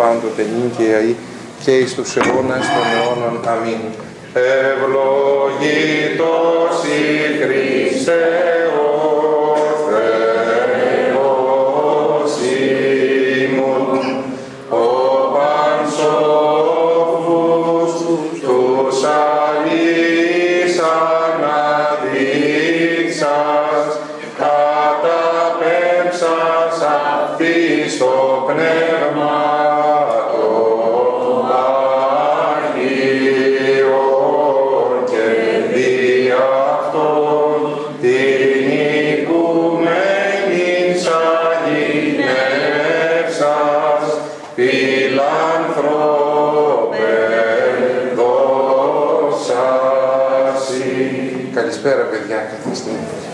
πάντοτε νίκαια ή και εις τους αιώνας των αιώνων. Αμήν. Ευλογήτως η Χριστέ ο Θεός ημών, ο πανσόφρους τους αλείς αναδείξας, καταπέμψας αυτής το πνεύμα το Άγιο και δι' αυτόν την οικουμένην σαγηνεύσας, φιλανθρώπε δώσασι. Καλησπέρα παιδιά, καθίστε.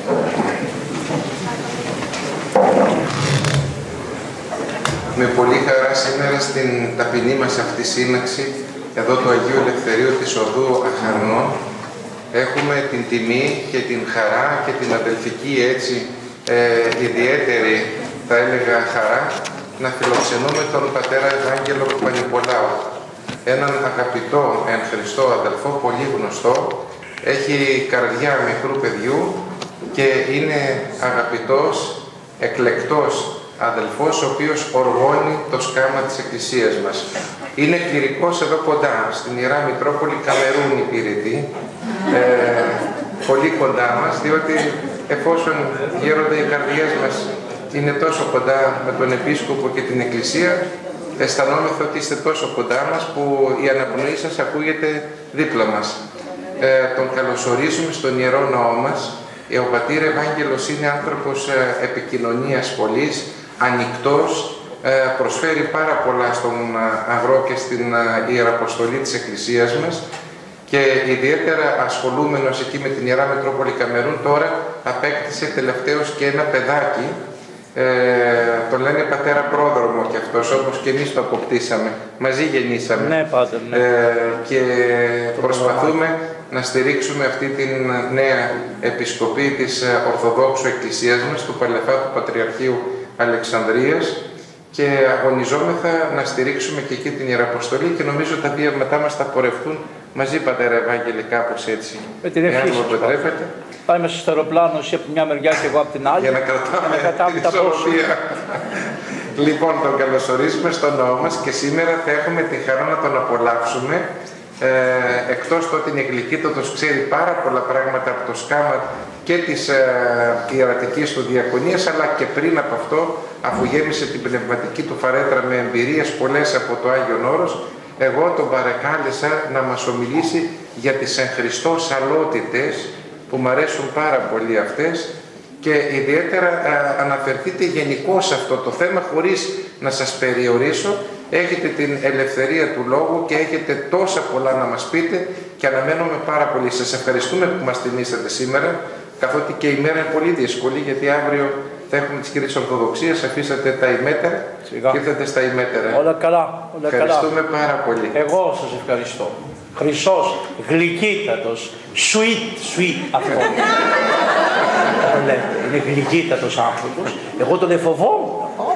Με πολύ χαρά σήμερα στην ταπεινή μας αυτή σύναξη, εδώ του Αγίου Ελευθερίου της Οδού Αχαρνών, έχουμε την τιμή και την χαρά και την αδελφική έτσι ιδιαίτερη, θα έλεγα, χαρά να φιλοξενούμε τον πατέρα Ευάγγελο Παπανικολάου, έναν αγαπητό εν Χριστώ αδελφό, πολύ γνωστό, έχει καρδιά μικρού παιδιού και είναι αγαπητός, εκλεκτός αδελφός, ο οποίος οργώνει το σκάμα της Εκκλησίας μας. Είναι κληρικός εδώ κοντά, στην Ιερά Μητρόπολη Καμερούν υπηρετεί, πολύ κοντά μας, διότι εφόσον γέρονται οι καρδιές μας είναι τόσο κοντά με τον Επίσκοπο και την Εκκλησία, αισθανόμεθα ότι είστε τόσο κοντά μας που η αναπνοή σας ακούγεται δίπλα μας. Τον καλωσορίζουμε στον Ιερό Ναό μας. Ο πατήρ Ευάγγελος είναι άνθρωπος επικοινωνίας πολλής, ανοιχτός, προσφέρει πάρα πολλά στον αγρό και στην Ιεραποστολή της Εκκλησίας μας και ιδιαίτερα ασχολούμενος εκεί με την Ιερά Μητρόπολη Καμερούν, τώρα απέκτησε τελευταίως και ένα παιδάκι, το λένε πατέρα πρόδρομο και αυτός, όπως και εμείς το αποκτήσαμε, μαζί γεννήσαμε. Ναι, πάτερ, ναι. Και προσπαθούμε να στηρίξουμε αυτή την νέα επισκοπή της Ορθοδόξου Εκκλησίας μας, του Παλαιφάτου Πατριαρχείου Αλεξανδρίας, και αγωνιζόμεθα να στηρίξουμε και εκεί την Ιεραποστολή και νομίζω τα βήματά μας θα πορευτούν μαζί, πατέρα Ευάγγελε, κάπως έτσι. Με την ευχή σας. Πάμε στο αεροπλάνο, εσύ από μια μεριά και εγώ από την άλλη. Για να κρατάμε την ισορροπία. Λοιπόν, τον καλωσορίζουμε στο ναό μας και σήμερα θα έχουμε τη χαρά να τον απολαύσουμε. Εκτός το ότι είναι γλυκύτατος, ξέρει πάρα πολλά πράγματα από το σκάμα και της ιερατικής του διακονίας, αλλά και πριν από αυτό, αφού γέμισε την πνευματική του φαρέτρα με εμπειρίες πολλές από το Άγιον Όρος, εγώ τον παρακάλεσα να μας ομιλήσει για τις εν Χριστώ σαλότητες, που μου αρέσουν πάρα πολύ αυτές, και ιδιαίτερα αναφερθείτε γενικώς σε αυτό το θέμα χωρίς να σας περιορίσω. Έχετε την ελευθερία του λόγου και έχετε τόσα πολλά να μας πείτε και αναμένουμε πάρα πολύ. Σας ευχαριστούμε που μας τιμήσατε σήμερα, καθότι και η μέρα είναι πολύ δύσκολη, γιατί αύριο θα έχουμε τις κυρίες Ορθοδοξίας, αφήσατε τα ημέτερα και ήρθατε στα ημέτερα. Όλα καλά, όλα ευχαριστούμε καλά. πάρα πολύ. Εγώ σας ευχαριστώ. Χρυσός, γλυκύτατος, sweet αυτό. Το λέτε, είναι γλυκύτατος άνθρωπος. Εγώ τον εφοβόμουν.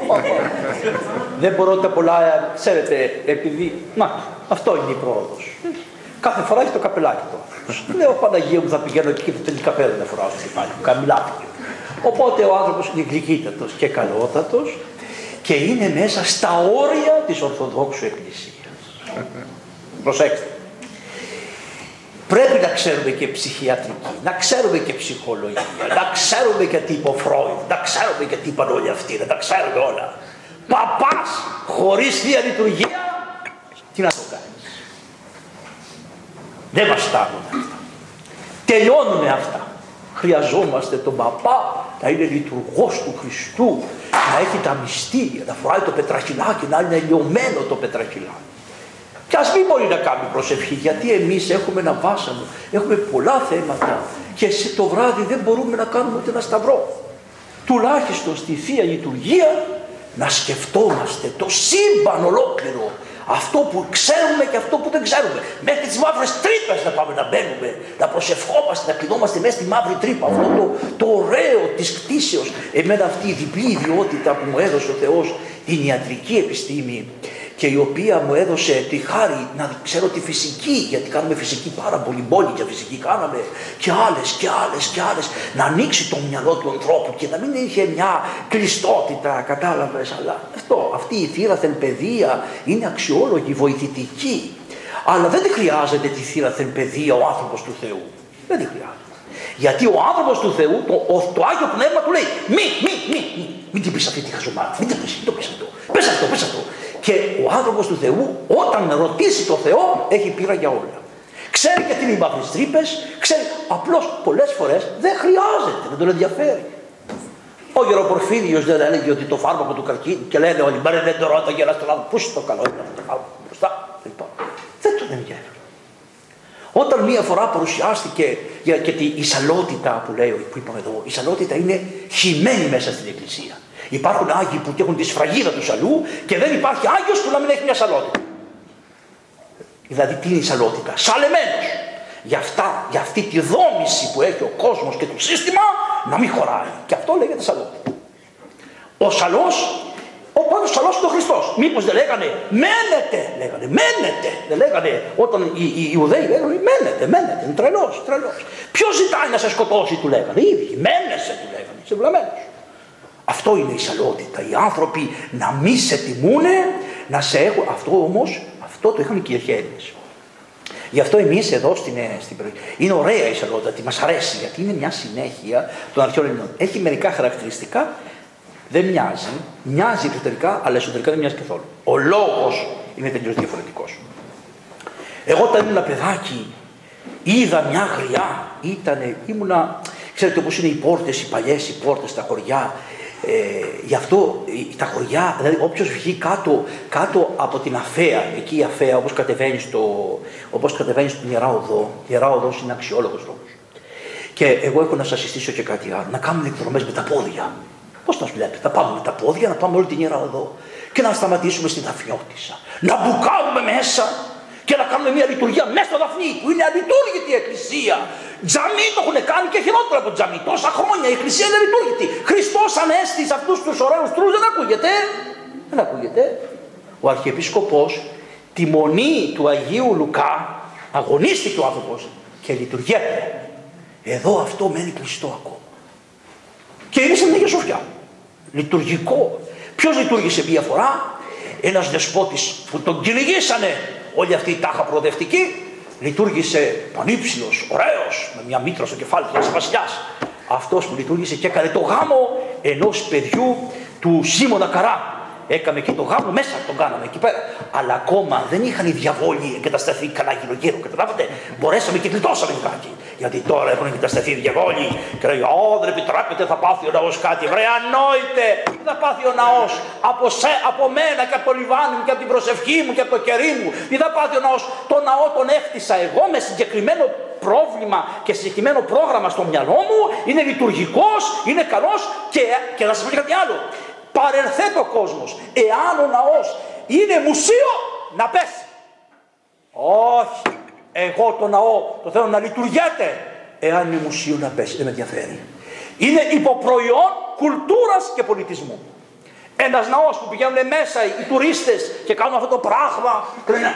Δεν μπορώ τα πολλά, ξέρετε, επειδή... Να, αυτό είναι η πρόοδος. Κάθε φορά έχει το καπελάκι του. Λέω, Παναγία μου, θα πηγαίνω εκεί και τελικά πέρα δεν φοράω στο κεφάλι μου, καμιλάθηκε. Οπότε ο άνθρωπος είναι γλυκύτατος και καλότατος και είναι μέσα στα όρια της Ορθοδόξου Εκκλησίας. Προσέξτε. Πρέπει να ξέρουμε και ψυχιατρική, να ξέρουμε και ψυχολογία, να ξέρουμε και τι είπε ο Φρόιντ, να ξέρουμε και τι είπαν όλοι αυτοί, να τα ξέρουμε όλα. Παπάς χωρίς Θεία Λειτουργία, τι να το κάνεις. Δεν μας φτάνουν αυτά. Τελειώνουν αυτά. Χρειαζόμαστε τον παπά να είναι λειτουργός του Χριστού, να έχει τα μυστήρια, να φοράει το πετραχυλάκι, να είναι λιωμένο το πετραχυλάκι. Και ας μην μπορεί να κάνει προσευχή, γιατί εμείς έχουμε ένα βάσανο, έχουμε πολλά θέματα και το βράδυ δεν μπορούμε να κάνουμε ούτε ένα σταυρό. Τουλάχιστον στη Θεία Λειτουργία να σκεφτόμαστε το σύμπαν ολόκληρο, αυτό που ξέρουμε και αυτό που δεν ξέρουμε. Μέχρι τις μαύρες τρύπες να πάμε να μπαίνουμε, να προσευχόμαστε, να κλεινόμαστε μέσα στη μαύρη τρύπα. Αυτό το ωραίο της κτήσεως. Εμένα αυτή η διπλή ιδιότητα που μου έδωσε ο Θεός, την ιατρική επιστήμη και η οποία μου έδωσε τη χάρη να ξέρω τη φυσική, γιατί κάνουμε φυσική πάρα πολύ, μπόλικια φυσική κάναμε και άλλες, να ανοίξει το μυαλό του ανθρώπου και να μην είχε μια κλειστότητα, κατάλαβες, αλλά αυτή η θύραθεν παιδεία είναι αξιόλογη, βοηθητική, αλλά δεν χρειάζεται τη θύραθεν παιδεία ο άνθρωπος του Θεού, δεν τη χρειάζεται. Γιατί ο άνθρωπος του Θεού, το Άγιο Πνεύμα του λέει μην την πεις αυτή τη χαζομάρα, μην το πεις αυτό, πες αυτό. Και ο άνθρωπος του Θεού όταν ρωτήσει το Θεό έχει πείρα για όλα. Ξέρει και τι είναι οι μαύρες τρύπες, ξέρει, απλώς πολλές φορές δεν χρειάζεται, δεν τον ενδιαφέρει. Ο Γεροπορφύριος δεν έλεγε ότι το φάρμακο του καρκίνου και λένε όλοι μπαρε δεν το ρώταγε ένας τον άλλο, πού το καλό είναι αυτό το φάρμακο μπροστά. Λοιπόν, δεν τον ενδιαφέρει. Όταν μία φορά παρουσιάστηκε γιατί η σαλότητα που λέει, που είπαμε εδώ, η σαλότητα είναι χυμένη μέσα στην Εκκλησία. Υπάρχουν Άγιοι που έχουν τη σφραγίδα του σαλού και δεν υπάρχει Άγιος που να μην έχει μια σαλότητα. Δηλαδή τι είναι η σαλότητα? Σαλεμένος. Για αυτή τη δόμηση που έχει ο κόσμος και το σύστημα να μην χωράει. Και αυτό λέγεται σαλότητα. Ο σαλός, ο πρώτος σαλός είναι ο Χριστός. Μήπως δεν λέγανε μένετε. Δεν λέγανε όταν οι Ιουδαίοι λέγανε μένετε. Είναι τρελός. Ποιος ζητάει να σε σκοτώσει, του λέγανε. Ήδη μένεσαι, του λέγανε. Είσαι βλαμμένος. Αυτό είναι η σαλότητα. Οι άνθρωποι να μη σε τιμούνε, να σε έχουν. Αυτό το είχαν και οι Έλληνες. Γι' αυτό εμείς εδώ στην περιοχή. Είναι ωραία η σαλότητα, μας αρέσει, γιατί είναι μια συνέχεια των αρχαίων Ελληνών. Έχει μερικά χαρακτηριστικά, δεν μοιάζει εξωτερικά, αλλά εσωτερικά δεν μοιάζει καθόλου. Ο λόγος είναι τελείως διαφορετικός. Εγώ όταν ήμουν παιδάκι, είδα μια γριά, ξέρετε όπως είναι οι πόρτες, οι παλιές οι πόρτες στα χωριά. Γι' αυτό τα χωριά, δηλαδή όποιος βγει κάτω από την Αφαία, εκεί η Αφαία όπως κατεβαίνει στην Ιερά Οδό, η Ιερά Οδός είναι αξιόλογος δρόμος. Και εγώ έχω να σας συστήσω και κάτι άλλο, να κάνουμε εκδρομές με τα πόδια. Πώς μας βλέπετε, να πάμε με τα πόδια, να πάμε όλη την Ιερά Οδό και να σταματήσουμε στην Δαφνιώτισσα, να μπουκάρουμε μέσα και να κάνουμε μια λειτουργία μέσα στο Δαφνί που είναι αλειτουργήτη η Εκκλησία. Τζαμί το έχουν κάνει και χειρότερο από τζαμί. Τόσα χρόνια η Εκκλησία είναι λειτουργήτη. Χριστός Ανέστη σε αυτούς τους ωραίους τρούς δεν ακούγεται. Ο Αρχιεπίσκοπος τη μονή του Αγίου Λουκά αγωνίστηκε ο άνθρωπος και λειτουργείται. Εδώ αυτό μένει κλειστό ακόμα. Και είναι σαν μια σοφιά. Λειτουργικό. Ποιος λειτουργήσε μία φορά? Ένας δεσπότης που τον κυνηγήσανε όλοι αυτοί οι τάχα προοδευτικοί. Λειτουργήσε πανύψηλος, ωραίος, με μια μήτρα στο κεφάλι του βασιλιάς. Αυτός που λειτουργήσε και έκανε το γάμο ενός παιδιού του Σίμωνα Καρά. Έκαμε και το γάμο, μέσα τον κάναμε εκεί πέρα. Αλλά ακόμα δεν είχαν οι διαβόλοι εγκατασταθεί καλά γύρω-γύρω. Καταλάβατε, μπορέσαμε και γλιτώσαμε λιγάκι. Γιατί τώρα έχουν εγκατασταθεί οι διαβόλοι και λέει: δεν επιτρέπεται, θα πάθει ο ναός κάτι. Βρε, ανόητε, θα πάθει ο ναός από μένα και από το λιβάνι μου και από την προσευχή μου και από το κερί μου. Τι θα πάθει ο ναός? Το ναό τον έχτισα εγώ με συγκεκριμένο πρόβλημα και συγκεκριμένο πρόγραμμα στο μυαλό μου. Είναι λειτουργικός, είναι καλός και να σας πω και κάτι άλλο. Παρελθέτω ο κόσμος. Εάν ο ναός είναι μουσείο, να πέσει. Όχι. Εγώ το ναό το θέλω να λειτουργείται. Εάν είναι μουσείο, να πέσει. Δεν με ενδιαφέρει. Είναι υποπροϊόν κουλτούρας και πολιτισμού. Ένας ναός που πηγαίνουν μέσα οι τουρίστες και κάνουν αυτό το πράγμα και λένε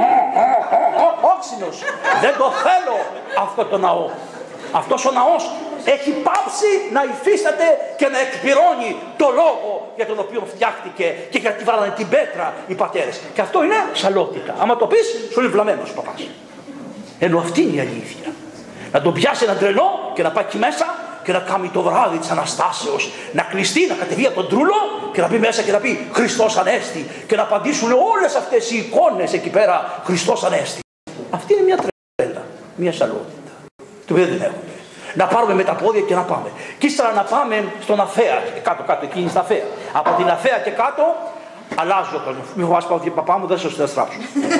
όξινος. Δεν το θέλω αυτό το ναό. Αυτός ο ναός έχει πάψει να υφίσταται και να εκπληρώνει το λόγο για τον οποίο φτιάχτηκε και γιατί βάλανε την πέτρα οι πατέρες. Και αυτό είναι σαλότητα. Άμα το πεις, σου είναι βλαμμένος ο παπάς. Ενώ αυτή είναι η αλήθεια. Να τον πιάσει έναν τρελό και να πάει εκεί μέσα και να κάνει το βράδυ της Αναστάσεως, να κλειστεί, να κατεβεί από τον τρούλο και να μπει μέσα και να πει Χριστός Ανέστη και να απαντήσουν όλες αυτές οι εικόνες εκεί πέρα Χριστός Ανέστη. Αυτή είναι μια τρέλα, μια σαλότητα. Το οποίο δεν έχουμε. Να πάρουμε με τα πόδια και να πάμε. Και ύστερα να πάμε στον Αφαία, κάτω, εκεί είναι στα Αφαία. Από την Αφαία και κάτω, αλλάζει ο κόσμος. Μην φοβάσαι πάω ότι παπά μου δεν σας θα στράψω.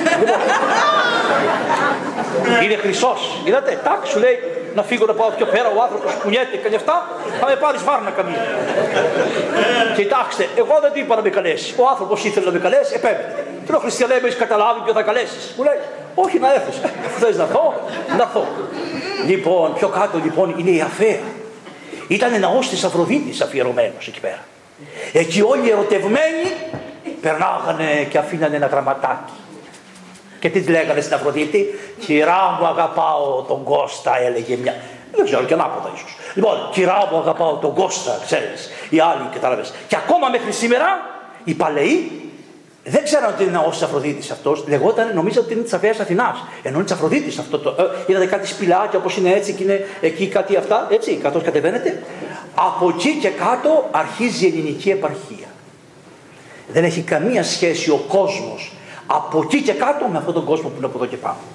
Είναι χρυσός. Είδατε, τάκ, σου λέει να φύγω να πάω πιο πέρα. Ο άνθρωπος κουνιέται και αυτά, θα με πάρεις βάρνα καμία. Κοιτάξτε, εγώ δεν του είπα να με καλέσει. Ο άνθρωπος ήθελε να με καλέσει, επέμενε. Του λέω Χριστιανέ, με έχεις καταλάβει ποιο θα καλέσεις. Μου λέει, όχι να έρθεις. Θες να έρθω, να έρθω. Λοιπόν, πιο κάτω λοιπόν είναι η Αφαία. Ήταν ναός της Αφροδίτης αφιερωμένος εκεί πέρα. Εκεί όλοι οι ερωτευμένοι περνάγανε και αφήνανε ένα γραμματάκι. Και τι λέγανε στην Αφροδίτη? Κυρά μου αγαπάω τον Κώστα, έλεγε μια. Δεν ξέρω, και ανάποδα ίσως. Λοιπόν, κυρά μου αγαπάω τον Κώστα, ξέρεις. Οι άλλοι, κατάλαβες. Και ακόμα μέχρι σήμερα οι παλαιοί δεν ξέραν ότι είναι ο ναός της Αφροδίτης αυτός. Λεγόταν, νομίζαν ότι είναι της Αφέας Αθηνάς. Ενώ είναι της Αφροδίτης αυτό το. Είδατε κάτι σπηλάκια όπως είναι έτσι και είναι εκεί κάτι αυτά, έτσι, καθώς κατεβαίνετε. Από εκεί και κάτω αρχίζει η ελληνική επαρχία. Δεν έχει καμία σχέση ο κόσμος από εκεί και κάτω με αυτόν τον κόσμο που είναι από εδώ και πάνω.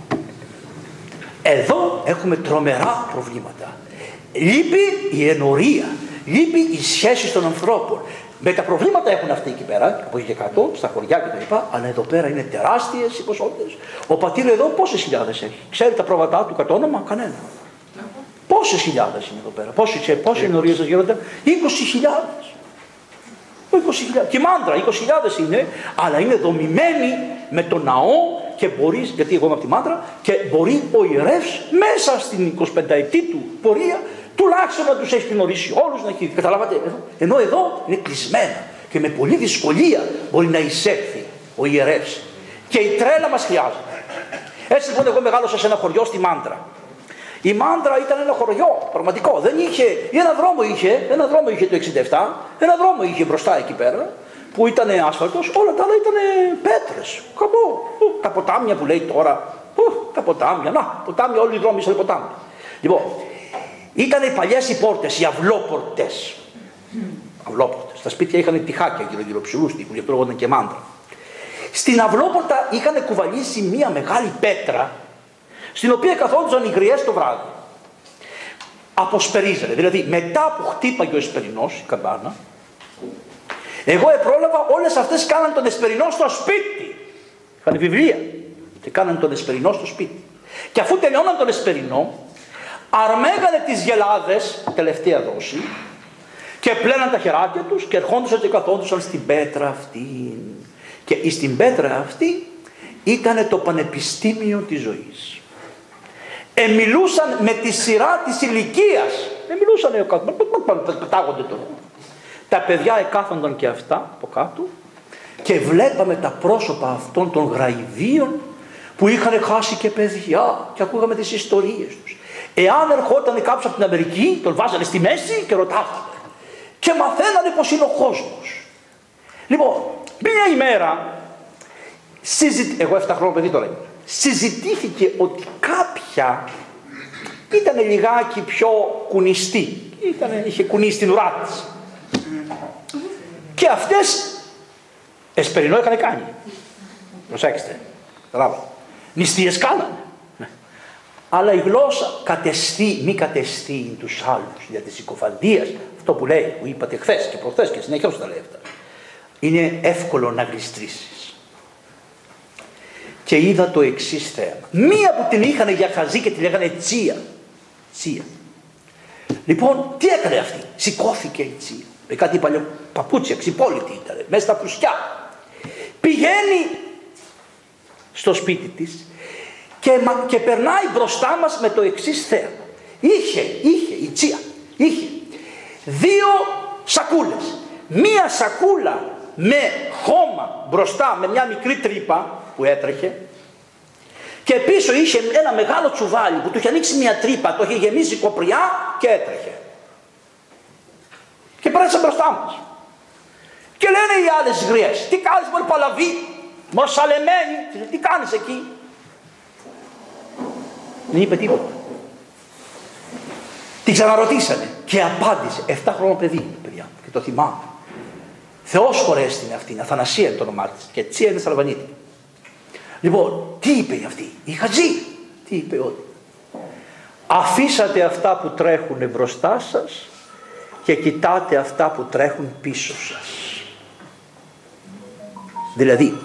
Εδώ έχουμε τρομερά προβλήματα. Λείπει η ενορία, λείπει η σχέση των ανθρώπων. Με τα προβλήματα έχουν αυτοί εκεί πέρα, από εκεί και κάτω, στα χωριά και τα λοιπά, αλλά εδώ πέρα είναι τεράστιες οι ποσότητες. Ο πατήρ εδώ πόσες χιλιάδες έχει? Ξέρει τα πρόβατά του κατ' όνομα? Κανένα. Πόσες χιλιάδες είναι εδώ πέρα? Πόσες ενορίες σας γίνονται? 20.000. 20.000. Και μάντρα, 20.000 είναι, αλλά είναι δομημένοι με το ναό και μπορεί, γιατί εγώ είμαι από τη Μάντρα, και μπορεί ο ιερεύς μέσα στην 25η του πορεία τουλάχιστον να τους έχει γνωρίσει όλους, να έχει, καταλάβατε, ενώ εδώ είναι κλεισμένα και με πολλή δυσκολία μπορεί να εισέλθει ο ιερεύς. Και η τρέλα μας χρειάζεται. Έτσι λοιπόν εγώ μεγάλωσα σε ένα χωριό στη Μάντρα. Η Μάντρα ήταν ένα χωριό, πραγματικό. Δεν είχε, ένα δρόμο είχε το 67, ένα δρόμο είχε μπροστά εκεί πέρα, που ήταν άσφαλτος, όλα τα άλλα ήταν πέτρες. Καμπό. Τα ποτάμια που λέει τώρα, τα ποτάμια, ποτάμια, όλοι οι δρόμοι ήταν ποτάμια. Λοιπόν, ήταν οι παλιές οι πόρτες, οι αυλόπορτες. Αυλόπορτες. Τα σπίτια είχαν τυχάκια γύρω-γύρω, ψηλούς τείχους, γι' αυτό λέγονταν και Μάντρα. Στην αυλόπορτα είχαν κουβαλήσει μία μεγάλη πέτρα, στην οποία καθόντουσαν οι γριές το βράδυ. Αποσπερίζανε. Δηλαδή μετά που χτύπαγε ο εσπερινός, η καμπάνα, εγώ επρόλαβα, όλες αυτές κάναν τον εσπερινό στο σπίτι. Είχαν βιβλία και κάναν τον εσπερινό στο σπίτι. Και αφού τελειώναν τον εσπερινό, αρμέγανε τις γελάδες, τελευταία δόση, και πλέναν τα χεράκια τους και ερχόντουσαν και καθόντουσαν στην πέτρα αυτή. Και στην πέτρα αυτή ήταν το πανεπιστήμιο της ζωής. Μιλούσαν με τη σειρά της ηλικίας. Μιλούσαν, πετάγονται τώρα. Τα παιδιά εκάθονταν και αυτά από κάτω και βλέπαμε τα πρόσωπα αυτών των γραϊδίων που είχαν χάσει και παιδιά και ακούγαμε τις ιστορίες τους. Εάν ερχόταν κάποιος από την Αμερική, τον βάζανε στη μέση και ρωτάγανε. Και μαθαίνανε πως είναι ο κόσμος. Λοιπόν, μία ημέρα, εγώ 7 χρόνια παιδί τώρα, συζητήθηκε ότι κάποια ήταν λιγάκι πιο κουνιστή. Είχε κουνήσει την ουρά της. Και αυτές εσπερινό είχαν κάνει. Προσέξτε. Νηστείες κάνανε. Αλλά η γλώσσα μη κατεστεί τους άλλους για τη συκοφαντίας. Αυτό που λέει, που είπατε χθες και προχθές και συνέχεια όσο τα λέει αυτά. Είναι εύκολο να γλιστρήσεις. Και είδα το εξής θέμα. Μία που την είχαν για χαζή και τη λέγανε Τσία. Λοιπόν, τι έκανε αυτή? Σηκώθηκε η Τσία. Με κάτι παλιό παπούτσια, ξυπόλυτη ήταν, μέσα στα φουσκιά. Πηγαίνει στο σπίτι της και περνάει μπροστά μας με το εξής θέμα. Η Τσία είχε 2 σακούλες. Μία σακούλα με χώμα μπροστά, με μια μικρή τρύπα που έτρεχε, και πίσω είχε ένα μεγάλο τσουβάλι που του είχε ανοίξει μια τρύπα, το είχε γεμίσει κοπριά και έτρεχε. Και πέρασε μπροστά μας. Και λένε οι άλλες γριές, τι κάνεις μωρή παλαβή, μορσαλεμένη, τι κάνεις εκεί? Δεν είπε τίποτα. Την ξαναρωτήσανε και απάντησε. 7 χρόνια παιδί, παιδιά, και το θυμάμαι. Θεός χωρέστηνε αυτήν, Αθανασία είναι το όνομά της, και Τσία είναι Σαλβανίτη. Λοιπόν, τι είπε αυτή, η Χατζή? Τι είπε? Ότι αφήσατε αυτά που τρέχουν μπροστά σας και κοιτάτε αυτά που τρέχουν πίσω σας. Δηλαδή,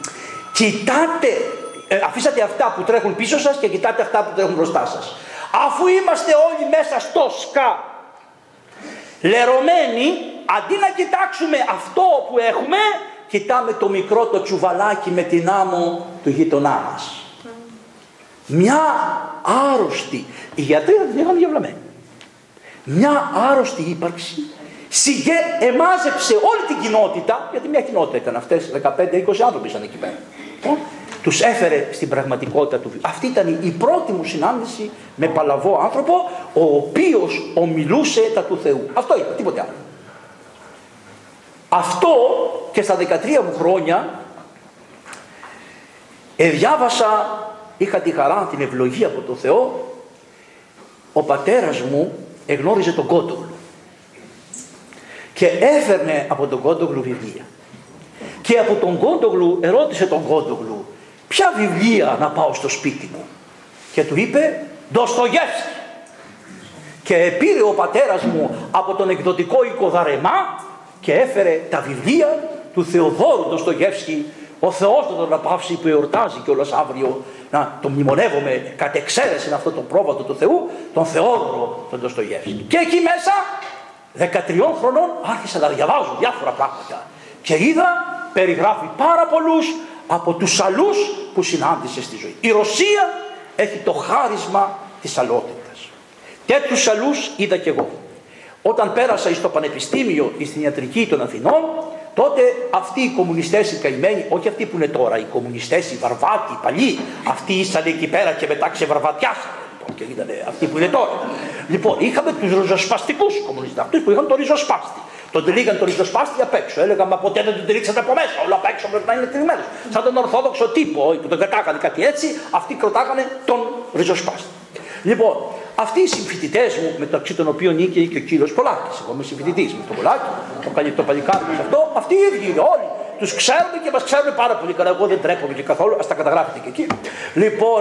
αφήσατε αυτά που τρέχουν πίσω σας και κοιτάτε αυτά που τρέχουν μπροστά σας. Αφού είμαστε όλοι μέσα στο σκά, λερωμένοι, αντί να κοιτάξουμε αυτό που έχουμε, κοιτάμε το μικρό το τσουβαλάκι με την άμμο του γειτονά μας. Μια άρρωστη, οι γιατροί δεν είχαν διαβλαμένοι. Μια άρρωστη ύπαρξη Εμάζεψε όλη την κοινότητα, γιατί μια κοινότητα ήταν αυτές, 15-20 άνθρωποι ήταν εκεί πέρα. Τους έφερε στην πραγματικότητα του. Αυτή ήταν η πρώτη μου συνάντηση με παλαβό άνθρωπο, ο οποίος ομιλούσε τα του Θεού. Αυτό είπα, τίποτε άλλο. Αυτό και στα 13 μου χρόνια διάβασα, είχα τη χαρά, την ευλογία από τον Θεό, ο πατέρας μου εγνώριζε τον Κόντογλου και έφερνε από τον Κόντογλου βιβλία. Και από τον Κόντογλου ερώτησε τον Κόντογλου, ποια βιβλία να πάω στο σπίτι μου? Και του είπε, Ντοστογεύσκι. Και πήρε ο πατέρας μου από τον εκδοτικό οίκο Δαρεμά και έφερε τα βιβλία του Θεοδόρου Ντοστογεύσκι, ο Θεός να τον αναπαύσει, που εορτάζει κιόλας αύριο, να τον μνημονεύουμε κατ' εξαίρεση αυτό το πρόβατο του Θεού, τον Θεόδωρο τον Ντοστογεύσκι. Και εκεί μέσα, 13 χρονών, άρχισα να διαβάζω διάφορα πράγματα και είδα, περιγράφει πάρα πολλούς από τους αλλούς που συνάντησε στη ζωή. Η Ρωσία έχει το χάρισμα της αλλότητας. Τέτοιους αλλούς είδα κι εγώ. Όταν πέρασα στο πανεπιστήμιο, στην ιατρική των Αθηνών, τότε αυτοί οι κομμουνιστές οι καημένοι, όχι αυτοί που είναι τώρα, οι κομμουνιστές, οι βαρβάτοι, οι παλιοί, αυτοί ήσαν εκεί πέρα και μετά ξεβαρβατιάσαν. Και ήταν αυτοί που είναι τώρα. Λοιπόν, είχαμε τους ριζοσπαστικούς κομμουνιστές, αυτούς που είχαν το ριζοσπάστη. Τον τυλίγαν τον ριζοσπάστη απ' έξω. Έλεγα, μα ποτέ δεν τον τυλίξατε από μέσα. Όλα απ' έξω πρέπει να είναι τυλιγμένος. Σαν τον Ορθόδοξο τύπο που τον κρατάγανε κάτι έτσι, αυτοί κρατάγανε τον ριζοσπάστη. Λοιπόν, αυτοί οι συμφοιτητές μου, μεταξύ των οποίων νίκησε και ο κύριος Πολάκης, εγώ είμαι συμφοιτητής με τον Πολάκη, το παλικάρι μας αυτό, αυτοί οι ίδιοι είναι όλοι. Τους ξέρουμε και μας ξέρουν πάρα πολύ καλά. Εγώ δεν τρέπομαι και καθόλου, ας τα καταγράφετε και εκεί. Λοιπόν,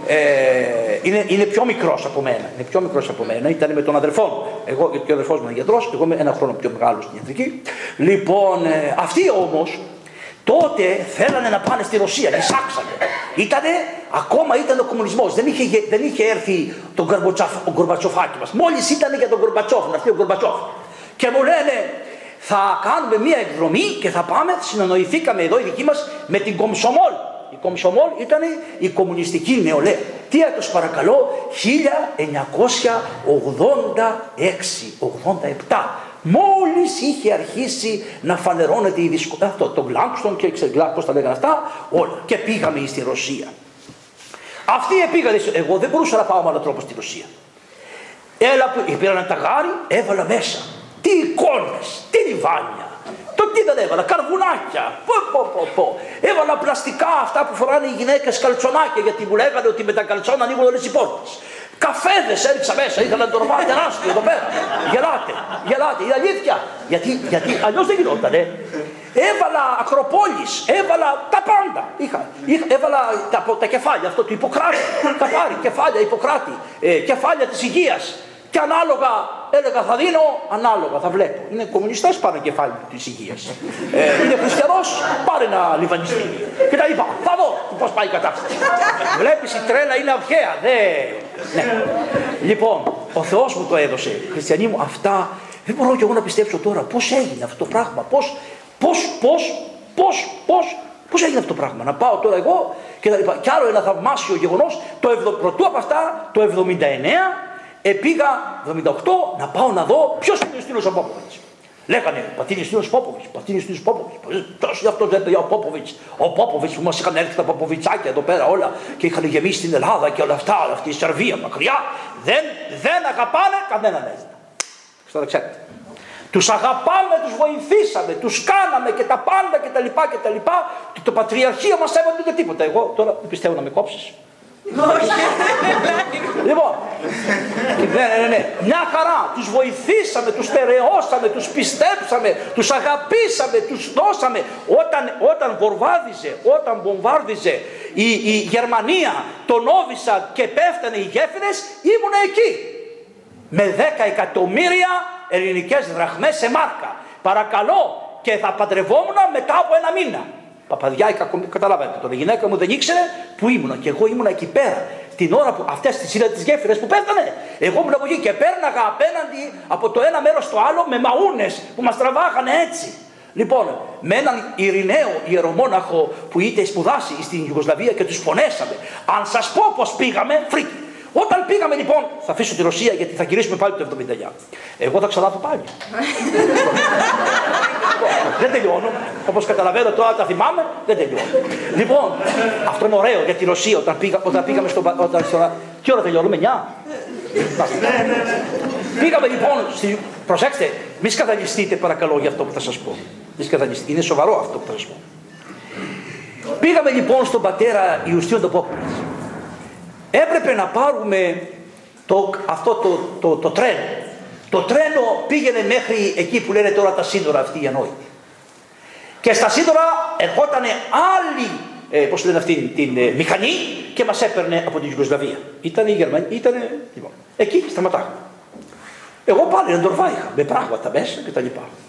είναι πιο μικρός από μένα. Είναι πιο μικρός από μένα. Ήταν με τον αδερφό μου. Εγώ, γιατί ο αδερφός μου είναι γιατρός, εγώ είμαι ένα χρόνο πιο μεγάλος στην ιατρική. Λοιπόν, αυτοί όμως τότε θέλανε να πάνε στη Ρωσία, εισάξανε. Ακόμα ήταν ο κομμουνισμός. Δεν είχε έρθει ο Γκορμπατσόφάκι μας. Μόλις ήταν για τον Γκορμπατσόφ, να έρθει ο Γκορμπατσόφ. Και μου λένε, θα κάνουμε μία εκδρομή και θα πάμε, συνεννοηθήκαμε εδώ οι δικοί μας με την Κομσομόλ. Η Κομσομόλ ήταν η κομμουνιστική νεολαία. Τι έτος παρακαλώ, 1986-87. Μόλις είχε αρχίσει να φανερώνεται η δυσκολία. Αυτό, τον Γκλάνγκστον και πώς τα λέγανε αυτά, όλα. Και πήγαμε στη Ρωσία. Αυτοί πήγανε, εγώ δεν μπορούσα να πάω με άλλον τρόπο στη Ρωσία. Πήραν ένα ταγάρι, έβαλα μέσα. Τι εικόνες, τι λιβάνια, τι δεν έβαλα, καρβουνάκια, έβαλα πλαστικά αυτά που φοράνε οι γυναίκες καλτσονάκια, γιατί μου λέγανε ότι με τα καλτσόνα ανοίγουν όλες οι πόρτες. Καφέδες έριξα μέσα, ήθελα να το ροβάω τεράστιο εδώ πέρα. Γελάτε, είναι αλήθεια, γιατί αλλιώς δεν γινότανε. Έβαλα Ακροπόλης, έβαλα τα πάντα. Έβαλα τα κεφάλια, αυτό του Ιπποκράτη, τα πάρει, κεφάλια Ιπποκράτη, κεφάλια της υγείας. Και ανάλογα έλεγα θα δίνω, ανάλογα θα βλέπω. Είναι κομμουνιστές, πάρε κεφάλι της υγείας. Είναι χριστιανός, πάρε ένα λιβανιστήριο. Και τα είπα, θα δω πώς πάει η κατάσταση. Βλέπεις, η τρέλα είναι αυγαία. Ναι. Λοιπόν, ο Θεός μου το έδωσε. Χριστιανοί μου, αυτά δεν μπορώ κι εγώ να πιστέψω τώρα πώς έγινε αυτό το πράγμα. Πώς έγινε αυτό το πράγμα. Να πάω τώρα εγώ και τα λοιπά. Κι άλλο ένα θαυμάσιο γεγονός, πρωτού από αυτά, το 79. Πήγα 78 να πάω να δω ποιος είναι ο Στήλος ο Πόποβιτς. Λέγανε Πατήρι Στήλος Πόποβιτς, Πατήρι Στήλος Πόποβιτς. Ποιος είναι αυτός, λέει, ο Πόποβιτς. Ο Πόποβιτς που μας είχαν έρθει τα ποποβιτσάκια εδώ πέρα όλα και είχαν γεμίσει την Ελλάδα και όλα αυτά, αυτή η Σερβία μακριά. Δεν αγαπάνε κανέναν Έλληνα. Αυτό το ξέρετε. Τους αγαπάμε, τους βοηθήσαμε, τους κάναμε και τα πάντα και τα λοιπά. Και το Πατριαρχείο μας έβαλε ούτε τίποτα. Εγώ τώρα δεν πιστεύω να με κόψεις. Λοιπόν, ναι, μια χαρά, τους βοηθήσαμε, τους στερεώσαμε, τους πιστέψαμε, τους αγαπήσαμε, τους δώσαμε. Όταν βομβάρδιζε η Γερμανία τον Όβισσα και πέφτανε οι γέφυρες, ήμουν εκεί με 10 εκατομμύρια ελληνικές δραχμές σε μάρκα. Παρακαλώ, και θα παντρευόμουν μετά από ένα μήνα. Παπαδιά, καταλάβατε τώρα, η γυναίκα μου δεν ήξερε που ήμουνα και εγώ ήμουνα εκεί πέρα. Την ώρα που αυτές τις γέφυρες που πέθανε, εγώ ήμουν από εκεί και πέρναγα απέναντι από το ένα μέρος στο άλλο με μαούνες που μας τραβάγανε έτσι. Λοιπόν, με έναν Ειρηναίο ιερομόναχο που είτε σπουδάσει στην Ιουγκοσλαβία και τους πονέσαμε. Αν σας πω πως πήγαμε, φρίκι. Όταν πήγαμε λοιπόν, θα αφήσω τη Ρωσία γιατί θα γυρίσουμε πάλι το 79. Εγώ θα ξανάρθω πάλι. Δεν τελειώνω. Όπως καταλαβαίνω τώρα, τα θυμάμαι, δεν τελειώνω. Λοιπόν, αυτό είναι ωραίο για τη Ρωσία όταν πήγαμε τι ώρα τελειώνουμε, 9. Πήγαμε λοιπόν, προσέξτε, μη σκαταλιστείτε παρακαλώ για αυτό που θα σας πω. Μη σκαταλιστείτε, είναι σοβαρό αυτό που θα σας πω. Πήγαμε λοιπόν στον πατέρα Ιουστίνο Τοπόπουλος. Έπρεπε να πάρουμε το τρένο. Το τρένο πήγαινε μέχρι εκεί που λένε τώρα τα σύνορα αυτή η ανόητη. Και στα σύνορα ερχόταν άλλη, πώς λένε αυτή την μηχανή και μας έπαιρνε από την Ιουγκοσλαβία. Ήταν η Γερμανία, λοιπόν, εκεί σταματάγαμε. Εγώ πάλι εντορβά είχα, με πράγματα μέσα κτλ.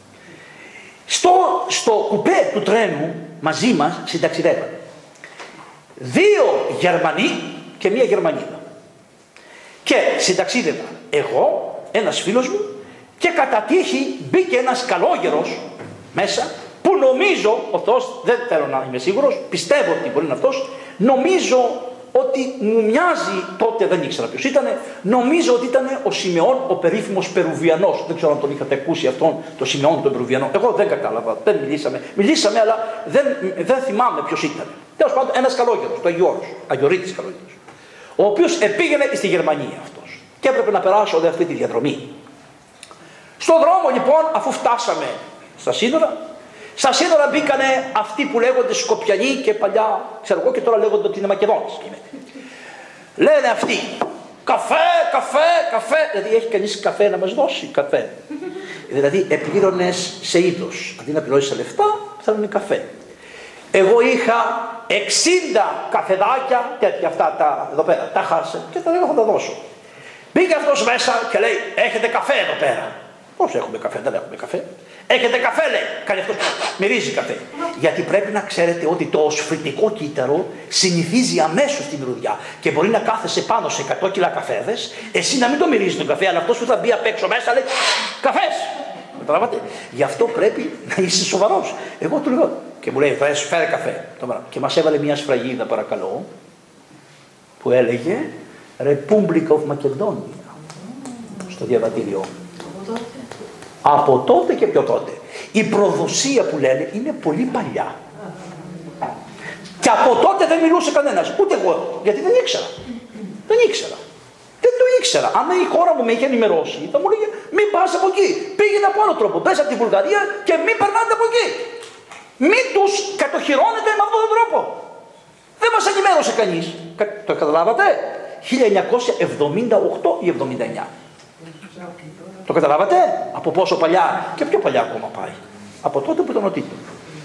Στο κουπέ του τρένου μαζί μας συνταξιδεύανε 2 Γερμανοί και 1 Γερμανίδα. Και συνταξίδευα εγώ, ένας φίλος μου, και κατά τύχη μπήκε ένας καλόγερος μέσα, που νομίζω, αυτός, δεν θέλω να είμαι σίγουρος, πιστεύω ότι μπορεί να είναι αυτός, νομίζω ότι μου μοιάζει, τότε δεν ήξερα ποιος ήταν, νομίζω ότι ήταν ο Σιμεών ο περίφημος Περουβιανός. Δεν ξέρω αν τον είχατε ακούσει αυτόν, τον Σιμεών τον Περουβιανό. Εγώ δεν κατάλαβα, δεν μιλήσαμε, αλλά δεν θυμάμαι ποιος ήταν. Τέλος πάντων, ένας καλόγερος, το Αγιορείτης καλόγερος, ο οποίος πήγαινε στη Γερμανία αυτός και έπρεπε να περάσω αυτή τη διαδρομή. Στον δρόμο λοιπόν, αφού φτάσαμε στα σύνορα μπήκανε αυτοί που λέγονται Σκοπιανοί και παλιά, ξέρω εγώ, και τώρα λέγονται ότι είναι Μακεδόνες. Λένε αυτοί, καφέ, δηλαδή έχει κανείς καφέ να μας δώσει, καφέ. Δηλαδή επλήρωνες σε είδος, αντί να πληρώσεις σε λεφτά, θέλουν καφέ. Εγώ είχα 60 καφεδάκια, τέτοια αυτά εδώ πέρα, τα χάσε και τα λέγω θα τα δώσω. Μπήκε αυτός μέσα και λέει, έχετε καφέ εδώ πέρα. Πώς έχουμε καφέ, δεν έχουμε καφέ. Έχετε καφέ, λέει. Κάνει αυτό, μυρίζει καφέ. Γιατί πρέπει να ξέρετε ότι το σφριτικό κύτταρο συνηθίζει αμέσως τη μυρωδιά. Και μπορεί να κάθεσαι πάνω σε 100 κιλά καφέδες, εσύ να μην το μυρίζει τον καφέ, αλλά αυτός που θα μπει απ' έξω μέσα λέει καφές. Καταλάβατε. Γι' αυτό πρέπει να είσαι σοβαρός. Εγώ του λέω και μου λέει, θα σου φέρε καφέ. Και μας έβαλε μια σφραγίδα, παρακαλώ, που έλεγε Republic of Macedonia στο διαβατήριό. Από τότε και πιο τότε. Η προδοσία που λένε είναι πολύ παλιά. Και από τότε δεν μιλούσε κανένας, ούτε εγώ, γιατί δεν ήξερα. Δεν το ήξερα. Αν η χώρα μου με είχε ενημερώσει, θα μου λέγε μην πας από εκεί. Πήγαινε από άλλο τρόπο. Πες από τη Βουλγαρία και μην περνάτε από εκεί. Μην τους κατοχυρώνετε με αυτόν τον τρόπο. Δεν μας ενημέρωσε κανείς. Το καταλάβατε? 1978 ή 79. Το καταλάβατε? Από πόσο παλιά και πιο παλιά ακόμα πάει. Από τότε που ήταν ο τίτλος.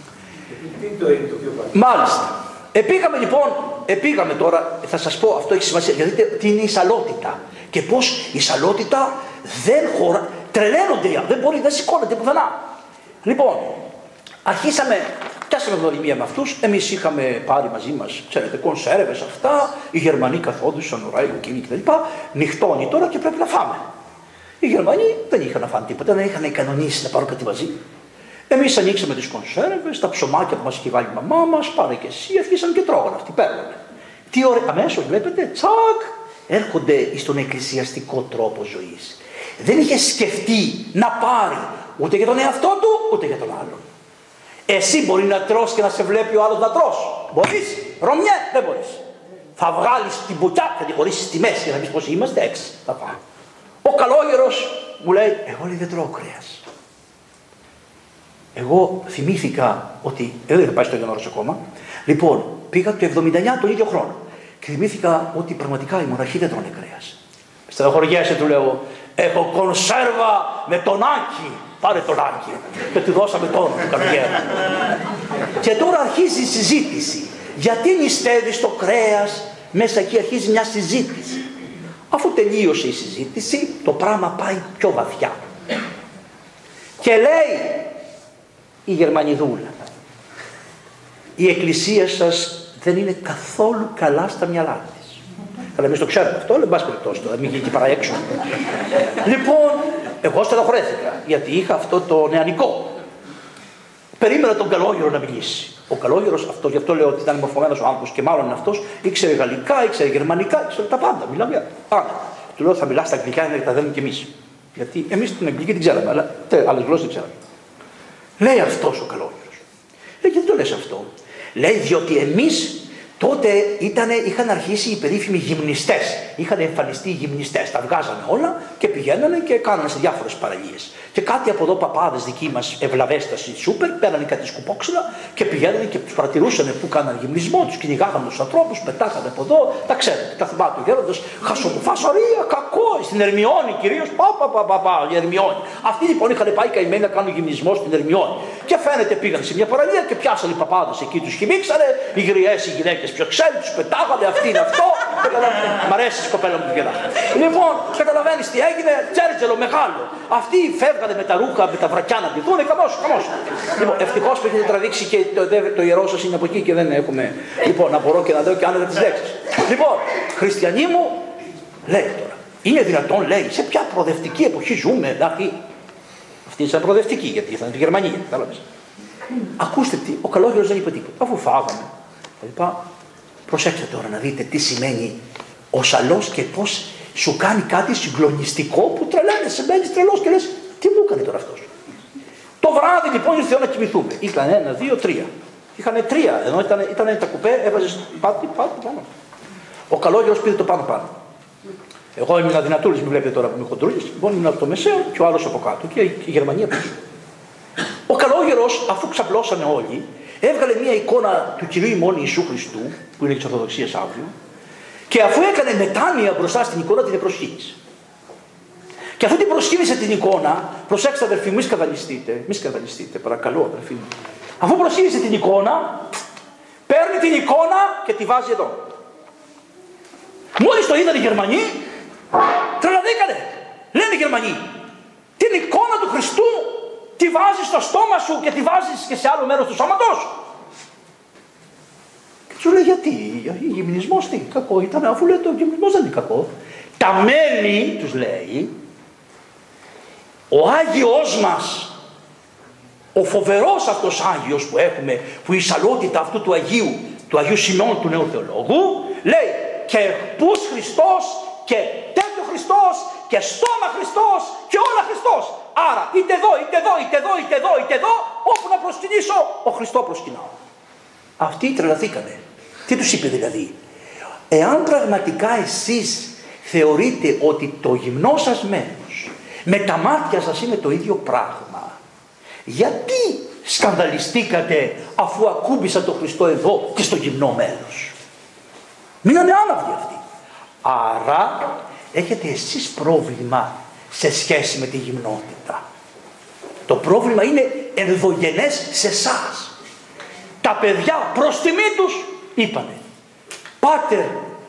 Μάλιστα. Επήγαμε τώρα, θα σας πω, αυτό έχει σημασία, γιατί τι είναι η σαλότητα και πως η σαλότητα δεν χωρά, τρελαίνονται, δεν σηκώνεται πουθενά. Λοιπόν, πιάσαμε γνωριμία με αυτούς, εμείς είχαμε πάρει μαζί μας, ξέρετε, κονσέρβες αυτά, οι Γερμανοί καθόντουσαν, ωραία, εκείνοι κτλ. Νυχτώνει τώρα και πρέπει να φάμε. Οι Γερμανοί δεν είχαν να φάνε τίποτα, δεν είχαν κανονίσει να πάρουν κάτι μαζί. Εμείς ανοίξαμε τις κονσέρβες, τα ψωμάκια που μας είχε βάλει η μαμά μας, πάρε και εσύ, αρχίσαν και τρώγανε αυτοί, παίρνανε. Τι ωραία, αμέσως βλέπετε, τσακ, έρχονται στον εκκλησιαστικό τρόπο ζωής. Δεν είχε σκεφτεί να πάρει ούτε για τον εαυτό του, ούτε για τον άλλον. Εσύ μπορεί να τρως και να σε βλέπει ο άλλος να τρως. Μπορείς, Ρωμιέ, δεν μπορείς. Θα βγάλεις την μπουκιά, θα τη χωρίσεις στη μέση, θα πεις πως είμαστε, 6, θα πάω. Ο καλόγερος μου λέει, εγώ λέει, δεν τρώω κρέας. Εγώ θυμήθηκα ότι, δεν είχα πάει στο Άγιον Όρος ακόμα, λοιπόν, πήγα το 79 τον ίδιο χρόνο και θυμήθηκα ότι πραγματικά οι μοναχοί δεν τρώνε κρέας. Στεναχωριέσαι, του λέω, έχω κονσέρβα με τονάκι, πάρε τονάκι. Και του δώσαμε τόνο του καλογέρου. Και τώρα αρχίζει η συζήτηση. Γιατί νηστεύεις το κρέας, μέσα εκεί αρχίζει μια συζήτηση. Αφού τελείωσε η συζήτηση, το πράγμα πάει πιο βαθιά. Και λέει η Γερμανιδούλα, η εκκλησία σας δεν είναι καθόλου καλά στα μυαλά της. Αλλά εμείς το ξέρουμε αυτό, αλλά εν πάση περιπτώσει τώρα, μην γίνει και παρά έξω. Λοιπόν, εγώ στενοχωρέθηκα, γιατί είχα αυτό το νεανικό. Περίμενα τον καλόγερο να μιλήσει. Ο Καλόγερος, γι' αυτό λέω ότι ήταν μορφωμένος ο άνθρωπος και μάλλον είναι αυτός, ήξερε γαλλικά, ήξερε γερμανικά, ήξερε τα πάντα. Μιλάμε για πάντα. Του λέω θα μιλάς στα αγγλικά, είναι τα δένουμε κι εμείς. Γιατί εμείς την αγγλική την ξέραμε, αλλά άλλες γλώσσες δεν ξέραμε. Λέει αυτός ο Καλόγερος. Λέει, γιατί το λες αυτό? Λέει, διότι εμείς τότε είχαν αρχίσει οι περίφημοι γυμνιστές. Είχαν εμφανιστεί οι γυμνιστές. Τα βγάζανε όλα και πηγαίνανε και κάνανε σε διάφορες παραλίες. Και κάτι από εδώ παπάδες δικοί μας ευλαβέσταση σούπερ, παίρνανε κάτι σκουπόξυλα και πηγαίνανε και τους παρατηρούσαν που κάνανε γυμνισμό, τους κυνηγάγανε τους ανθρώπους, πετάγανε από εδώ. Τα ξέρετε, τα θυμάται ο Γέροντας. Χασομοφασαρία, κακό, στην Ερμιόνη κυρίως. Η Ερμιόνη. Αυτοί λοιπόν είχαν πάει καημένοι να κάνουν γυμνισμό στην Ερμιόνη. Και φαίνεται πήγαν σε μια παραλία και πιάσανε οι παπάδες εκεί, τους χυμίξανε, οι γριές οι γυναίκες πιο ξένοι, τους πετάγανε, αυτή είναι αυτό. Μ' αρέσει η κοπέλα μου που γελά. Λοιπόν, καταλαβαίνεις τι έγινε, τζέρτζελο μεγάλο. Αυτοί φεύγανε με τα ρούχα, με τα βρακιά να ντυθούν, καμός. Λοιπόν, ευτυχώς που έχετε τραβήξει και το ιερό σας είναι από εκεί και δεν έχουμε. Λοιπόν, να μπορώ και να δω και άνετα τις λέξεις. Λοιπόν, χριστιανοί μου, λέει τώρα, είναι δυνατόν, λέει, σε ποια προοδευτική εποχή ζούμε, δηλαδή. Αυτή ήταν προοδευτική, γιατί ήρθαν τη Γερμανία, κατάλαβες. Ακούστε τι, ο Καλόγερος δεν είπε τίποτα. Αφού φάγαμε, προσέξτε τώρα να δείτε τι σημαίνει ο σαλός και πώς σου κάνει κάτι συγκλονιστικό που τρελαίνεσαι, μπαίνεις τρελός και λες τι μου έκανε τώρα αυτός. Το βράδυ λοιπόν ήρθε να κοιμηθούμε. Ήταν 1, 2, 3. Είχανε 3, ενώ ήταν τα κουπέ, έβαζες πάτη πάνω. Ο Καλόγερος πήρε το πάνω. Εγώ ήμουν αδυνατούλης, μην βλέπετε τώρα που είμαι χοντρούλης. Λοιπόν ήμουν από το μεσαίο και ο άλλος από κάτω και η Γερμανία από εκεί. Ο Καλόγερος, αφού ξαπλώσανε όλοι, έβγαλε μια εικόνα του Κυρίου ημών Ιησού Χριστού, που είναι της Ορθοδοξίας αύριο, και αφού έκανε μετάνοια μπροστά στην εικόνα, την προσκύνησε. Και αφού την προσκύνησε την εικόνα, προσέξτε αδερφοί μου, μη σκανδαλιστείτε, παρακαλώ αδερφοί μου. Αφού προσκύνησε την εικόνα, παίρνει την εικόνα και τη βάζει εδώ. Μόλις το είδαν οι Γερμανοί, τρελαθήκανε. Λένε οι Γερμανοί, την εικόνα του Χριστού τη βάζεις στο στόμα σου και τη βάζεις και σε άλλο μέρος του σώματος. Και σου λέει γιατί, γυμνισμός τι, κακό ήταν, αφού λέει το γυμνισμός δεν είναι κακό. Τα μέλη, τους λέει, ο Άγιος μας, ο φοβερός αυτός Άγιος που έχουμε, που η σαλότητα αυτού του Αγίου Σιμεών του Νέου Θεολόγου, λέει και πους Χριστός και τέτοιο Χριστός και στόμα Χριστός και όλα Χριστός. Άρα είτε εδώ, είτε εδώ, όπου να προσκυνήσω, ο Χριστό προσκυνάω. Αυτοί τρελαθήκανε. Τι τους είπε δηλαδή? Εάν πραγματικά εσείς θεωρείτε ότι το γυμνό σας μέρος με τα μάτια σας είναι το ίδιο πράγμα, γιατί σκανδαλιστήκατε αφού ακούμπησα τον Χριστό εδώ και στο γυμνό μέρος? Μείνανε άναυδοι αυτοί. Άρα έχετε εσείς πρόβλημα σε σχέση με τη γυμνότητα. Το πρόβλημα είναι ενδογενές σε εσάς. Τα παιδιά προς τιμή τους είπανε, Πάτερ,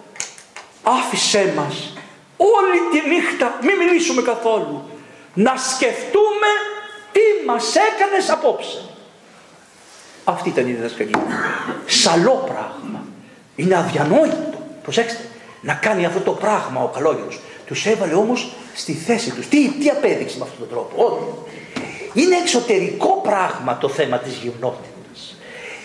άφησέ μας όλη τη νύχτα, μην μιλήσουμε καθόλου, να σκεφτούμε τι μας έκανες απόψε. Αυτή ήταν η διδασκαλία. Σαλό πράγμα. Είναι αδιανόητο. Προσέξτε, να κάνει αυτό το πράγμα ο Καλόγερος. Τους έβαλε όμως στη θέση τους. Τι απέδειξε με αυτόν τον τρόπο? Ότι είναι εξωτερικό πράγμα το θέμα της γυμνότητας.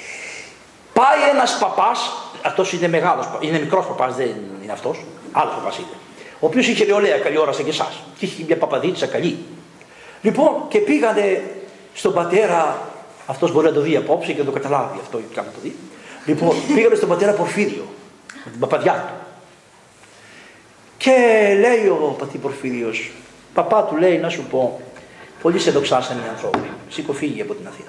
Πάει ένας παπάς, αυτός είναι μεγάλος, είναι μικρός παπάς, δεν είναι αυτός, άλλος παπάς είναι, ο οποίος είχε νεολαία καλή ώρα σαν και εσάς και είχε μια παπαδίτσα καλή. Λοιπόν, και πήγανε στον πατέρα, αυτός μπορεί να το δει απόψε και να το καταλάβει αυτό, γιατί να το δει. Λοιπόν, πήγανε στον πατέρα Πορφύριο, με την παπαδιά του. Και λέει ο πατή Πορφύριος, παπά του λέει, να σου πω, πολύ σε δοξάσαν οι άνθρωποι, σήκω φύγει από την Αθήνα.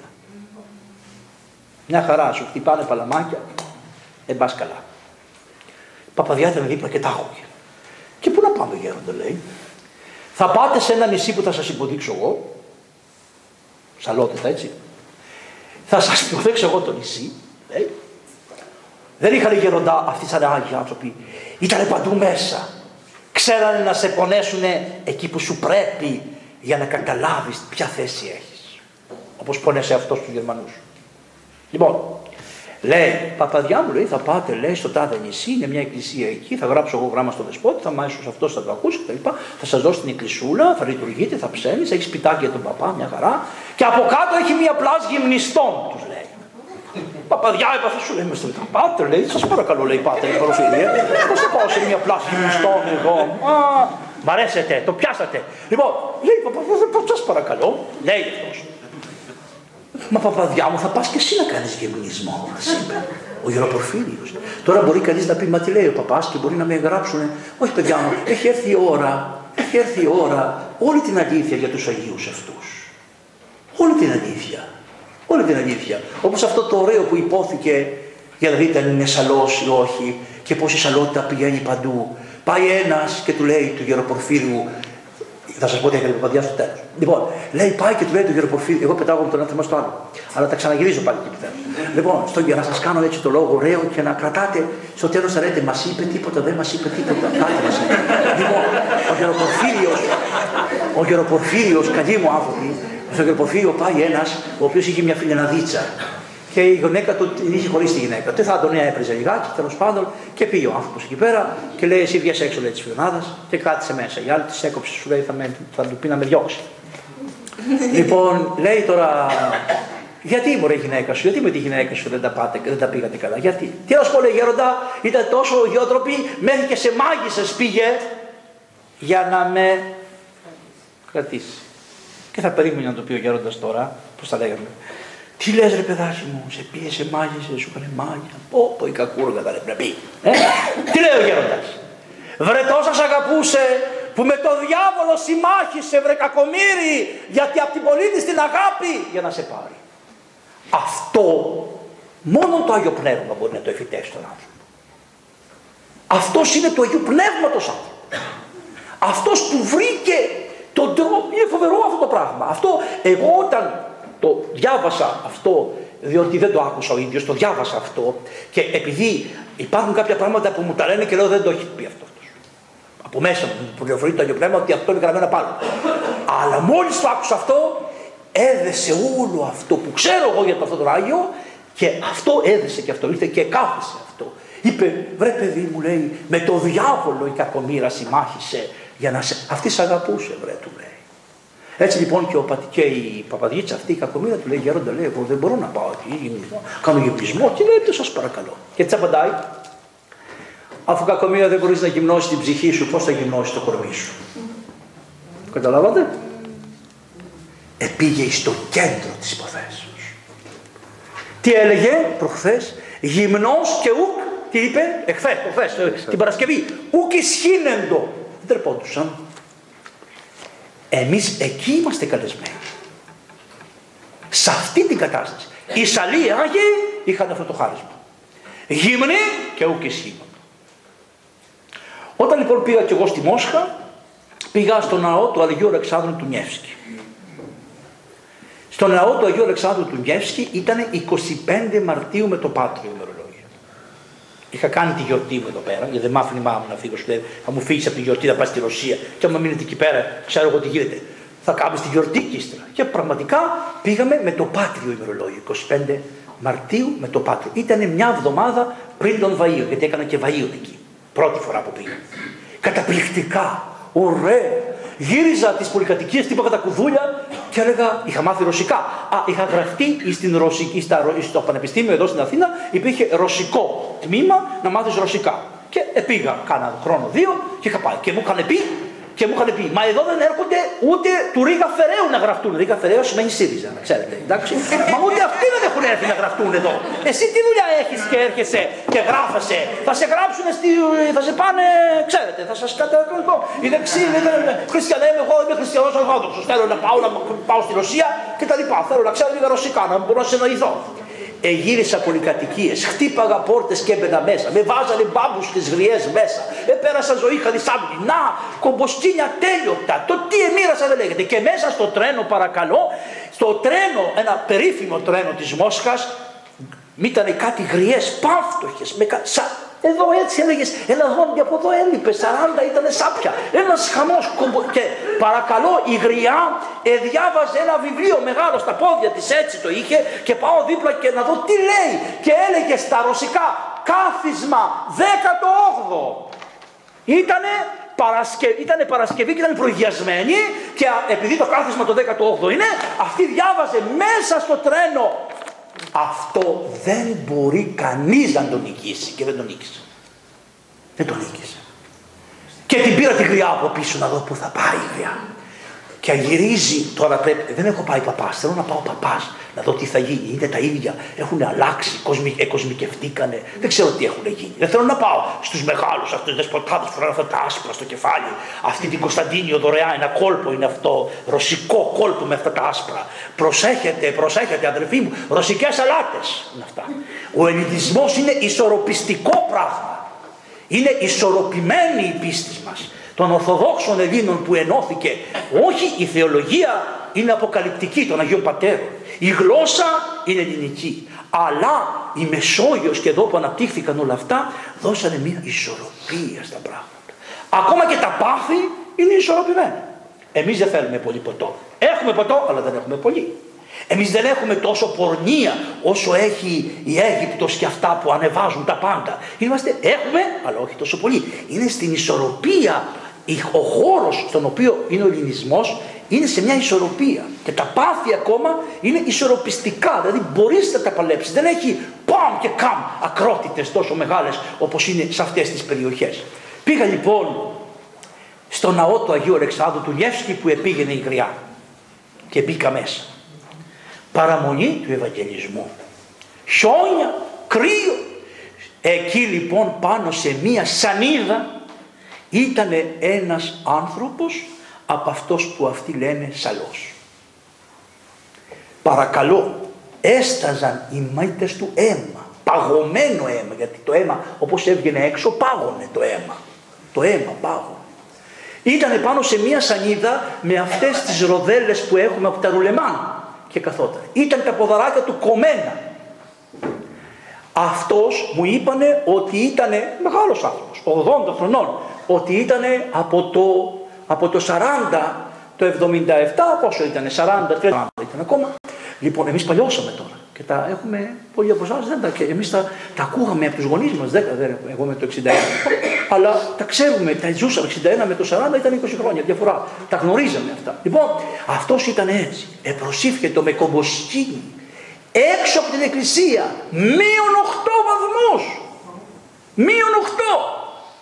Μια χαρά, σου χτυπάνε παλαμάκια, δεν πας καλά. Η παπαδιά ήταν δίπλα και τα άκουγε. Και πού να πάμε γέροντα, λέει? Θα πάτε σε ένα νησί που θα σας υποδείξω εγώ, σαλότητα έτσι, θα σας υποδείξω εγώ το νησί, λέει. Δεν είχαν γέροντα αυτοί σαν άγιοι άνθρωποι, ήταν παντού μέσα. Ξέρανε να σε πονέσουνε εκεί που σου πρέπει για να καταλάβεις ποια θέση έχεις. Όπως πονέσαι αυτός τους Γερμανούς. Λοιπόν, λέει, παπαδιά μου, λέει, θα πάτε, λέει, στο τάδε νησί, είναι μια εκκλησία εκεί, θα γράψω εγώ γράμμα στο δεσπότη, θα μάθεις αυτός θα το ακούσει κτλ. Θα σας δώσει την εκκλησούλα, θα λειτουργείτε, θα ψένεις, έχει σπιτάκι για τον παπά, μια χαρά. Και από κάτω έχει μια πλάζ γυμνιστών, τους λέει. Παπαδιά, έπαθε, σου λέει, είμαστε μετά. Πάτερ, λέει, σας παρακαλώ, λέει, πάτερ, η Πορφύρια. Πώς θα πάω σε μια πλάση μισθών εγώ. Μ' αρέσετε, το πιάσατε. Λοιπόν, λέει, σας παρακαλώ, λέει αυτός. Μα παπαδιά μου, θα πας και εσύ να κάνεις γεμνισμό, μας είπε ο Γεροπορφύριος. Τώρα μπορεί κανείς να πει, μα τι λέει ο παπάς και μπορεί να με γράψουνε. Όχι, παιδιά μου, έχει έρθει η ώρα, όλη την αλήθεια για τους Αγίους αυτούς. Όλη την αλήθεια. Όλη την αλήθεια. Όπως αυτό το ωραίο που υπόθηκε για να δείτε αν είναι σαλός ή όχι και πως η σαλότητα πηγαίνει παντού. Πάει ένας και του λέει του Γεροπορφύριου, θα σας πω τι έκανε η παπαδιά στο τέλος. Λοιπόν, πάει και του λέει του Γεροπορφύριου, εγώ πετάγω με τον ένα θέμα στο άλλο. Αλλά τα ξαναγυρίζω πάλι εκεί που θέλω. Λοιπόν, για να σας κάνω έτσι το λόγο ωραίο και να κρατάτε στο τέλος θα λέτε, μας είπε τίποτα, δεν μας είπε τίποτα. Κάτι μας είπε. Λοιπόν, ο Γεροπορφύριος, καλοί μου άνθρωποι, στο Γεροπορφύριο πάει ένας ο οποίος είχε μια φιλεναδίτσα. Και η γυναίκα του την είχε χωρίσει τη γυναίκα. Τι θα τον έπαιζε λιγάκι, τέλος πάντων, και πήγε ο άνθρωπος εκεί πέρα και λέει: εσύ βγες έξω, λέει, της φιλενάδας και κράτησε μέσα. Η άλλη της έκοψε, σου λέει: θα του πει να με διώξει. Λοιπόν, λέει τώρα, γιατί μωρέ γυναίκα σου, γιατί με τη γυναίκα σου δεν τα πήγατε καλά, γιατί. Τι να σου πω, λέει Γέροντα, ήταν τόσο γεώτροπη, μέχρι και σε μάγισσες πήγε για να με κρατήσει. Και θα περίμενε να το πει ο Γέροντας τώρα, πώς θα λέγαμε. Τι λες ρε παιδάκι μου, σε πίεσε μάγισσε, σου έκανε μάγια. Πω, η κακούργα δεν πρέπει. Τι λέει ο Γέροντας. Βρε τόσα σ' αγαπούσε που με το διάβολο συμμάχισε βρε κακομοίρη, γιατί απ' την πολύ της την αγάπη για να σε πάρει. Αυτό μόνο το Άγιο Πνεύμα μπορεί να το εφητεύσει τον άνθρωπο. Αυτός είναι του Αγίου Πνεύματος άνθρωπο. Αυτός που βρήκε τον τρόπο, είναι φοβερό αυτό το πράγμα. Αυτό εγώ όταν το διάβασα αυτό, διότι δεν το άκουσα ο ίδιος, το διάβασα αυτό και επειδή υπάρχουν κάποια πράγματα που μου τα λένε και λέω δεν το έχει πει αυτός. Από μέσα μου πληροφορεί το Άγιο Πνεύμα ότι αυτό είναι γραμμένο πάνω. Αλλά μόλις το άκουσα αυτό, έδεσε όλο αυτό που ξέρω εγώ για αυτό τον Άγιο και αυτό έδεσε και αυτό, ήρθε και κάθισε αυτό. Είπε, βρε παιδί μου λέει, με το διάβολο η κακομοίρα συμμάχισε για να σε... Αυτή σ' αγαπούσε βρε του λέει. Έτσι λοιπόν και η παπαδιίτσα αυτή η κακομοίρα του λέει, Γέροντα λέει, εγώ δεν μπορώ να πάω εκεί, κάνω γυμνισμό και λέει, τι σας παρακαλώ. Και της απαντάει, αφού κακομοίρα δεν μπορείς να γυμνώσεις την ψυχή σου, πώς θα γυμνώσεις το κορμί σου. Καταλάβατε. Επήγε στο κέντρο της υποθέσεως. Τι έλεγε προχθές, γυμνός και ουκ, τι είπε, προχθές, την Παρασκευή, ουκ ισχύνεντο. Δεν τρεπόντουσαν. Εμείς εκεί είμαστε καλεσμένοι. Σε αυτή την κατάσταση. Οι Σαλοί Άγιοι είχαν αυτό το χάρισμα. Γύμνοι και ουκ ισχύνοντο. Όταν λοιπόν πήγα και εγώ στη Μόσχα, πήγα στο ναό του Αγίου Αλεξάνδρου του Νιεύσκη. Στο ναό του Αγίου Αλεξάνδρου του Νιεύσκη ήταν 25 Μαρτίου με το πάτριο ημερολόγιο. Είχα κάνει τη γιορτή μου εδώ πέρα, γιατί δεν μ' άφηνε η μάμα μου να φύγω. Σου λέει, θα μου φύγει από τη γιορτή, θα πα στη Ρωσία. Και άμα μείνετε εκεί πέρα, ξέρω εγώ τι γίνεται. Θα κάνουμε στη γιορτή και ύστερα. Και πραγματικά πήγαμε με το πάτριο ημερολόγιο. 25 Μαρτίου με το πάτριο. Ήταν μια εβδομάδα πριν τον Βαΐο, γιατί έκανα και Βαΐο εκεί. Πρώτη φορά που πήγα. Καταπληκτικά, ωραία. Γύριζα τις πολυκατοικίες, τύπαγα τα κουδούλια και έλεγα, είχα μάθει ρωσικά. Είχα γραφτεί στην ρωσική, στο πανεπιστήμιο εδώ στην Αθήνα, υπήρχε ρωσικό τμήμα να μάθεις ρωσικά. Και πήγα, κάνα χρόνο 2 και είχα πάει. Και μου είχαν πει, μα εδώ δεν έρχονται ούτε του Ρίγα Φεραίου να γραφτούν. Ρίγα Φεραίου σημαίνει ΣΥΡΙΖΑ, να ξέρετε. Εντάξει. Μα ούτε αυτοί δεν έχουν έρθει να γραφτούν εδώ. Εσύ τι δουλειά έχεις και έρχεσαι και γράφεσαι. Θα σε γράψουν, θα σε πάνε, ξέρετε, θα σας κατακολουθώ. Οι δεξιοί λένε χριστιανέ, εγώ είμαι χριστιανός Ορθόδοξος. Θέλω να πάω στη Ρωσία και τα λοιπά. Θέλω να ξέρω λίγα ρωσικά, να μπορώ να σε εννοηθώ. Γύρισα πολυκατοικίες, χτύπαγα πόρτες και έμπαινα μέσα. Με βάζανε μπάμπουσκες γριές μέσα. Πέρασα ζωή χαρισάμινη. Να, κομποσκίνια τέλειωτα. Το τι εμοίρασα δεν λέγεται. Και μέσα στο τρένο, παρακαλώ, στο τρένο, ένα περίφημο τρένο της Μόσχας, ήταν κάτι γριές πάφτωχες. Εδώ έτσι έλεγες, ένα δόντι από εδώ έλειπε, 40 ήταν σάπια. Ένας χαμός και παρακαλώ η γριά διάβαζε ένα βιβλίο μεγάλο στα πόδια της, έτσι το είχε και πάω δίπλα και να δω τι λέει. Και έλεγε στα ρωσικά, κάθισμα 18. Ήτανε Παρασκευή και ήταν προηγιασμένη και επειδή το κάθισμα το 18 είναι, αυτή διάβαζε μέσα στο τρένο αυτό δεν μπορεί κανείς να τον νικήσει και δεν τον νίκησε. Δεν τον νίκησε. Και την πήρα τη γριά από πίσω να δω πού θα πάει η γριά. Και γυρίζει, τώρα πρέπει, δεν έχω πάει παπάς, θέλω να πάω παπάς, να δω τι θα γίνει. Είναι τα ίδια, έχουν αλλάξει, εκοσμικευτήκανε, δεν ξέρω τι έχουν γίνει. Δεν θέλω να πάω στους μεγάλους, αυτούς τους δεσποτάδες που φοράνε αυτά τα άσπρα στο κεφάλι. Αυτή την Κωνσταντίνιο δωρεά, ένα κόλπο είναι αυτό, ρωσικό κόλπο με αυτά τα άσπρα. Προσέχετε αδελφοί μου, ρωσικές αλάτες είναι αυτά. Ο ελληνισμός είναι ισορροπιστικό πράγμα. Είναι ισορροπημένη η πίστη μας των Ορθοδόξων Ελλήνων που ενώθηκε. Όχι, η θεολογία είναι αποκαλυπτική των Αγίων Πατέρων. Η γλώσσα είναι ελληνική. Αλλά η Μεσόγειος και εδώ που αναπτύχθηκαν όλα αυτά δώσανε μια ισορροπία στα πράγματα. Ακόμα και τα πάθη είναι ισορροπημένα. Εμείς δεν θέλουμε πολύ ποτό. Έχουμε ποτό αλλά δεν έχουμε πολύ. Εμείς δεν έχουμε τόσο πορνεία όσο έχει η Αίγυπτος και αυτά που ανεβάζουν τα πάντα. Έχουμε, αλλά όχι τόσο πολύ. Είναι στην ισορροπία. Ο χώρος στον οποίο είναι ο ελληνισμός είναι σε μια ισορροπία. Και τα πάθη ακόμα είναι ισορροπιστικά. Δηλαδή μπορείς να τα παλέψεις. Δεν έχει παμ και καμ ακρότητες τόσο μεγάλες όπως είναι σε αυτές τις περιοχές. Πήγα λοιπόν στο ναό του Αγίου Αλεξάνδρου του Νιεύσκη που επήγαινε η γριά. Και μπήκα μέσα. Παραμονή του Ευαγγελισμού. Χιόνια, κρύο. Εκεί λοιπόν πάνω σε μία σανίδα ήταν ένας άνθρωπος από αυτός που αυτοί λένε σαλός. Παρακαλώ, έσταζαν οι μύτες του αίμα, παγωμένο αίμα, γιατί το αίμα όπως έβγαινε έξω πάγωνε το αίμα. Το αίμα πάγωνε. Ήτανε πάνω σε μία σανίδα με αυτές τις ροδέλες που έχουμε από τα ρουλεμάν. Και καθόταν. Ήταν τα ποδαράκια του κομμένα. Αυτός μου είπανε ότι ήτανε μεγάλος άνθρωπος, 80 χρονών, ότι ήτανε από το 40, το 77, πόσο ήτανε, 40, 30 ήταν ακόμα. Λοιπόν, εμείς παλιώσαμε τώρα και τα έχουμε, πολλοί από εσάς δεν τα, και εμείς τα ακούγαμε από τους γονείς μας, εγώ με το 61, αλλά τα ξέρουμε, τα ζούσαμε 61 με το 40 ήταν 20 χρόνια διαφορά, τα γνωρίζαμε αυτά. Λοιπόν, αυτός ήταν έτσι, επροσήφιε με κομποσκίνη, έξω από την εκκλησία, μείον 8 βαθμούς, μείον 8.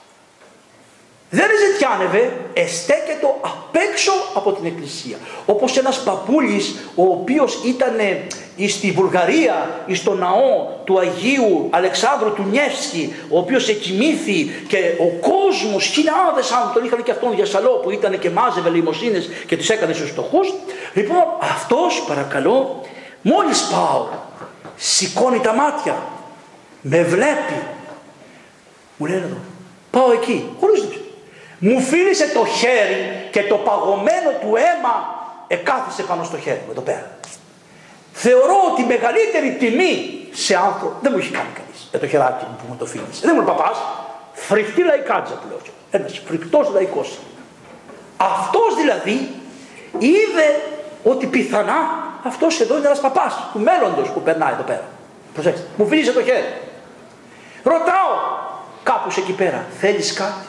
Δεν ζητιάνευε, εστέκετο απ' έξω από την εκκλησία. Όπως ένας παππούλης ο οποίος ήταν στη Βουλγαρία, στο ναό του Αγίου Αλεξάνδρου του Νιεύσκη, ο οποίος εκοιμήθη και ο κόσμος, χιλιάδες άνθρωποι, τον είχαν και αυτόν για σαλό που ήταν και μάζευε λιμοσύνες και τους έκανε στους φτωχούς. Λοιπόν, αυτός παρακαλώ, μόλις πάω, σηκώνει τα μάτια, με βλέπει, μου λένε εδώ, πάω εκεί, χωρίς δίψη. Μου φίλησε το χέρι και το παγωμένο του αίμα εκάθισε πάνω στο χέρι μου εδώ πέρα. Θεωρώ ότι μεγαλύτερη τιμή σε άνθρωπο δεν μου έχει κάνει κανείς για το χεράκι μου που μου το φίλησε. Δεν ήμουν παπάς, φρικτή λαϊκάτζα που λέω. Ένας φρικτός λαϊκός. Αυτός δηλαδή είδε ότι πιθανά αυτός εδώ είναι ένας παπάς του μέλλοντος που περνάει εδώ πέρα. Προσέξτε, μου φίλησε το χέρι. Ρωτάω κάπου εκεί πέρα, θέλεις κάτι?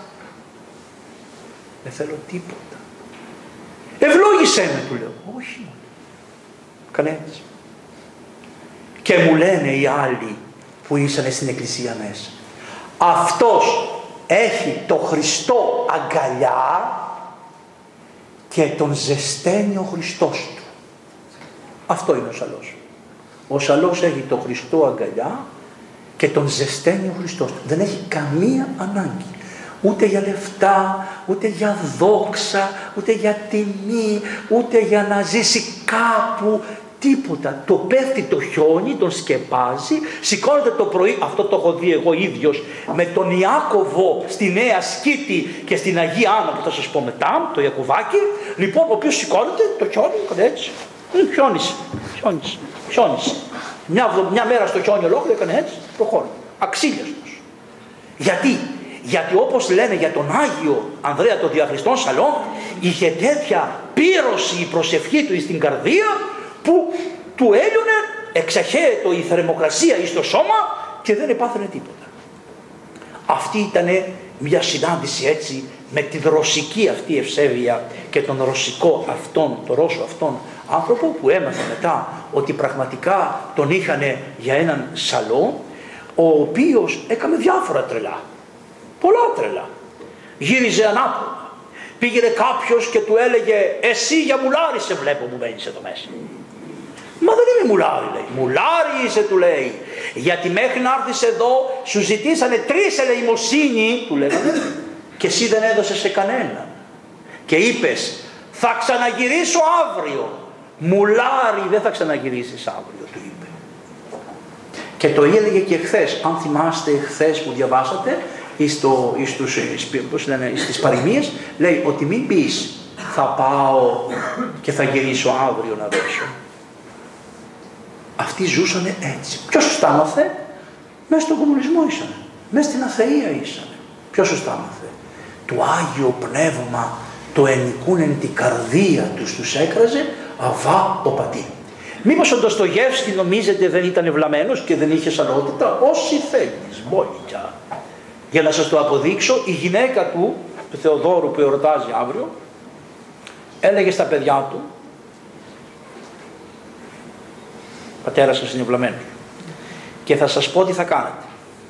Δεν θέλω τίποτα. Ευλόγησέ με, του λέω. Όχι μόνο. Κανένας. Και μου λένε οι άλλοι που ήσανε στην εκκλησία μέσα. Αυτός έχει το Χριστό αγκαλιά και τον ζεσταίνει ο Χριστός του. Αυτό είναι ο σαλός. Ο σαλός έχει το Χριστό αγκαλιά και τον ζεσταίνει ο Χριστός του. Δεν έχει καμία ανάγκη. Ούτε για λεφτά, ούτε για δόξα, ούτε για τιμή, ούτε για να ζήσει κάπου, τίποτα. Το πέφτει το χιόνι, τον σκεπάζει, σηκώνεται το πρωί, αυτό το έχω δει εγώ ίδιος, με τον Ιάκωβο στη Νέα Σκήτη και στην Αγία Άννα που θα σας πω μετά, το Ιακωβάκι, λοιπόν, ο οποίος σηκώνεται, το χιόνι, έκανε έτσι, χιόνισε. Μια μέρα στο χιόνι ολόκληρο έκανε έτσι, προχώρησε, αξίλιαστος. Γιατί όπως λένε για τον Άγιο Ανδρέα τον Διαχριστόν Σαλό, είχε τέτοια πύρωση η προσευχή του στην καρδία που του έλειωνε, εξαχαίρετο η θερμοκρασία εις το σώμα και δεν επάθαινε τίποτα. Αυτή ήταν μια συνάντηση έτσι με την ρωσική αυτή ευσέβεια και τον ρωσικό αυτόν, τον Ρώσο αυτόν άνθρωπο που έμαθε μετά ότι πραγματικά τον είχαν για έναν σαλό, ο οποίος έκαμε διάφορα τρελά, πολλά τρελά. Γύριζε ανάποδα. Πήγαινε κάποιος και του έλεγε «Εσύ για μουλάρι σε βλέπω που μένεις εδώ μέσα». «Μα δεν είμαι μουλάρι», λέει. «Μουλάρι είσαι», του λέει, «γιατί μέχρι να έρθεις εδώ σου ζητήσανε 3 ελεημοσύνη», του λέγανε, «και εσύ δεν έδωσες σε κανέναν. Και είπες θα ξαναγυρίσω αύριο». «Μουλάρι, δεν θα ξαναγυρίσεις αύριο», του είπε. Και το έλεγε και χθες. Αν θυμάστε χθες που διαβάσατε στις παροιμίες, λέει ότι μην πεις θα πάω και θα γυρίσω αύριο να δώσω. Αυτοί ζούσανε έτσι. Ποιος τους τα άμαθε? Μέσα στον κομμουνισμό ήσανε, μέσα στην αθεία ήσανε. Ποιος τους τα άμαθε? Το Άγιο Πνεύμα το ενικούν εν την καρδία τους έκραζε αβά ο πατή. Μήπως ο Ντοστογεύσκη νομίζετε δεν ήταν βλαμμένος και δεν είχε σαλότητα? Όσοι θέλεις, μόλιτσα. Για να σας το αποδείξω, η γυναίκα του Θεοδόρου που εορτάζει αύριο, έλεγε στα παιδιά του, πατέρας σας είναι βλαμμένος, και θα σας πω τι θα κάνετε.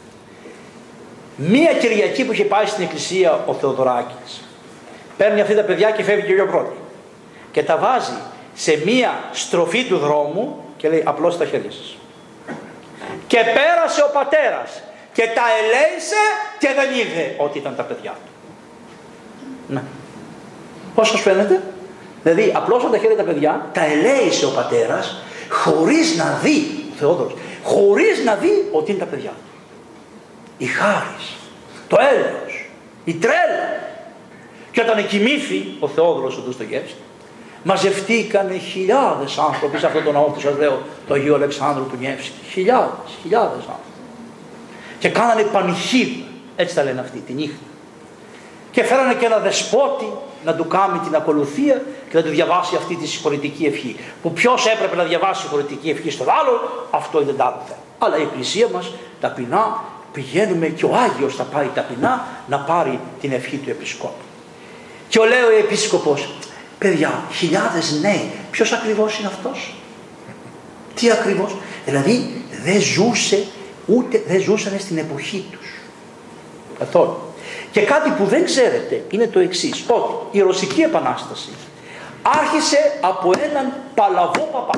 Μία Κυριακή που είχε πάει στην εκκλησία ο Θεοδωράκης, παίρνει αυτή τα παιδιά και φεύγει και ο πρώτη και τα βάζει σε μία στροφή του δρόμου και λέει απλώστε τα χέρια σας. Και πέρασε ο πατέρας και τα ελέησε και δεν είδε ότι ήταν τα παιδιά του. Ναι. Πώς σας φαίνεται? Δηλαδή απλώσαν τα χέρια τα παιδιά, τα ελέησε ο πατέρας χωρίς να δει, ο Θεόδωρος, χωρίς να δει ότι είναι τα παιδιά του. Η χάρις, το έλεος, η τρέλα. Και όταν κοιμήθη ο Θεόδωρος ο Ντοστογεύσκη, μαζευτήκανε χιλιάδες άνθρωποι σε αυτόν τον ναό που σας λέω, το Αγίου Αλεξάνδρου του Νιεύσκη. Χιλιάδες άνθρωποι. Και κάνανε πανηχίδα, έτσι τα λένε αυτοί, τη νύχτα. Και φέρανε και ένα δεσπότη να του κάνει την ακολουθία και να του διαβάσει αυτή τη συγχωρητική ευχή. Που ποιος έπρεπε να διαβάσει συγχωρητική ευχή στον άλλο, αυτό είναι το άλλο θέμα. Αλλά η Εκκλησία μας ταπεινά πηγαίνουμε και ο Άγιος θα πάει ταπεινά να πάρει την ευχή του Επισκόπου. Και λέει ο Επίσκοπος, παιδιά, χιλιάδες νέοι, ποιος ακριβώς είναι αυτός? Τι ακριβώς? Δηλαδή δεν ζούσαν στην εποχή τους. Καθόλου. Και κάτι που δεν ξέρετε είναι το εξής, ότι η Ρωσική Επανάσταση άρχισε από έναν παλαβό παπά.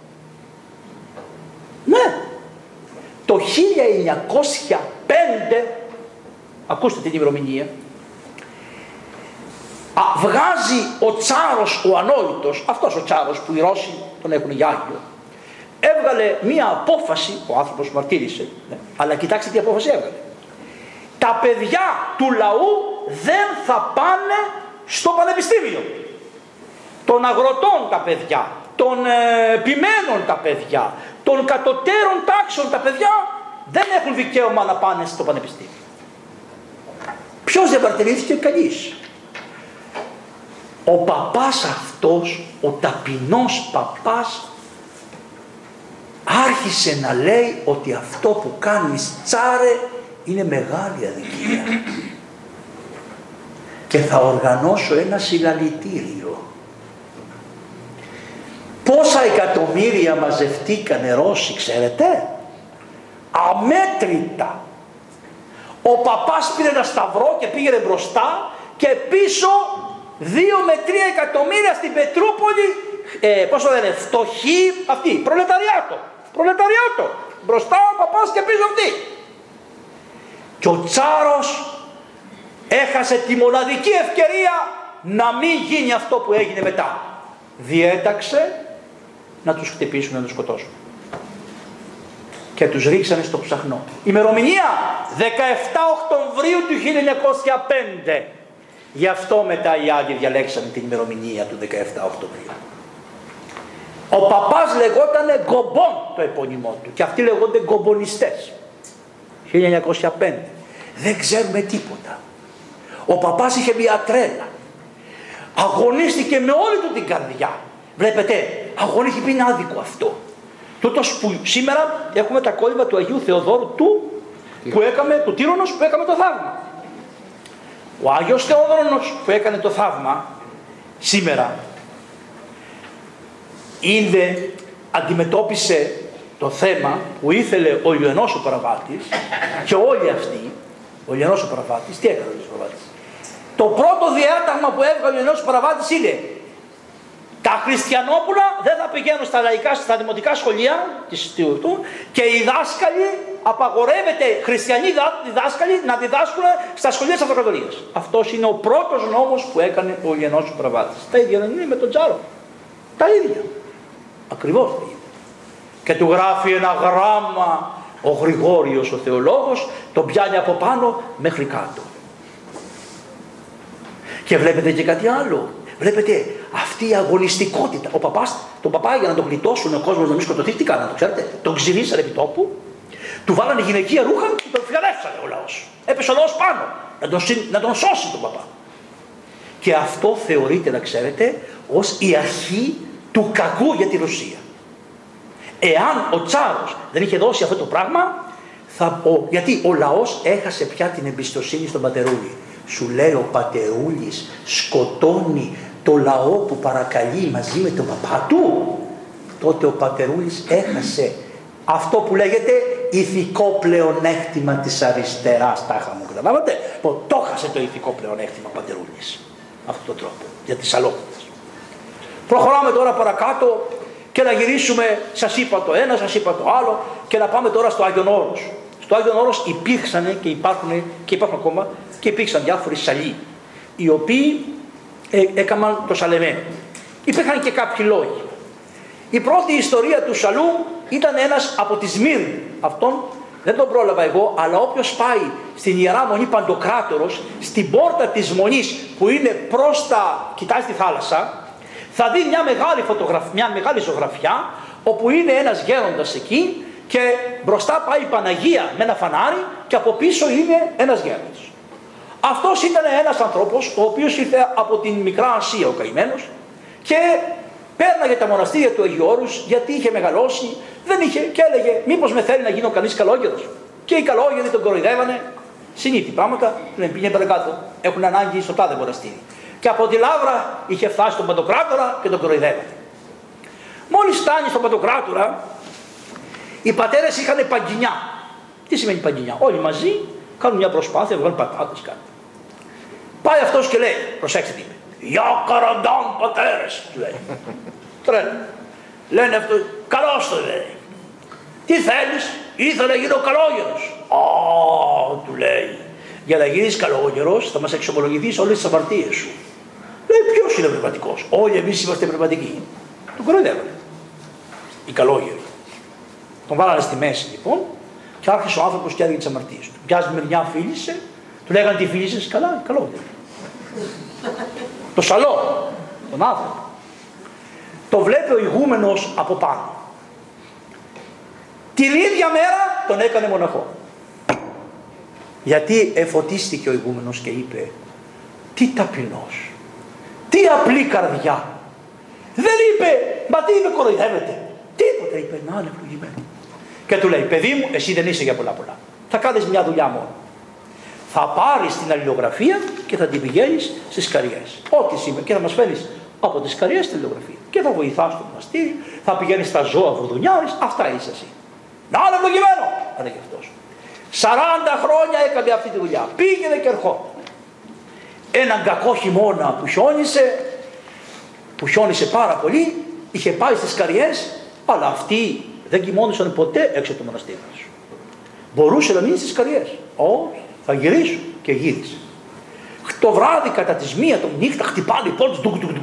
Ναι. Το 1905, ακούστε την ημερομηνία, βγάζει ο Τσάρος ο Ανόητος, αυτός ο Τσάρος που οι Ρώσοι τον έχουν για Άγιο, έβγαλε μία απόφαση, ο άνθρωπος μαρτύρησε, ναι, αλλά κοιτάξτε τι απόφαση έβγαλε. Τα παιδιά του λαού δεν θα πάνε στο πανεπιστήμιο. Των αγροτών τα παιδιά, των ποιμένων τα παιδιά, των κατωτέρων τάξεων τα παιδιά δεν έχουν δικαίωμα να πάνε στο πανεπιστήμιο. Ποιος διαμαρτυρήθηκε? Κανείς. Ο παπάς αυτός, ο ταπεινός παπάς, άρχισε να λέει ότι αυτό που κάνεις, Τσάρε, είναι μεγάλη αδικία και θα οργανώσω ένα συλλαλητήριο. Πόσα εκατομμύρια μαζευτήκανε Ρώσοι, ξέρετε? Αμέτρητα. Ο παπάς πήρε ένα σταυρό και πήγαινε μπροστά και πίσω 2 με 3 εκατομμύρια στην Πετρούπολη, πώς το λένε, φτωχοί, αυτοί, προλεταριάτο. Μπροστά ο παπάς και πίσω αυτοί. Και ο Τσάρος έχασε τη μοναδική ευκαιρία να μην γίνει αυτό που έγινε μετά. Διέταξε να τους χτυπήσουν, να τους σκοτώσουν. Και τους ρίξανε στο ψαχνό. Ημερομηνία 17 Οκτωβρίου του 1905. Γι' αυτό μετά οι Άγιοι διαλέξανε την ημερομηνία του 17 Οκτωβρίου. Ο παπάς λεγότανε Γκομπόν το επώνυμό του και αυτοί λεγόνται γκομπονιστές. 1905. Δεν ξέρουμε τίποτα. Ο παπάς είχε μια τρέλα. Αγωνίστηκε με όλη του την καρδιά. Βλέπετε, αγωνίστηκε, πει είναι άδικο αυτό. Τούτος που σήμερα έχουμε τα κόλλημα του Αγίου Θεοδόρου του Τύρονος που έκαμε το θαύμα. Ο Άγιος Θεόδωρος που έκανε το θαύμα σήμερα είναι αντιμετώπισε το θέμα που ήθελε ο Ηλιονός ο Παραβάτης και όλοι αυτοί, ο Ηλιονός ο Παραβάτης, τι έκανε ο Ηλιονός ο Παραβάτης? Το πρώτο διάταγμα που έβγαλε ο Ηλιονός ο Παραβάτης είναι τα χριστιανόπουλα δεν θα πηγαίνουν στα λαϊκά, στα δημοτικά σχολεία του και οι δάσκαλοι, απαγορεύεται χριστιανοί δάσκαλοι να διδάσκουν στα σχολεία της Αυτοκρατορίας. Αυτός είναι ο πρώτος νόμος που έκανε ο Ηλιονός ο Παραβάτης. Τα ίδια δεν είναι με τον Τζάρο? Τα ίδια. Ακριβώς τα ίδια. Και του γράφει ένα γράμμα ο Γρηγόριος ο θεολόγος, τον πιάνει από πάνω μέχρι κάτω. Και βλέπετε και κάτι άλλο. Βλέπετε αυτή η αγωνιστικότητα. Ο παπάς, τον παπά για να τον γλιτώσουν ο κόσμος να μην σκοτωθεί, τι κάνανε, το ξέρετε? Τον ξυρίσανε επί τόπου, του βάλανε γυναικεία ρούχα και τον φιαλέψανε ο λαός. Έπεσε ο λαός πάνω να τον σώσει τον παπά. Και αυτό θεωρείται, να ξέρετε, ως η αρχή του κακού για τη Ρωσία. Εάν ο Τσάρος δεν είχε δώσει αυτό το πράγμα, γιατί ο λαός έχασε πια την εμπιστοσύνη στον Πατερούλη. Σου λέει ο Πατερούλης σκοτώνει το λαό που παρακαλεί μαζί με τον παπά του. Τότε ο Πατερούλης έχασε αυτό που λέγεται ηθικό πλεονέκτημα της αριστεράς. Τάχα μου, καταλάβατε? Το έχασε το ηθικό πλεονέκτημα ο Πατερούλης. Αυτόν τον τρόπο, για τις αλότητες. Προχωράμε τώρα παρακάτω και να γυρίσουμε, σας είπα το ένα, σας είπα το άλλο, και να πάμε τώρα στο Άγιον Όρος. Στο Άγιον Όρος υπήρξαν και υπάρχουν ακόμα και υπήρξαν διάφοροι σαλοί, οι οποίοι έκαναν το σαλεμένο. Υπήρχαν και κάποιοι λόγοι. Η πρώτη ιστορία του σαλού ήταν ένας από τη Σμύρνη. Αυτόν δεν τον πρόλαβα εγώ, αλλά όποιος πάει στην Ιερά Μονή Παντοκράτορος, στην πόρτα της Μονής που είναι προς τα, κοιτάει στη θάλασσα, θα δει μια μεγάλη ζωγραφιά, όπου είναι ένας γέροντας εκεί και μπροστά πάει η Παναγία με ένα φανάρι και από πίσω είναι ένας γέροντας. Αυτός ήταν ένας άνθρωπος ο οποίος ήρθε από την Μικρά Ασία ο καημένος και πέρναγε τα μοναστήρια του Αγίου Όρους γιατί είχε μεγαλώσει, δεν είχε, και έλεγε μήπως με θέλει να γίνω κανείς καλόγερος. Και οι καλόγεροι τον κοροϊδεύανε, συνήθι πράγματα, δεν πήγαινε παρακάτω, έχουν ανάγκη στο τάδε μοναστήρι. Και από τη Λαύρα είχε φτάσει στον Παντοκράτορα και τον κοροϊδεύανε. Μόλις φτάνει στον Παντοκράτορα, οι πατέρες είχαν παγκινιά. Τι σημαίνει παγκινιά? Όλοι μαζί κάνουν μια προσπάθεια, βγάλουν πατάτες, κάτι. Πάει αυτός και λέει, προσέξτε τι είπε, «Για καραντάν πατέρες», του λέει. Τρέλα. Λένε αυτό, «Καλώς το λέει». «Τι θέλεις?» «Ήθελα να γίνω καλόγερος». «Α», του λέει, «για να γίνεις καλόγερος θα μας εξομολογηθείς όλες τις αμαρτίες σου». Λέει, «Ποιος είναι πνευματικός?» «Όλοι εμείς είμαστε πνευματικοί». Τον κοροϊδεύανε οι καλόγεροι. Τον βάλανε στη μέση λοιπόν και άρχισε ο άνθρωπος και έδινε τις αμαρτίες του. Μοιάζει με μια φίλησε, του λέγανε τι φίλησες? Καλά, καλόγερο. Το σαλό, τον άνθρωπο. Το βλέπει ο ηγούμενος από πάνω. Την ίδια μέρα τον έκανε μοναχό. Γιατί εφωτίστηκε ο ηγούμενος και είπε, τι ταπεινός, τι απλή καρδιά. Δεν είπε, μα τι με κοροϊδεύετε. Τίποτα, είπε, να είναι ευλογημένο. Και του λέει, παιδί μου, εσύ δεν είσαι για πολλά. Θα κάνεις μια δουλειά μόνο. Θα πάρεις την αλληλογραφία και θα την πηγαίνεις στις Καριές. Ό,τι σήμερα, και θα μας φέρεις από τις Καριές την αλληλογραφία. Και θα βοηθάς στο μοναστήρι, θα πηγαίνεις στα ζώα βουδουνιάρης, αυτά είσαι εσύ. Να είναι ευλογημένο, έλεγε αυτός. 40 χρόνια έκανε αυτή τη δουλειά. Πήγαινε και ερχόταν. Έναν κακό χειμώνα που χιόνισε πάρα πολύ, είχε πάει στις Καριές, αλλά αυτοί δεν κοιμόντουσαν ποτέ έξω από το μοναστήρι τους. Μπορούσε να μείνει στις Καριές. Όχι, θα γυρίσουν. Και γύρισε. Το βράδυ κατά τις 1 το νύχτα χτυπάνε οι πόρτες.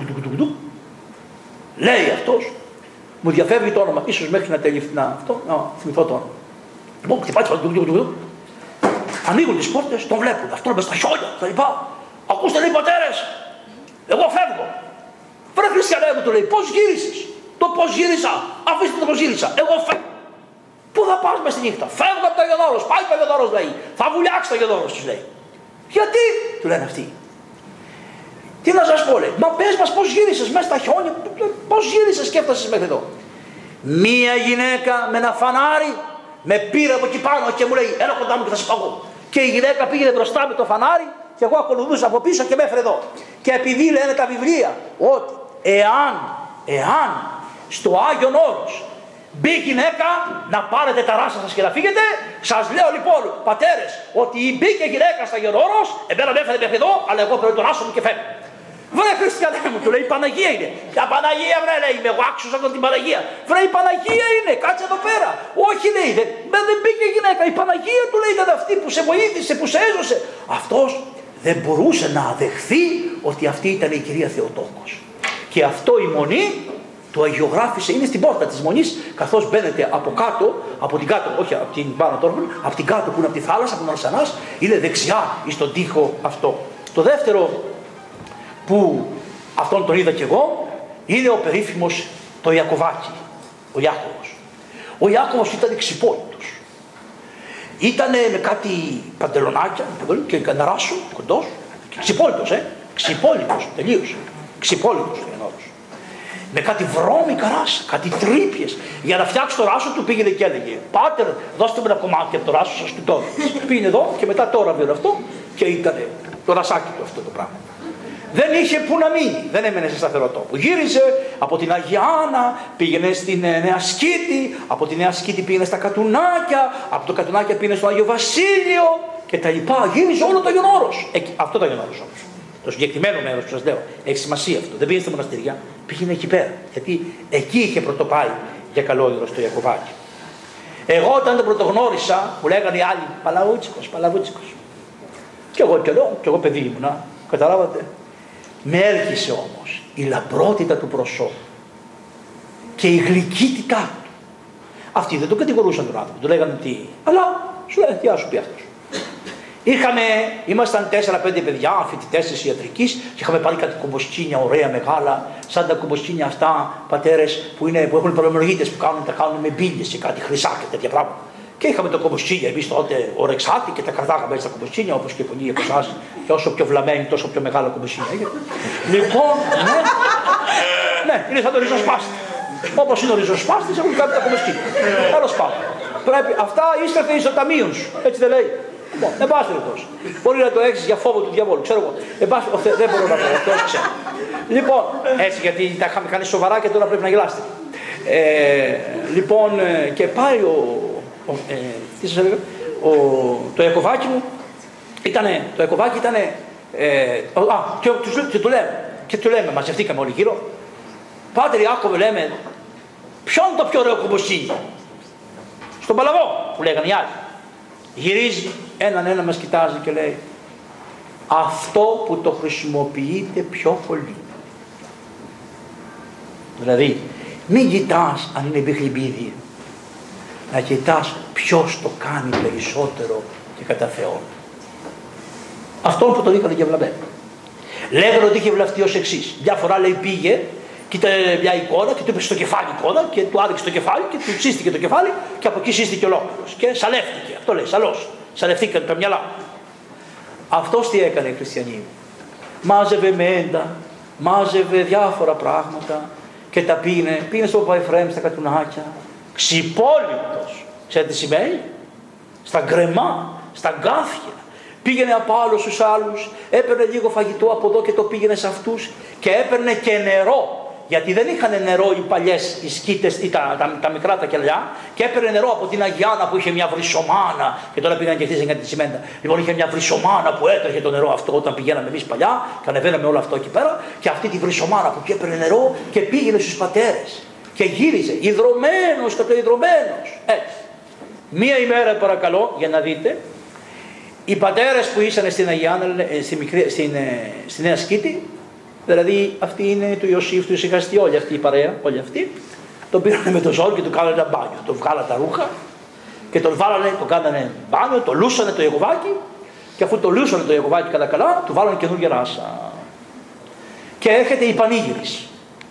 Λέει αυτός, μου διαφεύγει το όνομα, ίσως μέχρι να θυμηθώ το όνομα. Λοιπόν, χτυπάει τις πόρτες. Ανοίγουν τις πόρτες, τον βλέπουν. Αυτό με στα χιόνια, τα λοιπά. Ακούστε, λέει, πατέρες, εγώ φεύγω. Βρε χριστιανέ μου, του λέει, πώς γύρισες? Το πώς γύρισα, αφήστε το πώς γύρισα. Εγώ φεύγω. Πού θα πας μες τη νύχτα? Φεύγω από το Άγιον Όρος. Πάει το Άγιον Όρος, λέει. Θα βουλιάξει το Άγιον Όρος, τους λέει. Γιατί? Του λένε αυτοί. Τι να σας πω, λέει. Μα πες μας πώς γύρισες μέσα στα χιόνια. Πώς γύρισες και έφτασες μέχρι εδώ? Μία γυναίκα με ένα φανάρι με πήρε από εκεί πάνω και μου λέει, έλα κοντά μου και θα σε παγώ. Και η γυναίκα πήγαινε μπροστά με το φανάρι και εγώ ακολουθούσα από πίσω και με έφερε εδώ. Και επειδή λένε τα βιβλία ότι εάν στο Άγιον Όρος Μπει γυναίκα, να πάρετε τα ράσα σας και να φύγετε. Σας λέω λοιπόν, πατέρες, ότι μπήκε γυναίκα στα Γεννόρος, εμένα με έφερε μέχρι εδώ, αλλά εγώ παίρνω τον άσο μου και φεύγω. Βρε χριστιανέ μου, του λέει η Παναγία είναι. Ποια Παναγία βρε, λέει, είμαι εγώ άξιος από την Παναγία. Βρε η Παναγία είναι, κάτσε εδώ πέρα. Όχι λέει, δεν μπήκε γυναίκα, η Παναγία του λέει ήταν αυτή που σε βοήθησε, που σε έζωσε. Αυτός δεν μπορούσε να δεχθεί ότι αυτή ήταν η κυρία Θεοτόκος. Και αυτό η μονή του αγιογράφησε, είναι στην πόρτα της μονής, καθώς μπαίνετε από κάτω, από την κάτω, όχι από την πάνω τώρα, από την κάτω που είναι από τη θάλασσα, από τον Αρσενάς, είναι δεξιά στον τοίχο αυτό. Το δεύτερο που αυτόν τον είδα κι εγώ, είναι ο περίφημος το Ιακωβάκι, ο Ιάκωβος. Ο Ιάκωβος ήταν ξυπόλυτος. Ήτανε με κάτι παντελονάκια και καναράσου, κοντός, ξυπόλυτος, ξυπόλυτος, τελείωσε. Ξυπόλυτος ο Γεννόρος. Με κάτι βρώμικα ράσα, κάτι τρύπιες. Για να φτιάξει το ράσο του πήγαινε και έλεγε: Πάτερ, δώστε μου ένα κομμάτι από το ράσο σας του τώρα. Πήγαινε εδώ και μετά τώρα βγαίνει αυτό και ήταν το ρασάκι του αυτό το πράγμα. Δεν είχε που να μείνει, δεν έμενε σε σταθερό τόπο. Γύριζε από την Αγία Άννα, πήγαινε στην Νέα Σκήτη, από τη Νέα Σκήτη πήγαινε στα Κατουνάκια, από το Κατουνάκια πήγαινε στο Άγιο Βασίλειο και τα λοιπά. Γύριζε όλο το Γεννόρος. Αυτό το Γεννόρος όμως. Το συγκεκριμένο μέρος που σας λέω, έχει σημασία αυτό. Δεν πήγαινε στα μοναστηριά, πήγαινε εκεί πέρα. Γιατί εκεί είχε πρωτοπάει για καλόγερο στο Ιακωβάκι. Εγώ όταν τον πρωτογνώρισα, που λέγανε οι άλλοι Παλαβούτσικος, Παλαβούτσικος. Και εγώ παιδί ήμουνα, καταλάβατε. Με έλκυσε όμως η λαμπρότητα του προσώπου και η γλυκύτητά του. Αυτοί δεν τον κατηγορούσαν τον άνθρωπο, του λέγανε τι, αλλά σου λένε τι σου πει αυτός. Ήμασταν 4-5 παιδιά, φοιτητές της ιατρικής και είχαμε πάρει κάτι κομποσκίνια ωραία μεγάλα, σαν τα κομποσκίνια αυτά, πατέρες που έχουν προμολογίτες που τα κάνουν με μπίλιες και κάτι χρυσά και τέτοια πράγματα. Και είχαμε το κομποσκίνια, εμείς τότε ορεξάτη και τα κρατάγαμε έτσι τα κομποσκίνια, όπως και πολλοί από εσάς, και όσο πιο βλαμμένοι, τόσο πιο μεγάλα κομποσκίνια. Λοιπόν, ναι, είναι σαν το ριζοσπάστη. Όπως είναι ο ριζοσπάστης, έχουν κάνει τα κομποσκίνια. Τέλος πάντων. Αυτά ίστρεφε εις το ταμείο σου, έτσι δεν λέει. Λοιπόν, εν πάση περιπτώσει. Μπορεί να το έχεις για φόβο του διαβόλου, ξέρω εγώ. Δεν μπορώ να πω, αυτός ξέρω. Λοιπόν, έτσι γιατί τα είχαμε κάνει σοβαρά και τώρα πρέπει να γελάσετε. Λοιπόν, και πάει τι σας έλεγα, το Ιακωβάκι μου ήτανε, και του λέμε, μαζευτήκαμε όλοι γύρω, Πάτερ Ιάκωβε, λέμε, ποιο είναι το πιο ωραίο κομποσκίνι? Στον Παλαβό, που λέγανε οι άλλοι. Γυρίζει, έναν μας κοιτάζει και λέει, αυτό που το χρησιμοποιείτε πιο πολύ. Δηλαδή, μην κοιτάς αν είναι μπιχλιμπίδι, να κοιτάς ποιος το κάνει περισσότερο και κατά Θεόν. Αυτό που τον είχαν και βλαμμένο. Λέγανε ότι είχε βλαφτεί ως εξής. Μια φορά λέει πήγε, κοίτα μια εικόνα και του είπε στο κεφάλι εικόνα και του άδειξε το κεφάλι και του σύστηκε το κεφάλι και από εκεί σύστηκε ολόκληρος. Και σαλεύτηκε. Αυτό λέει, σαλός. Σαλευθήκαν τα μυαλά. Αυτός τι έκανε οι χριστιανοί? Μάζευε μέντα, μάζευε διάφορα πράγματα και τα πήγαινε στο Παπαϊφρέμ, στα Κατουνάκια. Ξυπόλυτος. Ξέρετε τι σημαίνει? Στα γκρεμά, στα γκάθια. Πήγαινε από άλλους στους άλλους, έπαιρνε λίγο φαγητό από εδώ και το πήγαινε σε αυτούς και έπαιρνε και νερό. Γιατί δεν είχαν νερό οι παλιές, οι σκήτες ή τα μικρά τα κελιά, και έπαιρνε νερό από την Αγιάνα που είχε μια βρυσομάνα. Και τώρα πήγαν και χτίσαν για τη τσιμέντα. Λοιπόν, είχε μια βρυσομάνα που έτρεχε το νερό αυτό όταν πηγαίναμε εμείς παλιά, και ανεβαίναμε όλο αυτό εκεί πέρα. Και αυτή τη βρυσομάνα που έπαιρνε νερό και πήγαινε στους πατέρες. Και γύριζε, υδρωμένος, κατοϊδρωμένος. Έτσι. Μία ημέρα, παρακαλώ, για να δείτε, οι πατέρες που ήσαν στην Αγιάνα, στη Νέα Σκήτη, δηλαδή αυτή είναι του Ιωσήφ, του Ισυχαστή, όλη αυτή η παρέα, όλοι αυτοί, τον πήρανε με το ζόρι και του κάνανε ένα μπάνιο. Τον βγάλανε τα ρούχα και τον κάνανε μπάνιο, το λούσανε το Ιακωβάκι, και αφού το λούσανε το Ιακωβάκι καλά, του βάλανε καινούργια ράσα. Και έρχεται η πανήγυρης.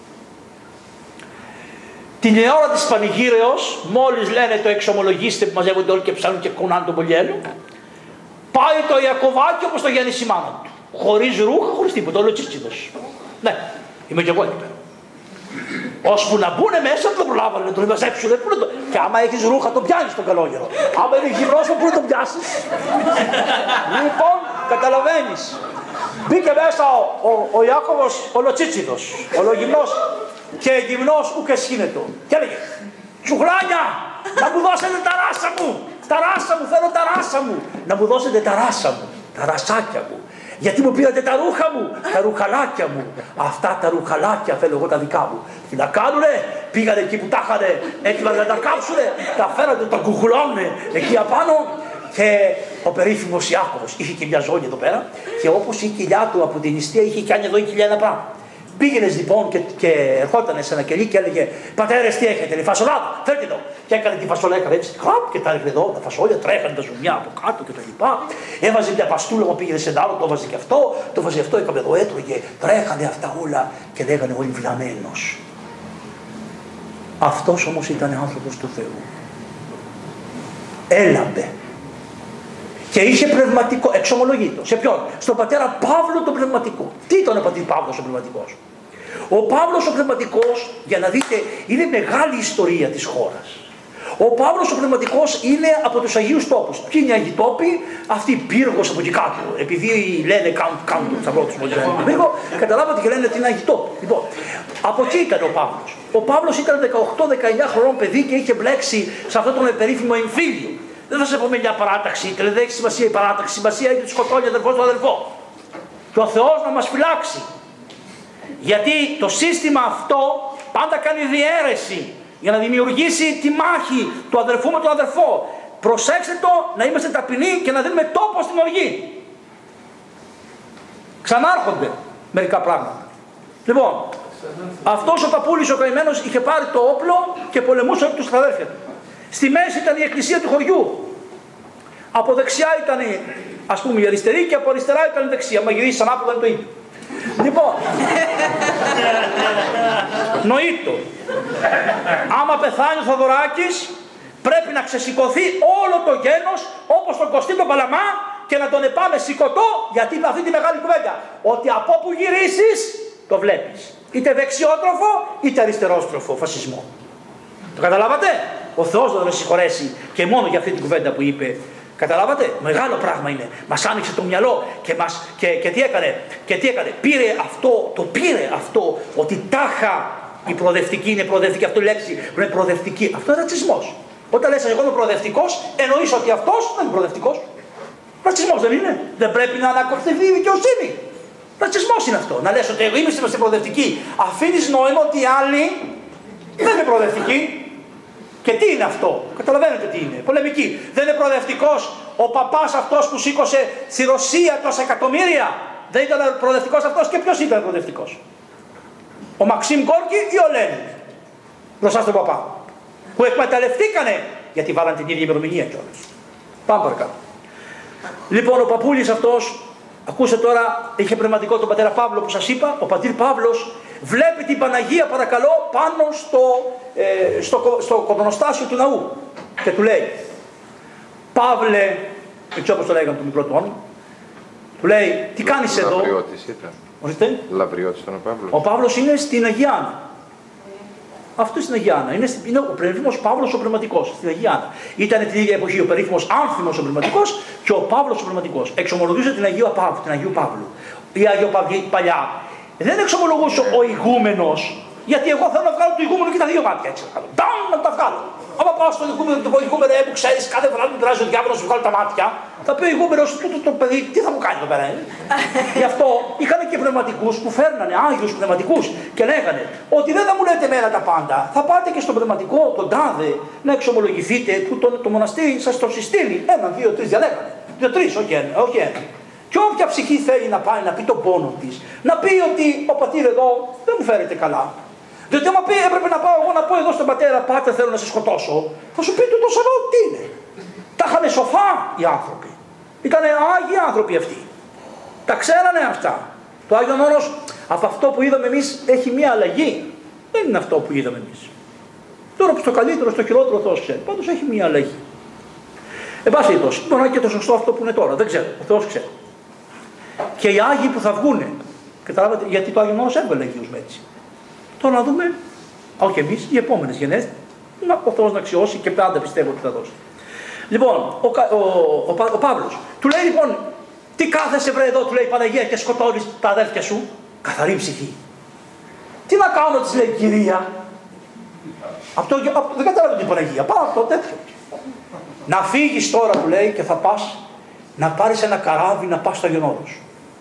Την ώρα της πανηγύρεως, μόλις λένε το εξομολογήστε που μαζεύονται όλοι και ψάχνουν και κονάνε τον πολιέλο, πάει το Ιακωβάκι όπως το γέννησε η μάνα του. Χωρίς ρούχα, χωρίς τίποτα, όλο τσίτσιδος. Ναι, είμαι και εγώ εκεί πέρα. Ώσπου να μπουνε μέσα, δεν προλάβανε να τον μαζέψουν. Και άμα έχεις ρούχα, τον πιάνεις τον καλόγερο. Άμα είναι γυμνός, πού να τον πιάσεις? Λοιπόν, καταλαβαίνεις. Μπήκε μέσα ο Ιάκωβος, ολοτσίτσιδος, ολογυμνός και γυμνός ουκ εσχήνετο. Και έλεγε, Τσουχλάνια, να μου δώσετε τα ράσα μου. Τα ράσα μου, θέλω τα ράσα μου. Να μου δώσετε τα ράσα μου, τα ρασάκια μου. Γιατί μου πήρατε τα ρούχα μου, τα ρουχαλάκια μου. Αυτά τα ρουχαλάκια θέλω εγώ τα δικά μου. Τι να κάνουνε, πήγανε εκεί που τα είχανε, έτοιμαν να τα κάψουνε, τα φέρατε, τα κουκουλώνε εκεί απάνω. Και ο περίφημος Ιάκωβος είχε και μια ζώνη εδώ πέρα, και όπως η κοιλιά του από την νηστεία είχε κάνει εδώ η κοιλιά ένα πράγμα. Πήγαινε λοιπόν και ερχόταν σε ένα κελί και έλεγε: Πατέρες, τι έχετε, η φασολάδα, φέρτε εδώ. Και έκανε τη φασολά, έκανε έτσι, και τα έρχεται εδώ, τα φασόλια τρέχανε τα ζουμιά από κάτω κτλ. Έβαζε μια παστούλα, μου πήγαινε σε ένα άλλο, το έβαζε και αυτό, το έβαζε αυτό, έκαμε εδώ, έτρωγε, τρέχανε αυτά όλα και λέγανε όλοι βλαμμένος. Αυτός όμως ήταν άνθρωπος του Θεού. Έλαμπε. Και είχε πνευματικό, εξομολογείτο. Σε ποιον? Στον πατέρα Παύλο τον πνευματικό. Τι ήταν ο πατήρ Παύλος ο πνευματικός? Ο Παύλος ο πνευματικός, για να δείτε, είναι μεγάλη ιστορία της χώρας. Ο Παύλος ο πνευματικός είναι από τους Αγίους Τόπους. Ποιοι είναι οι Αγίοι Τόποι? Αυτή η Πύργος από εκεί κάτω. Επειδή λένε κάνουν τον σταυρό τους μόλις λένε Πύργο, καταλάβατε και λένε ότι είναι Αγίοι Τόποι. Λοιπόν, από εκεί ήταν ο Παύλος. Ο Παύλος ήταν 18-19 χρονών παιδί και είχε μπλέξει σε αυτόν τον περίφημο εμφύλιο. Δεν θα σε πούμε μια παράταξη, δεν έχει σημασία η παράταξη. Σημασία έχει ότι σκοτώνει αδερφό στον αδερφό. Και ο Θεός να μας φυλάξει. Γιατί το σύστημα αυτό πάντα κάνει διαίρεση για να δημιουργήσει τη μάχη του αδερφού με τον αδερφό. Προσέξτε το, να είμαστε ταπεινοί και να δίνουμε τόπο στην οργή. Ξανάρχονται μερικά πράγματα. Λοιπόν, αυτός ο παππούλης ο καημένος είχε πάρει το όπλο και πολεμούσε όλους τους αδέρφια του. Στη μέση ήταν η εκκλησία του χωριού. Από δεξιά ήταν ας πούμε η αριστερή και από αριστερά ήταν η δεξιά. Μα γυρίσει ανάποδα είναι το ίδιο. Λοιπόν, νοήτο. Άμα πεθάνει ο Θοδωράκης πρέπει να ξεσηκωθεί όλο το γένος όπως τον Κωστή τον Παλαμά και να τον επάμε σηκωτό, γιατί με αυτή τη μεγάλη κουβέντα ότι από που γυρίσεις το βλέπεις. Είτε δεξιότροφο είτε αριστερόστροφο φασισμό. Το καταλάβατε? Ο Θεός να τον συγχωρέσει και μόνο για αυτή την κουβέντα που είπε. Καταλάβατε? Μεγάλο πράγμα είναι. Μας άνοιξε το μυαλό και τι έκανε? Και τι έκανε? Πήρε αυτό ότι τάχα η προοδευτική είναι προοδευτική. Αυτό η λέξη που είναι προοδευτική. Αυτό είναι ρατσισμός. Όταν λες εγώ είμαι προοδευτικός, εννοείς ότι αυτός δεν είναι προοδευτικός. Ρατσισμός δεν είναι? Δεν πρέπει να ανακοφτευτεί η δικαιοσύνη. Ρατσισμός είναι αυτό. Να λες ότι εγώ είμαστε προοδευτικοί. Αφήνεις νόημα ότι οι άλλοι δεν είναι προοδευτικοί. Και τι είναι αυτό? Καταλαβαίνετε τι είναι? Πολεμική. Δεν είναι προοδευτικός ο παπάς αυτός που σήκωσε στη Ρωσία τόσα εκατομμύρια? Δεν ήταν προοδευτικός αυτός? Και ποιος ήταν προοδευτικός? Ο Μαξίμ Γκόρκι ή ο Λένιν? Μπροστά στον παπά. Που εκμεταλλευτήκανε γιατί βάλαν την ίδια ημερομηνία κιόλας. Πάμε παρακάτω. Λοιπόν, ο παππούλης αυτός, ακούστε τώρα, είχε πνευματικό τον πατέρα Παύλο που σας είπα. Ο πατήρ Παύλος βλέπει την Παναγία, παρακαλώ, πάνω στο κοδονοστάσιο του ναού και του λέει: Παύλε, έτσι όπως το λέγανε το μικρό του όνομα, του λέει: Τι κάνεις εδώ? Λαβριώτης ήταν. Λαβριώτης ήταν ο Παύλος. Ο Παύλος είναι στην Αγία Άννα. Αυτό στην Αγία Άννα. Είναι ο περίφημος Παύλος ο Πνευματικός στην Αγία Άννα. Ήταν την ίδια εποχή ο περίφημος Άνθιμος ο Πνευματικός και ο Παύλος ο Πνευματικός. Εξομολογούσε την Αγίου Παύλου. Η Αγίου Παύλου παλιά. Δεν εξομολογούσε ο ηγούμενος, γιατί εγώ θέλω να βγάλω το ηγούμενο και τα δύο μάτια έτσι. Να τα βγάλω. Άμα πάω στο ηγούμενο, το ηγούμενο που ξέρεις, κάθε φορά που πειράζει ο διάβολος να σου βγάλω τα μάτια, θα πει ο ηγούμενος τούτο το παιδί, τι θα μου κάνει εδώ πέρα. Γι' αυτό είχαν και πνευματικούς που φέρνανε, άγιους πνευματικούς και λέγανε ότι δεν θα μου λέτε εμένα τα πάντα. Θα πάτε και στον πνευματικό, τον τάδε, να εξομολογηθείτε, που το μοναστήρι σας το συστήνει. 1, 2, 3 διαλέγανε. 2, 3, όχι ένα. Και όποια ψυχή θέλει να πάει να πει τον πόνο της, να πει ότι ο πατήρ εδώ δεν μου φέρεται καλά. Διότι άμα πει έπρεπε να πάω εγώ να πω εδώ στον πατέρα, πάτε θέλω να σε σκοτώσω, θα σου πει το σαββό τι είναι. Τα είχανε σοφά οι άνθρωποι. Ήτανε άγιοι άνθρωποι αυτοί. Τα ξέρανε αυτά. Το Άγιον Όρος από αυτό που είδαμε εμείς έχει μία αλλαγή. Δεν είναι αυτό που είδαμε εμείς. Τώρα που στο καλύτερο, στο χειρότερο ο Θεός ξέρει. Πάντως έχει μία αλλαγή. Εν πάση περιπτώσει, μπορεί να είναι και το σωστό αυτό που είναι τώρα. Δεν ξέρω. Ο Θεός ξέρει. Και οι Άγιοι που θα βγούνε. Καταλάβατε, γιατί το Άγιον Όρος έβγαλε Αγίους με έτσι. Τώρα να δούμε, όχι εμείς, οι επόμενες γενιές, ο Θεός να αξιώσει και πάντα πιστεύω ότι θα δώσει. Λοιπόν, ο Παύλος του λέει λοιπόν, τι κάθεσαι βρε εδώ, του λέει Παναγία και σκοτώνεις τα αδέρφια σου? Καθαρή ψυχή. Τι να κάνω, της λέει Κυρία? Δεν καταλαβαίνω την Παναγία, πάω αυτό τέτοιο. Να φύγεις τώρα, του λέει, και θα πας να πάρεις ένα καράβι να πας στο Άγιον Όρος.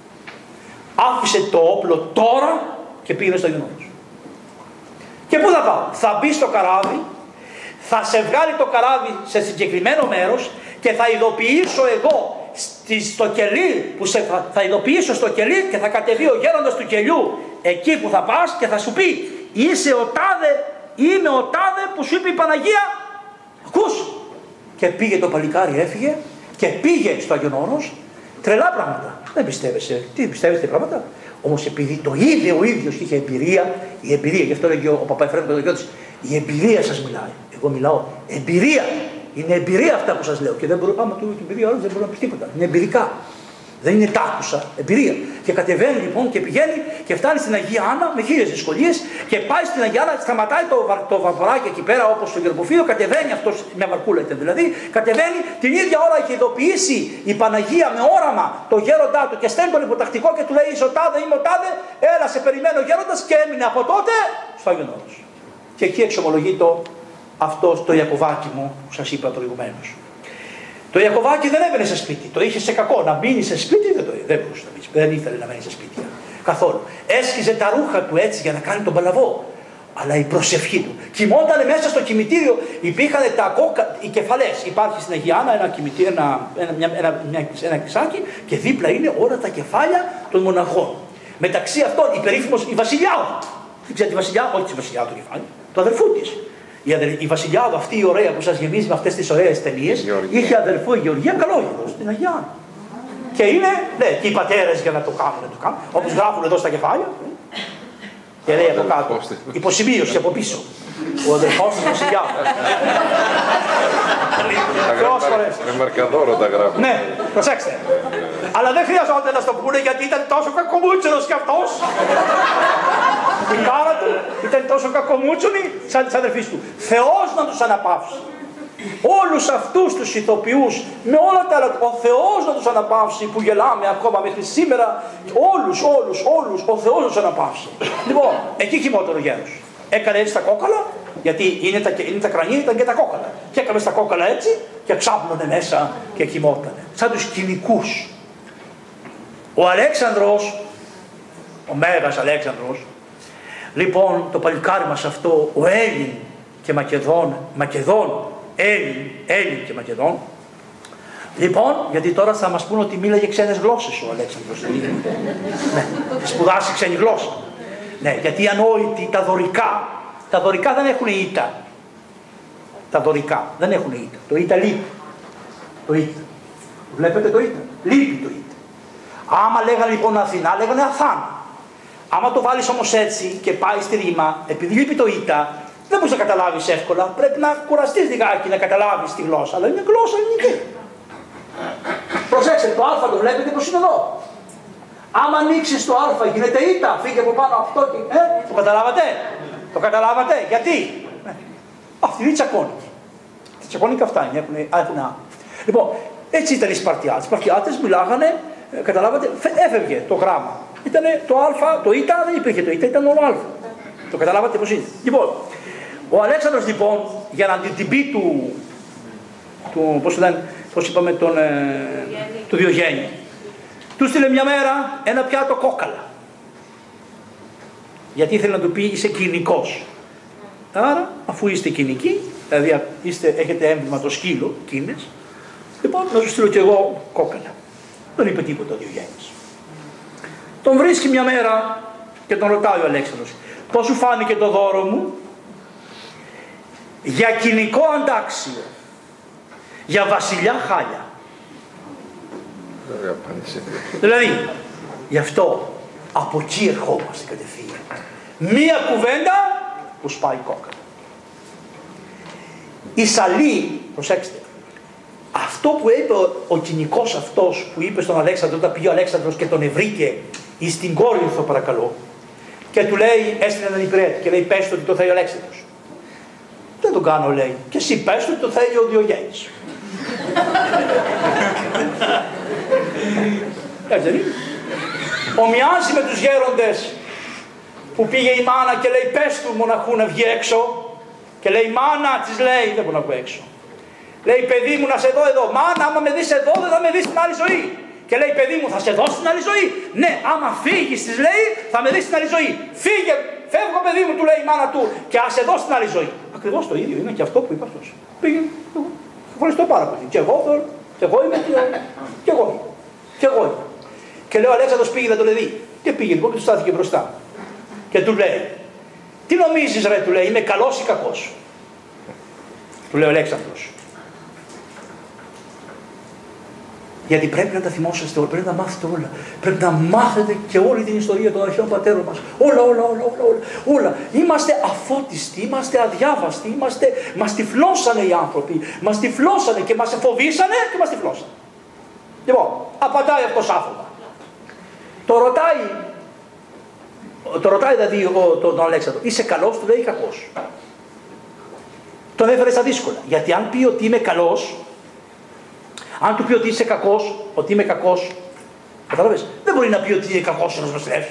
Άφησε το όπλο τώρα και πήγαινε στο Άγιον Όρος. Και πού θα πάω? Θα μπει στο καράβι, θα σε βγάλει το καράβι σε συγκεκριμένο μέρος και θα ειδοποιήσω εγώ στο κελί, θα ειδοποιήσω στο κελί και θα κατεβεί ο γέροντας του κελιού εκεί που θα πας και θα σου πει, είσαι ο τάδε, είμαι ο τάδε που σου είπε η Παναγία. Ακούς? Και πήγε το παλικάρι, έφυγε και πήγε στο Άγιον Όρος. Τρελά πράγματα. Δεν πιστεύεσαι. Τι πιστεύετε πράγματα? Όμως επειδή το είδε ο ίδιος και είχε εμπειρία, η εμπειρία, γι' αυτό λέγει ο Παπαεφρέμ το γιο της, η εμπειρία σας μιλάει. Εγώ μιλάω εμπειρία. Είναι εμπειρία αυτά που σας λέω. Και δεν μπορεί, άμα του την εμπειρία, δεν μπορεί να πει τίποτα. Είναι εμπειρικά. Δεν είναι τ' άκουσα, εμπειρία. Και κατεβαίνει λοιπόν και πηγαίνει και φτάνει στην Αγία Άννα με 1000 δυσκολίες και πάει στην Αγία Άννα, σταματάει το βαποράκι εκεί πέρα όπως στο Γεροποφείο, κατεβαίνει αυτός, μια βαρκούλα ήταν δηλαδή, κατεβαίνει, την ίδια ώρα έχει ειδοποιήσει η Παναγία με όραμα το γέροντά του και στέλνει τον υποτακτικό και του λέει είσαι ο τάδε, είμαι ο τάδε, έλα σε περιμένει ο γέροντας και έμεινε από τότε στο Άγιον Όρος. Και εκεί εξομολογεί αυτό το Ιακωβάκι μου που σας είπα προηγουμένως. Το Ιακωβάκι δεν έβαινε σε σπίτι. Το είχε σε κακό. Να μείνει σε σπίτι δεν μπορούσε να μείνει. Δεν ήθελε να μένει σε σπίτια. Καθόλου. Έσχιζε τα ρούχα του έτσι για να κάνει τον παλαβό. Αλλά η προσευχή του. Κοιμόταν μέσα στο κημητήριο. Υπήρχαν οι κεφαλές. Υπάρχει στην Αγία Άννα ένα κημητήριο, ένα κρυσάκι και δίπλα είναι όλα τα κεφάλια των μοναχών. Μεταξύ αυτών η περίφημος η Βασιλιάδου. Δεν ξέρετε τη Βασιλιάδου? Όχι τη Βασιλιάδου το κεφάλι. Το αδερφού της. Η Βασιλιάδου αυτή η ωραία που σας γεμίζει με αυτές τις ωραίες ταινίες, είχε αδερφό η Γεωργία Καλόγερος στην Αγία Άννα. Και είναι, ναι, και οι πατέρες για να το κάνουν, όπως γράφουν εδώ στα κεφάλια. Και λέει από κάτω, υποσημείωση από πίσω. Ο αδερφός του Βασιλιάδου. Με μαρκαδόρο τα γράφουν. Ναι, προσέξτε. Αλλά δεν χρειαζόταν να στο πούνε γιατί ήταν τόσο κακομούτσονος κι αυτός. Η κάρα του ήταν τόσο κακομούτσονη σαν της αδερφής του. Θεός να τους αναπαύσει. Όλους αυτούς τους ηθοποιούς, με όλα τα άλλα, ο Θεός να τους αναπαύσει που γελάμε ακόμα μέχρι σήμερα. Όλους, ο Θεός να τους αναπαύσει. Λοιπόν, εκεί κοιμόταν ο γέρος. Έκανε έτσι τα κόκαλα, γιατί είναι τα κρανία, ήταν και τα κόκαλα. Και έκαμε στα κόκαλα έτσι και ξάπνωνε μέσα και κοιμότανε. Σαν τους κοινικούς. Ο Αλέξανδρος, ο Μέγας Αλέξανδρος, λοιπόν το παλικάρι μας αυτό, ο Έλλην και Μακεδόν, Έλλην και Μακεδόν, λοιπόν, γιατί τώρα θα μας πούνε ότι μίλαγε ξένες γλώσσες ο Αλέξανδρος. Ναι, σπουδάσει ξένη γλώσσα. Ναι, γιατί οι ανόητοι, τα δωρικά δεν έχουν ήττα. Τα δωρικά δεν έχουν ήττα. Το ήττα λείπει. Το ήττα. Βλέπετε το ήττα. Λείπει το ήττα. Άμα λέγανε λοιπόν Αθηνά, λέγανε Αθάνα. Άμα το βάλεις όμως έτσι και πάει στη ρήμα, επειδή λείπει το ήττα, δεν μπορείς να καταλάβεις εύκολα. Πρέπει να κουραστείς λιγάκι να καταλάβεις τη γλώσσα. Αλλά είναι γλώσσα ελληνική. Προσέξτε, το α το βλέπετε πως είναι εδώ. Άμα ανοίξεις το α, γίνεται ήττα, φύγε από πάνω αυτό και. Το καταλάβατε. Το καταλάβατε. Γιατί. Αυτή είναι η τσακώνικη. Τα τσακώνικα αυτά είναι. Έχουν α. Λοιπόν, έτσι ήταν οι Σπαρτιάτες. Οι Σπαρτιάτες μιλάγανε, καταλάβατε, έφευγε το γράμμα. Ήτανε το α, το ήττα δεν υπήρχε το ήττα, ήταν όλο α. Το καταλάβατε πως είναι. Λοιπόν, ο Αλέξανδρος λοιπόν, για να την πει πώς είπαμε, του Διογέννη, του στείλε μια μέρα ένα πιάτο κόκαλα. Γιατί ήθελε να του πει είσαι κοινικός. Άρα, αφού είστε κοινικοί, δηλαδή έχετε έμβλημα το σκύλο, κίνες, λοιπόν, να σου στείλω κι εγώ κόκαλα. Δεν είπε τίποτα ο Διογέννης. Τον βρίσκει μια μέρα και τον ρωτάει ο Αλέξανδρος, πώς σου φάνηκε το δώρο μου? Για κοινικό αντάξιο, για βασιλιά χάλια. Δηλαδή, γι' αυτό από εκεί ερχόμαστε κατευθείαν. Μία κουβέντα που σπάει κόκαλα. Η Σαλή, προσέξτε, αυτό που είπε ο κοινικός αυτός που είπε στον Αλέξανδρο, όταν πήγε ο Αλέξανδρος και τον ευρήκε εις την Κόρινθο παρακαλώ, και του λέει, έστειλε έναν υπηρέτη και λέει πες του ότι το θέλει ο Αλέξανδρος. Δεν τον κάνω, λέει, και εσύ πες του ότι το θέλει ο Διογέννης. Έτσι δεν είναι? Ομοιάζει με τους γέροντες που πήγε η μάνα και λέει πες του μοναχού να βγει έξω Και λέει, μάνα, της λέει, δεν μπορώ να βγω έξω. Λέει, παιδί μου, να σε δω εδώ. Μάνα, άμα με δεις εδώ, δεν θα με δεις στην άλλη ζωή. Και λέει, παιδί μου, θα σε δω στην άλλη ζωή. Ναι, άμα φύγεις, της λέει, θα με δεις στην άλλη ζωή. Φύγε, φεύγω, παιδί μου, του λέει η μάνα του, και ας σε δω στην άλλη ζωή. Ακριβώς το ίδιο είναι και αυτό που είπε αυτός. Πήγαινε, ευχαριστώ πάρα πολύ. Και εγώ θέλω, και εγώ είμαι, και εγώ είμαι. Και εγώ είμαι. Και λέει, ο Αλέξανδρος πήγε να το λέει. Και πήγε λοιπόν και του στάθηκε μπροστά. Και του λέει, τι νομίζεις ρε, του λέει, είμαι καλός ή κακός? Του λέει ο Αλέξανδρος. Γιατί πρέπει να τα θυμόσαστε όλα, πρέπει να μάθετε όλα. Πρέπει να μάθετε και όλη την ιστορία των αρχαίων πατέρων μας. Όλα. Είμαστε αφώτιστοι, είμαστε αδιάβαστοι, μας τυφλώσανε οι άνθρωποι. Μας τυφλώσανε και μας φοβήσανε και μας τυφλώσανε. Λοιπόν, απαντάει αυτός άφοβα. Το ρωτάει δηλαδή τον Αλέξανδρο, είσαι καλός, του λέει, ή κακός? Τον έφερε στα δύσκολα. Γιατί αν πει ότι είμαι καλός, αν του πει ότι είσαι κακός, ότι είμαι κακός, κατάλαβες, δεν μπορεί να πει ότι είναι κακός ένας βασιλεύς.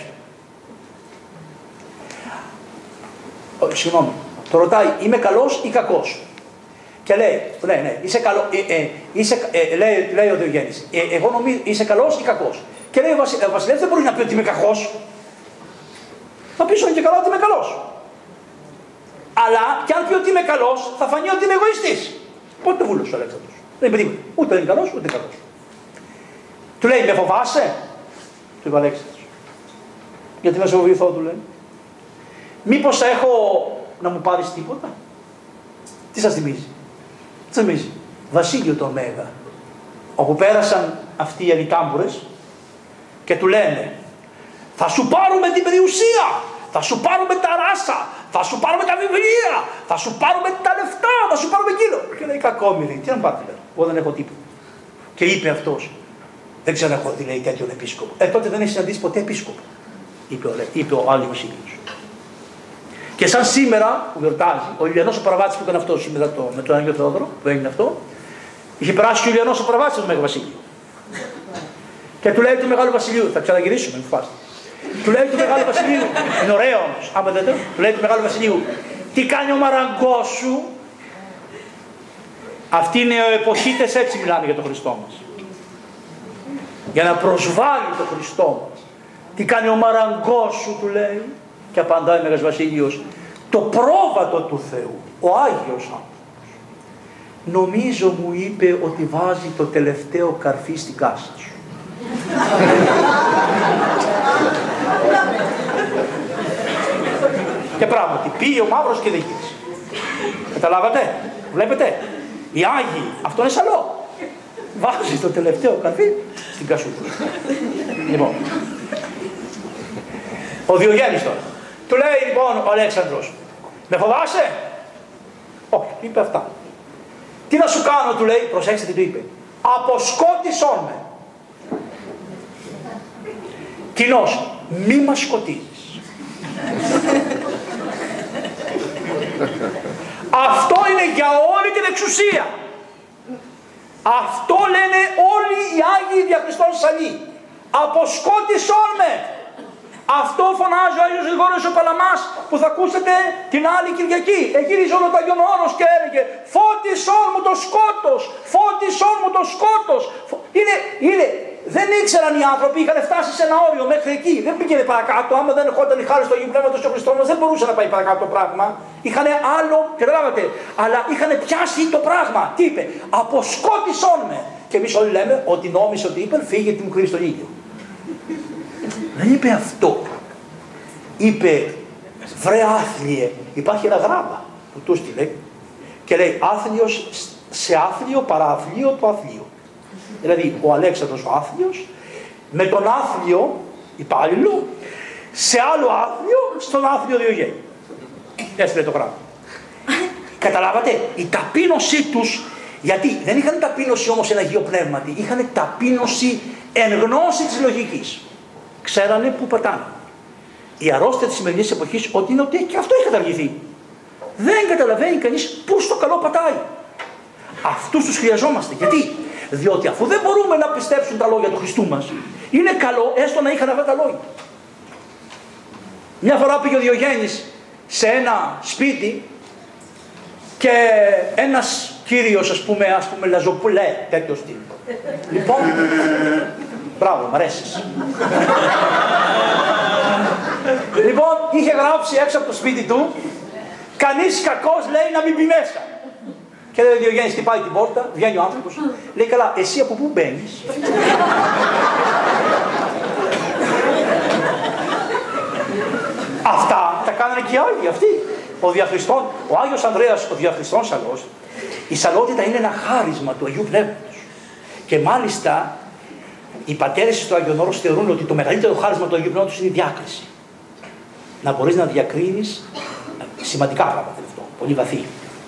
Συγγνώμη, το ρωτάει, είμαι καλός ή κακός? Και λέει, ναι, είσαι καλό, λέει ο Διογέννης, εγώ νομίζω είσαι καλός ή κακός? Και λέει ο βασιλεύς δεν μπορεί να πει ότι είμαι κακός. Θα πεις ότι και καλά ότι είμαι καλός. Αλλά και αν πει ότι είμαι καλός, θα φανεί ότι είμαι εγωιστής. Πότε το βούλωσε ο Αλέξανδρος? Δεν είπε τίποτα. Ούτε είναι καλός, ούτε καλός. Του λέει, με φοβάσαι? Του είπε ο Αλέξανδρος. Γιατί να σε φοβηθώ, του λέει. Μήπως θα έχω να μου πάρεις τίποτα? Τι σας θυμίζει? Τι σας θυμίζει? Βασίλειο το Μέγα, όπου πέρασαν αυτοί οι ελιτάμπουρες και του λένε, θα σου πάρουμε την περιουσία, θα σου πάρουμε τα ράσα, θα σου πάρουμε τα βιβλία, θα σου πάρουμε τα λεφτά, θα σου πάρουμε εκείνο. Και λέει, κακόμοιροι, τι να πάτε, λέει, εγώ δεν έχω τίποτα. Και είπε αυτός, δεν ξέρω έχω δει, λέει, τέτοιον επίσκοπο. Τότε δεν έχει συναντήσει ποτέ επίσκοπο, είπε ο Άγιος Βασίλειος. Και σαν σήμερα που γιορτάζει, ο Ιουλιανός ο Παραβάτης που ήταν αυτό σήμερα με τον Άγιο Θεόδωρο, που έγινε αυτό, είχε περάσει ο Ιουλιανός ο Παραβάτης του Μέγα Βασίλειο. Και του λέει του Μεγάλου Βασιλείου, θα ξαναγυρίσουμε, μην φάστε. Του λέει του Μεγάλου Βασιλείου, είναι ωραίο όμως, άμα δεν το, του λέει του Μεγάλου Βασιλείου, τι κάνει ο μαραγκός σου? Αυτοί οι νεοεποχίτες έτσι μιλάνε για τον Χριστό μας. Για να προσβάλλει τον Χριστό μας. Τι κάνει ο μαραγκός σου, του λέει. Και απαντάει ο Μέγας Βασίλειος, το πρόβατο του Θεού, ο Άγιος άνθρωπος. Νομίζω, μου είπε, ότι βάζει το τελευταίο καρφί στην κάσα σου. Και πράγματι πήγε ο μαύρος και δεν γύρισε. Καταλάβατε, βλέπετε, οι Άγιοι, αυτό είναι σαλό. Βάζει το τελευταίο καρφί στην κασούτα. Λοιπόν, ο Διογέννης τώρα. Του λέει λοιπόν ο Αλέξανδρος, με φοβάσαι? Όχι, είπε αυτά. Τι να σου κάνω, του λέει, προσέξτε τι του είπε. Αποσκότησόν με. Κοινώς, μη μας σκοτίζεις. Αυτό είναι για όλη την εξουσία. Αυτό λένε όλοι οι Άγιοι δια Χριστόν Σαλή. Αποσκότησόν με. Αυτό φωνάζει ο Άγιος Γρηγόριος ο Παλαμάς που θα ακούσετε την άλλη Κυριακή. Εγύριζε όλο το Άγιον Όρος και έλεγε, φώτισόν μου το σκότος, φώτισόν μου το σκότος. Δεν ήξεραν οι άνθρωποι, είχαν φτάσει σε ένα όριο μέχρι εκεί. Δεν πήγαινε παρακάτω. Άμα δεν ερχόταν η χάρη στο Αγίου Πνεύματος του Χριστού μας, δεν μπορούσε να πάει παρακάτω το πράγμα. Είχαν άλλο, καταλάβατε, αλλά είχαν πιάσει το πράγμα. Τι είπε, αποσκότησόν με. Και εμείς όλοι λέμε ότι νόμισε ότι είπε, φύγε την μου στον ήλιο. Δεν είπε αυτό. Είπε, βρε άθλιε, υπάρχει ένα γράμμα που του στείλε και λέει άθλιος σε άθλιο παραθλίο το αθλίο. Δηλαδή ο Αλέξανδρος ο άθλιος με τον άθλιο υπάλληλο σε άλλο άθλιο στον άθλιο Διογέννη. Έτσι λέει το γράμμα. Καταλάβατε, η ταπείνωσή τους, γιατί δεν είχαν ταπείνωση όμως εν Αγίο Πνεύματι, είχαν ταπείνωση εν γνώση της λογικής. Ξέρανε που πατάνε. Η αρρώστια της σημερινής εποχής ότι είναι ότι και αυτό έχει καταργηθεί. Δεν καταλαβαίνει κανείς πού στο καλό πατάει. Αυτούς τους χρειαζόμαστε. Γιατί? Διότι αφού δεν μπορούμε να πιστέψουν τα λόγια του Χριστού μας, είναι καλό έστω να είχαν αυτά τα λόγια. Μια φορά πήγε ο Διογέννης σε ένα σπίτι και ένας κύριος, ας πούμε, Λαζοπουλέ, τέτοιο στυλ. Λοιπόν, μπράβο, μ' αρέσεις. Λοιπόν, είχε γράψει έξω από το σπίτι του, κανείς κακός, λέει, να μην μπει μέσα. Και λέει ο Διογέννης, χτυπάει την πόρτα, βγαίνει ο άνθρωπος, λέει, καλά, εσύ από πού μπαίνεις? Αυτά τα κάνανε και οι άλλοι αυτοί. Ο Άγιος Ανδρέας, ο διαχριστών σαλός, η σαλότητα είναι ένα χάρισμα του Αγίου Πνεύματος. Και μάλιστα οι πατέρες του Άγιον Όρος θεωρούν ότι το μεγαλύτερο χάρισμα του Αγίου Πνεύματος είναι η διάκριση. Να μπορείς να διακρίνεις σημαντικά πράγματα, αυτό, πολύ βαθύ.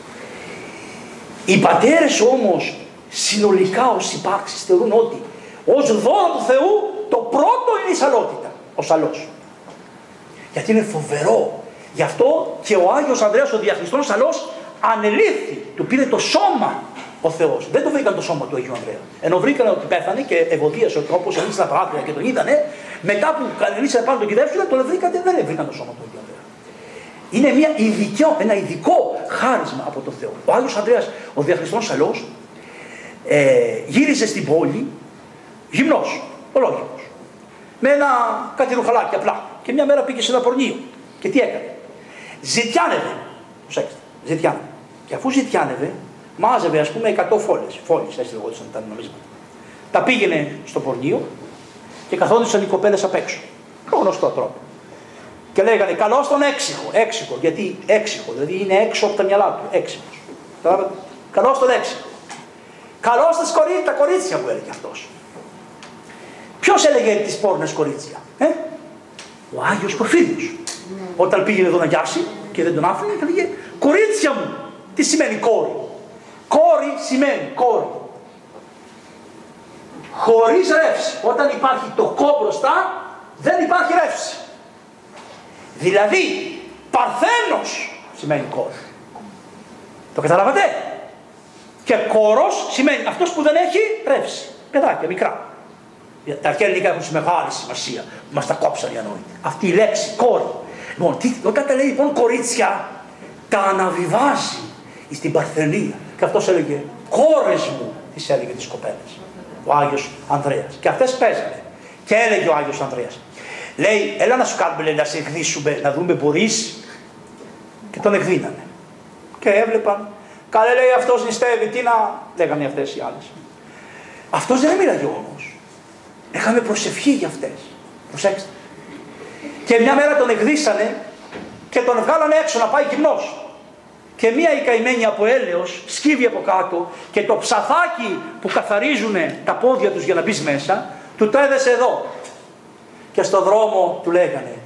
Οι πατέρες όμως συνολικά ως υπάρξεις θεωρούν ότι ως δώρο του Θεού το πρώτο είναι η σαλότητα, ο σαλός. Γιατί είναι φοβερό. Γι' αυτό και ο Άγιος Ανδρέας ο διαχριστών σαλός ανελήφθη, του πήρε το σώμα ο Θεός. Δεν το βρήκαν το σώμα του Αγίου Ανδρέα. Ενώ βρήκαν ότι πέθανε και ευωδίασε ο τρόπος, ανοίξε τα παράθυρα και τον είδανε, μετά που κανονίσανε πάνω τον κυδεύσουνε, τον βρήκανε, δεν βρήκαν το σώμα του Αγίου Ανδρέα. Είναι ένα ειδικό χάρισμα από τον Θεό. Ο Άγιος Ανδρέας ο διαχριστών σαλός γύριζε στην πόλη γυμνός, ολόγυμνος, με κάτι ρουχαλάκι απλά. Και μια μέρα πήγε σε ένα πορνείο. Και τι έκανε? Ζητιάνευε. Προσέξτε, ζητιάνευε. Και αφού ζητιάνευε, μάζευε ας πούμε 100 φόλες. Φόλες, έτσι λεγόντουσαν τα νομίσματα. Τα πήγαινε στο πορνείο και καθόντουσαν οι κοπέλες απ' έξω. Με γνωστό τρόπο. Και λέγανε καλώς τον έξυχο. Έξυχο, γιατί έξυχο, δηλαδή είναι έξω από τα μυαλά του. Έξυχος. Καλώς τον έξυχο. Καλώς τα κορίτσια που έλεγε αυτός. Ποιος έλεγε τις πόρνες κορίτσια? Ο Άγιος Πορφύριος. Όταν πήγαινε εδώ να γιάσει και δεν τον άφηνε, και λέγε κορίτσια μου. Τι σημαίνει κόρη? Κόρη σημαίνει κόρη. Χωρίς ρεύση. Όταν υπάρχει το κό μπροστά, δεν υπάρχει ρεύση. Δηλαδή, παρθένος σημαίνει κόρη. Το καταλάβατε? Και κόρος σημαίνει αυτός που δεν έχει ρεύση. Παιδάκια, μικρά. Τα αρχαία ελληνικά έχουν μεγάλη σημασία. Μας τα κόψαν οι ανόητοι. Αυτή η λέξη, κόρη. Λοιπόν, όταν τα λέει λοιπόν κορίτσια, τα αναβιβάζει στην παρθενία. Και αυτός έλεγε, κόρες μου, τις έλεγε τις κοπέλες. Ο Άγιος Ανδρέας. Και αυτές παίζανε. Και έλεγε ο Άγιος Ανδρέας, λέει, έλα να σου κάνουμε, λέει, να σε εκδίσουμε, να δούμε μπορείς. Και τον εκδίνανε. Και έβλεπαν, καλέ, λέει, αυτός νηστεύει, τι να, λέγανε αυτές οι άλλες. Αυτός δεν μίλαγε όμως. Έχαμε προσευχή για αυτές. Προσέξτε. Και μια μέρα τον εκδίσανε και τον βγάλανε έξω να πάει γυμνός. Και μία η καημένη από έλεος σκύβει από κάτω και το ψαθάκι που καθαρίζουνε τα πόδια τους για να μπεις μέσα, του το έδεσε εδώ. Και στο δρόμο του λέγανε,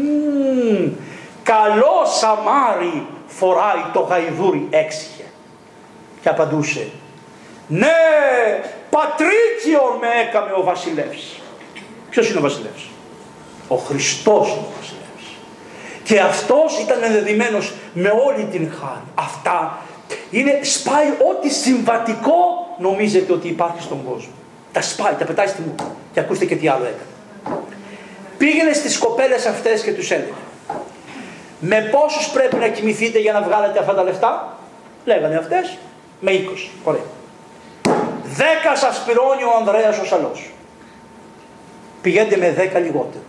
καλό σαμάρι φοράει το γαϊδούρι έξιχε. Και απαντούσε, ναι, πατρίκιον με έκαμε ο βασιλεύς. Ποιος είναι ο βασιλεύς? Ο Χριστός είναι ο βασιλεύς. Και αυτός ήταν ενδεδειμένος με όλη την χάρη. Αυτά είναι, σπάει ό,τι συμβατικό νομίζετε ότι υπάρχει στον κόσμο. Τα σπάει, τα πετάει στη μούχα. Και ακούστε και τι άλλο έκανε. Πήγαινε στις κοπέλες αυτές και τους έλεγε, με πόσους πρέπει να κοιμηθείτε για να βγάλετε αυτά τα λεφτά? Λέγανε αυτές, με 20. Ωραία. 10 σας πληρώνει ο Ανδρέας ο Σαλός. Πηγαίνετε με 10 λιγότερους.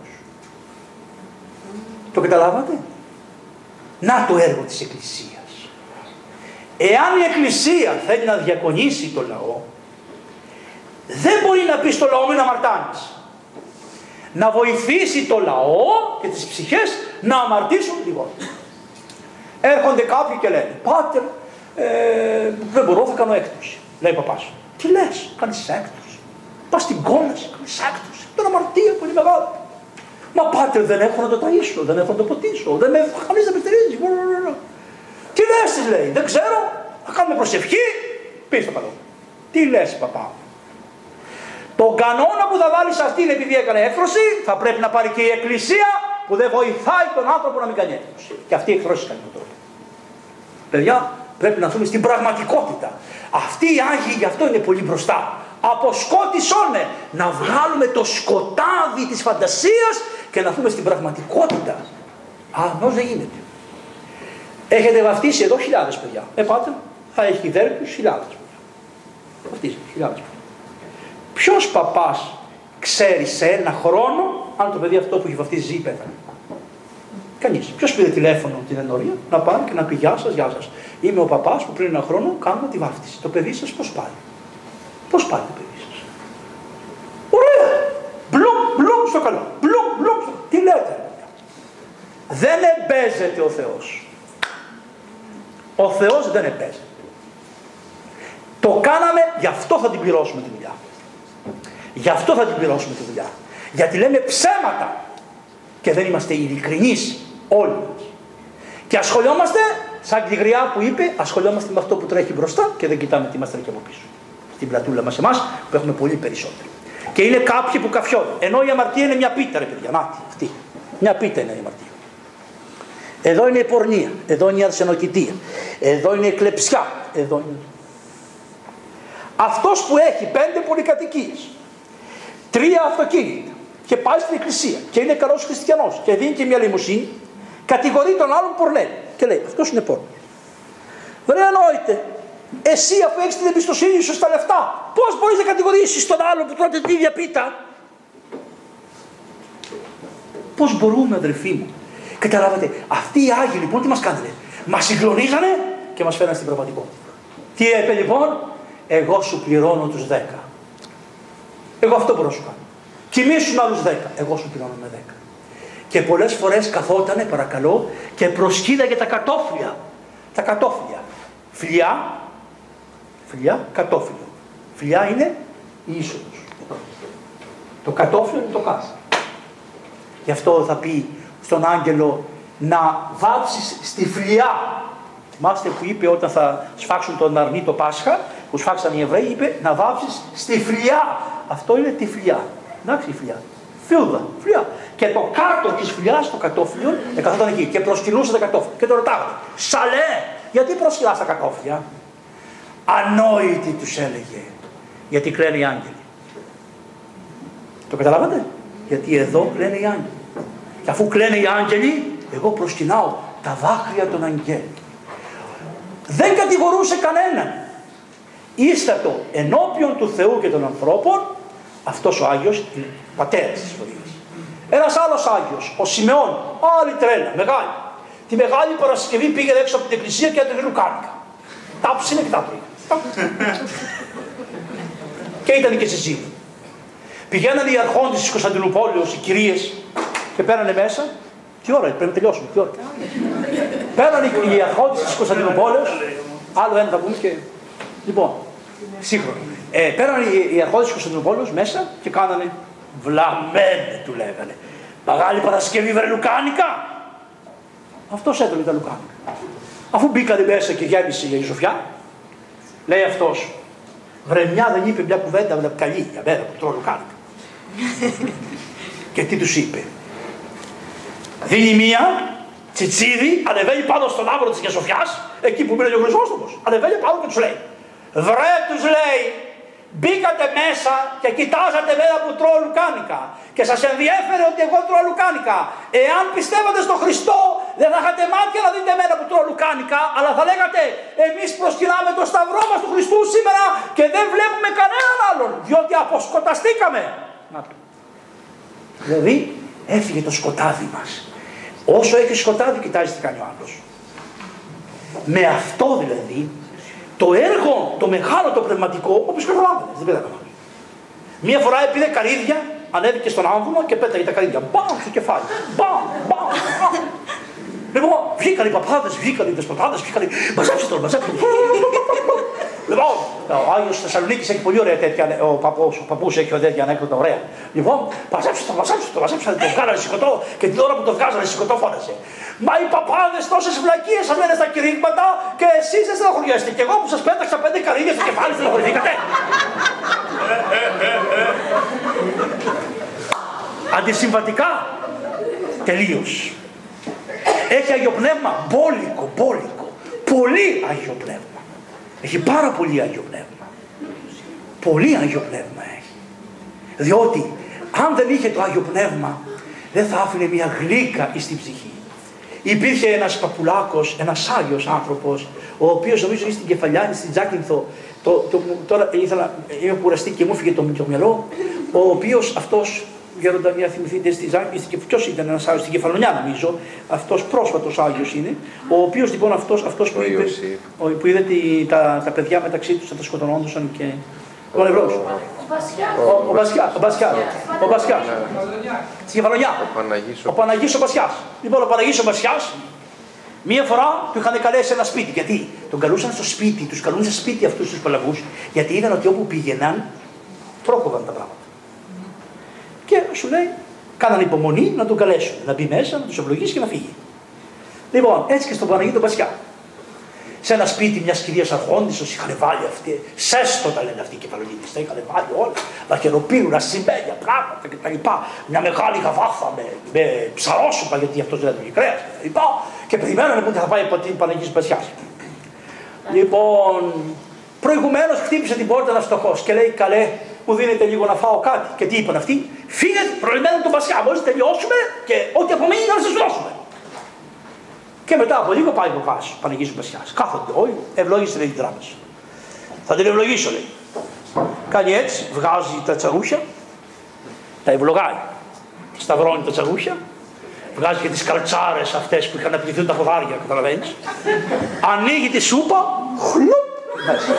Το καταλάβατε? Να το έργο της Εκκλησίας. Εάν η Εκκλησία θέλει να διακονήσει το λαό, δεν μπορεί να πει στο λαό μην αμαρτάνεις. Να βοηθήσει το λαό και τις ψυχές να αμαρτήσουν λιγότερο. Έρχονται κάποιοι και λένε, πάτερ, δεν μπορώ, θα κάνω έκπτωση. Λέει ο παπάς, τι λες, κάνεις έκπτωση? Πας στην κόλαση, κάνεις έκπτωση. Τον αμαρτία πολύ μεγάλο. Μα πάτερ, δεν έχω να το ταΐσω, δεν έχω να το ποτίσω, δεν με κανείς να με στηρίζει. Τι λες, της λέει, δεν ξέρω, θα κάνουμε προσευχή, πεις το καλό. Τι λες, παπά? Τον κανόνα που θα βάλεις αυτήν επειδή έκανε έκφραση, θα πρέπει να πάρει και η Εκκλησία που δεν βοηθάει τον άνθρωπο να μην κάνει έκφραση. Και αυτή η έκφραση κάνει τον τρόπο. Παιδιά, πρέπει να δούμε στην πραγματικότητα. Αυτοί οι Άγιοι γι' αυτό είναι πολύ μπροστά. Αποσκότησόνε να βγάλουμε το σκοτάδι της φαντασίας και να δούμε στην πραγματικότητα. Αλλιώς δεν γίνεται. Έχετε βαφτίσει εδώ χιλιάδες παιδιά. Πάτε, θα έχει Δέρκους χιλιάδες παιδιά. Βαφτίσει χιλιάδες παιδιά. Ποιος παπάς ξέρει σε ένα χρόνο αν το παιδί αυτό που έχει βαφτίσει ζει ή πέθανε? Κανείς. Ποιος πήρε τηλέφωνο την ενορία να πάρει και να πει γεια σας, γεια σας. Είμαι ο παπάς που πριν ένα χρόνο κάνουμε τη βάφτιση. Το παιδί σας πώς πάει? Πώς πάει το παιδί σας? Ωραία! Μπλουμ στο καλό. Μπλουμ στο καλό. Τι λέτε? Δεν εμπέζεται ο Θεός. Ο Θεός δεν εμπέζεται. Το κάναμε, γι' αυτό θα την πληρώσουμε τη δουλειά. Γι' αυτό θα την πληρώσουμε τη δουλειά. Γιατί λέμε ψέματα και δεν είμαστε ειλικρινείς όλοι μας. Και ασχολιόμαστε, σαν τη γριά που είπε, ασχολιόμαστε με αυτό που τρέχει μπροστά και δεν κοιτάμε τι μας τρέχει από πίσω. Στην πλατούλα μας εμάς που έχουμε πολύ περισσότερο. Και είναι κάποιοι που καφιώνουν. Ενώ η αμαρτία είναι μια πίτα, ρε παιδιά. Να, αυτή. Μια πίτα είναι η αμαρτία. Εδώ είναι η πορνεία. Εδώ είναι η αρσενοκητεία. Εδώ είναι η κλεψιά. Εδώ είναι... Αυτός που έχει 5 πολυκατοικίες, 3 αυτοκίνητα και πάει στην εκκλησία και είναι καλός χριστιανός και δίνει και μια λιμουσίνη, κατηγορεί τον άλλον πορνέ και λέει αυτός είναι πόρνο. Δεν εννοείται. Εσύ αφού έχεις την εμπιστοσύνη σου στα λεφτά, πώς μπορείς να κατηγορήσεις τον άλλον που τρώτε την ίδια πίτα? Πώς μπορούμε, αδερφοί μου? Καταλάβατε, αυτοί οι Άγιοι λοιπόν τι μας κάνανε? Μας συγκλονίζανε και μας φέρανε στην πραγματικότητα. Τι είπε λοιπόν? Εγώ σου πληρώνω τους 10. Εγώ αυτό μπορώ να σου κάνω. Κοιμήσουν άλλους 10. Εγώ σου πληρώνω με 10. Και πολλές φορές καθότανε, παρακαλώ, και προσκύδαγε τα κατόφλια. Τα κατόφλια. Φιλιά, κατόφλιο. Φιλιά είναι η είσοδος. Το κατόφλιο είναι το κάθε. Γι' αυτό θα πει στον άγγελο να βάψεις στη φλιά. Θυμάστε που είπε όταν θα σφάξουν τον αρνί το Πάσχα, που σφάξαν οι Εβραίοι, είπε να βάψεις στη φλιά. Αυτό είναι τη φλιά. Εντάξει, η φλιά. Φλιά. Και το κάτω της φλιάς, το κατόφλιο, καθόταν εκεί και προσκυνούσε τα κατόφλια. Και το ρωτάγανε, Σαλέ, γιατί προσκυνάς τα κατόφλια? Ανόητοι τους έλεγε, γιατί κλαίνε οι άγγελοι. Το καταλάβατε? Γιατί εδώ κλαίνε οι άγγελοι. Και αφού κλαίνε οι άγγελοι, εγώ προσκυνάω τα δάκρυα των αγγέλων. Δεν κατηγορούσε κανέναν. Ίστατο ενώπιον του Θεού και των ανθρώπων, αυτός ο Άγιος, πατέρας της Φωτίας. Ένας άλλος Άγιος, ο Σιμεών, άλλη τρέλα, μεγάλη. Τη Μεγάλη Παρασκευή πήγε έξω από την εκκλησία και έτρεχε λουκάνικα. Τα ψήνε και τα πήγε. Και ήταν και συζύγοι. Πηγαίνανε οι αρχόντες της Κωνσταντινούπολης, οι κυρίες, και πέρανε μέσα. Τι ώρα, πρέπει να τελειώσουμε, τι ώρα. Πέρανε οι αρχόντες της Κωνσταντινούπολης, άλλο ένα θα πούμε και. Λοιπόν, σύγχρονο. Πέρανε οι αρχόντες της Κωνσταντινούπολης μέσα και κάνανε βλαμμένε, του λέγανε. Μεγάλη Παρασκευή, βρε λουκάνικα. Αυτός έτρωγε τα λουκάνικα. Αφού μπήκανε μέσα και γέμισε η Σοφιά, λέει αυτός, βρε μια δεν είπε μια κουβέντα καλή για μένα που τρώω λουκάνικα. Και τι τους είπε? Δίνει μία τσιτσίδι, ανεβαίνει πάνω στον άβρο της Σοφιάς, εκεί που μείνει ο Χρυσόστομος. Ανεβαίνει πάνω και τους λέει, βρε, τους λέει, μπήκατε μέσα και κοιτάζατε εμένα που τρώω λουκάνικα και σας ενδιέφερε ότι εγώ τρώω λουκάνικα. Εάν πιστεύατε στον Χριστό, δεν θα είχατε μάτια να δείτε εμένα που τρώω λουκάνικα, αλλά θα λέγατε, εμείς προσκυνάμε το σταυρό μας του Χριστού σήμερα και δεν βλέπουμε κανέναν άλλον, διότι αποσκοταστήκαμε. Δηλαδή, έφυγε το σκοτάδι μας. Όσο έχει σκοτάδι, κοιτάζει τι κάνει ο άλλος. Με αυτό δηλαδή, το έργο, το μεγάλο, το πνευματικό, όπως καταλάβαινε, δεν πέταγα. Μία φορά έπινε καρύδια, ανέβηκε στον άμβουμα και πέταγε τα καρύδια. Μπαμ στο κεφάλι. Μπαμ. Λοιπόν, βγήκαν οι παπάδες, βγήκαν οι δεσποτάδες, βγήκαν οι. Μαζέψτε τον. Λοιπόν, ο Άγιος Θεσσαλονίκης έχει πολύ ωραία τέτοια, ο παππούς έχει τέτοια ανέκδοτα ωραία. Λοιπόν, μαζέψτε τον, το βγάλανε σηκωτό και την ώρα που το βγάζανε σηκωτό φώνασε. Μα οι παπάδες τόσες βλακίες σας λένε στα κηρύγματα και εσείς δεν στεναχωριέστε. Και εγώ που σας πέταξα 5 καρύδια στο κεφάλι στεναχωρηθήκατε. Αντισυμβατικά, τελείως. Έχει Άγιο Πνεύμα, μπόλικο, πολύ Άγιο Πνεύμα. Έχει πάρα πολύ Άγιο Πνεύμα. Πολύ Άγιο Πνεύμα έχει. Διότι αν δεν είχε το Άγιο Πνεύμα, δεν θα άφηνε μια γλύκα στην ψυχή. Υπήρχε ένας Παπουλάκος, ένας Άγιος άνθρωπος, ο οποίος νομίζω στην Κεφαλιάνη, στην Τζάκυνθο, τώρα είμαι κουραστή και μου φύγε το μυαλό, ο οποίος αυτός, γέροντα, μια θυμηθείτε, στη Τζάκυνθο, ποιος ήταν ένας Άγιος, στην Κεφαλονιά νομίζω, αυτός πρόσφατος Άγιος είναι, ο οποίος λοιπόν αυτός που είδε τα παιδιά μεταξύ τους, θα τα σκοτωνόντουσαν και... Ο Νευρός. Ο Μπασιάς. Στην Κεφαλονιά. Ο Παναγής ο Μπασιάς. Λοιπόν, ο Παναγής ο Μπασιάς, μία φορά του είχαν καλέσει σε ένα σπίτι. Γιατί τον καλούσαν στο σπίτι, τους καλούν σε σπίτι αυτούς τους παλαβούς, γιατί είδαν ότι όπου πήγαιναν, πρόκοβαν τα πράγματα. Και σου λέει, κάναν υπομονή να τον καλέσουν, να μπει μέσα, να τους ευλογήσει και να φύγει. Λοιπόν, έτσι και στον Παναγή τον Μπασιά. Σε ένα σπίτι μια κυρία Αρχόντισσος είχαν βάλει αυτή, σέστο τα λένε αυτοί οι κεφαλονίτες, τα είχαν βάλει όλα, βαχεροπύρουνα, σημαίνια, πράγματα κτλ. Μια μεγάλη γαβάθα με ψαρόσουπα, γιατί αυτός δεν είχε κρέας κτλ. Και περιμένανε πότε θα πάει η Παναγής Μπασιάς. Λοιπόν, προηγουμένως χτύπησε την πόρτα ένας φτωχός και λέει: καλέ, μου δίνετε λίγο να φάω κάτι. Και τι είπαν αυτοί: φύγετε, προηγουμένως τον Μπασιά, μόλις τελειώσουμε και ό,τι απομείνει να σας δώσουμε. Και μετά από λίγο πάει ο παπάς, Παναγής ο Μπασιάς. Κάθονται όλοι, ευλόγησε λέει την τράπεζα. Θα την ευλογήσω λέει. Κάνει έτσι, βγάζει τα τσαρούχια, τα ευλογάει. Σταυρώνει τα τσαρούχια, βγάζει και τις καλτσάρες αυτές που είχαν απληθούν τα ποδάρια, καταλαβαίνεις. Ανοίγει τη σούπα, χλουπ, μέσα.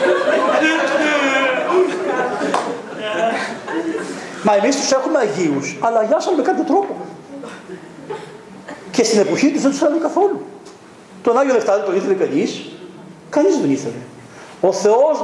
Μα εμείς τους έχουμε Αγίους, αλλά αγιάσαν με κάποιο τρόπο. Και στην εποχή τους δεν τους έλεγε καθόλου. Τον Άγιο Λευτάδη τον ήθελε κανείς δεν τον ήθελε. Ο Θεός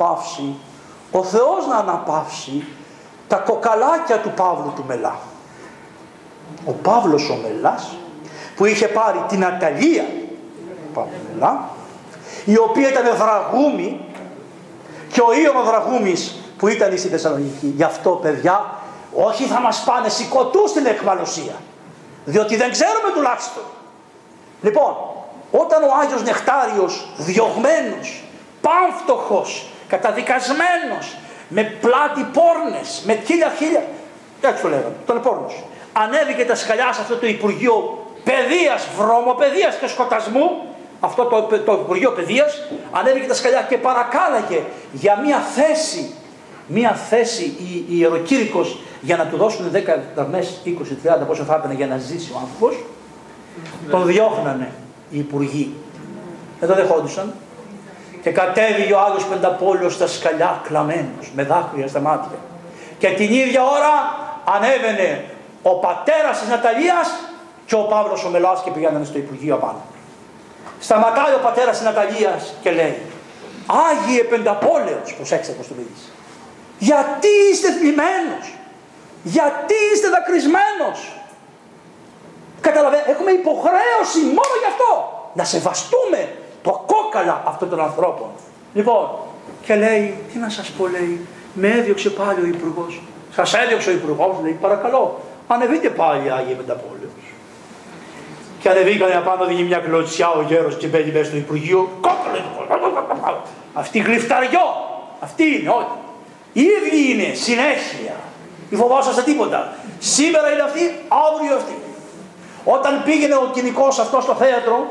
να αναπαύσει τα κοκαλάκια του Παύλου του Μελά. Ο Παύλος ο Μελάς που είχε πάρει την Αταλία Παύλου Μελά, η οποία ήταν δραγούμη, και ο Ιων ο δραγούμης που ήταν στη Θεσσαλονίκη. Γι' αυτό παιδιά, όχι θα μας πάνε σηκωτού στην εκμαλωσία, διότι δεν ξέρουμε τουλάχιστον. Λοιπόν, όταν ο Άγιος Νεκτάριος, διωγμένος, πάμφτωχος, καταδικασμένος, με πλάτη πόρνες, με χίλια, έτσι το λέγαμε, τον πόρνος, ανέβηκε τα σκαλιά σε αυτό το Υπουργείο Παιδείας, Βρωμοπαιδείας και Σκοτασμού, αυτό το Υπουργείο Παιδείας, ανέβηκε τα σκαλιά και παρακάλαγε για μία θέση η ιεροκήρυκος για να του δώσουν 10 δραχμές, 20-30 πόσο θα έπαιρνε για να ζήσει ο άνθρωπος. Τον διώχνανε οι υπουργοί. Δεν το δεχόντουσαν. Και κατέβηκε ο Άγιος Πενταπόλεως στα σκαλιά κλαμμένος, με δάκρυα στα μάτια. Και την ίδια ώρα ανέβαινε ο πατέρας της Ναταλίας και ο Παύλος ο Μελάς και πηγαίνανε στο Υπουργείο απάνω. Σταματάει ο πατέρας της Ναταλίας και λέει: Άγιε Πενταπόλεως, προσέξτε πως το λέει. Γιατί είστε θλιμμένος, γιατί είστε δακρυσμένος. Καταλαβαίνετε, έχουμε υποχρέωση μόνο γι' αυτό να σεβαστούμε το κόκαλα αυτών των ανθρώπων. Λοιπόν, και λέει, τι να σας πω, λέει, με έδιωξε πάλι ο υπουργός. Σας έδιωξε ο υπουργός, λέει, παρακαλώ, ανεβείτε πάλι Άγιε Πενταπόλεως. Και ανεβήκανε απάνω, δίνει μια κλωτσιά ο γέρος και μπαίνει μέσα στο Υπουργείο. Κόκαλο, αυτή γλυφταριό, αυτή είναι, όχι. Οι ίδιοι είναι συνέχεια. Μη φοβόσαστε τίποτα. Σήμερα είναι αυτή, αύριο αυτή. Όταν πήγαινε ο κοινικός αυτό στο θέατρο,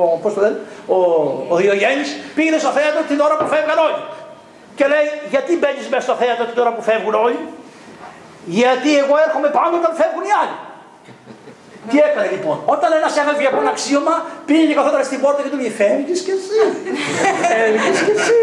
ο Διογέννης, πήγαινε στο θέατρο την ώρα που φεύγαν όλοι. Και λέει, γιατί μπαίνεις μέσα στο θέατρο την ώρα που φεύγουν όλοι? Γιατί εγώ έρχομαι πάνω όταν φεύγουν οι άλλοι. Τι έκανε λοιπόν? Όταν ένας έφευγε από ένα αξίωμα, πήγαινε και καθόταν στην πόρτα και του λέει, φεύγεις κι εσύ. Φεύγεις κι εσύ.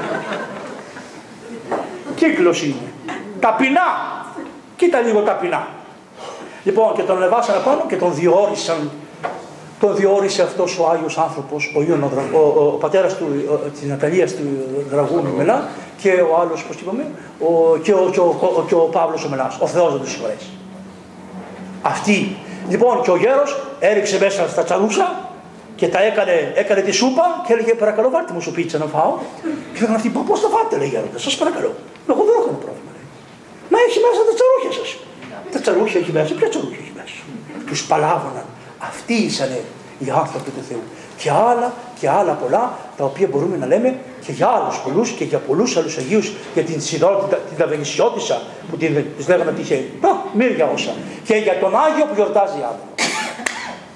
Κύκλος είναι. Ταπεινά. Κοίτα λίγο ταπεινά. Λοιπόν, και τον ανεβάσανε πάνω και τον διόρισαν. Τον διόρισε αυτός ο Άγιος άνθρωπος, ο πατέρας της Ναταλίας του Δραγούμη Μελά και ο άλλος, πώς είπαμε, και ο Παύλος ο Μελάς. Ο Θεός δεν τους συγχωρέσει. Αυτή. Λοιπόν, και ο γέρος έριξε μέσα στα τσαρούσα και τα έκανε τη σούπα και έλεγε, παρακαλώ βάλτε μου σουπίτσα να φάω. Και λέγανε αυτοί, πώς τα φάτε, λέει γέροντα, σας παρακαλώ. Εγώ δεν έχω ένα πρόβλημα. Λέει. Μα έχει μέσα τα τσαρούχια σας. Τα τσαρούχια έχει μέσα, ποια τσαρούχια έχει μέσα. Τους παλάβωναν. Αυτοί ήσανε οι άνθρωποι του Θεού. Και άλλα πολλά, τα οποία μπορούμε να λέμε και για άλλους πολλούς και για πολλούς άλλους Αγίους, για την Σιδότητα, την Ταβενισιώτισσα, που της λέγαμε ότι είχε μύρια όσα. Και για τον Άγιο που γιορτάζει αύριο.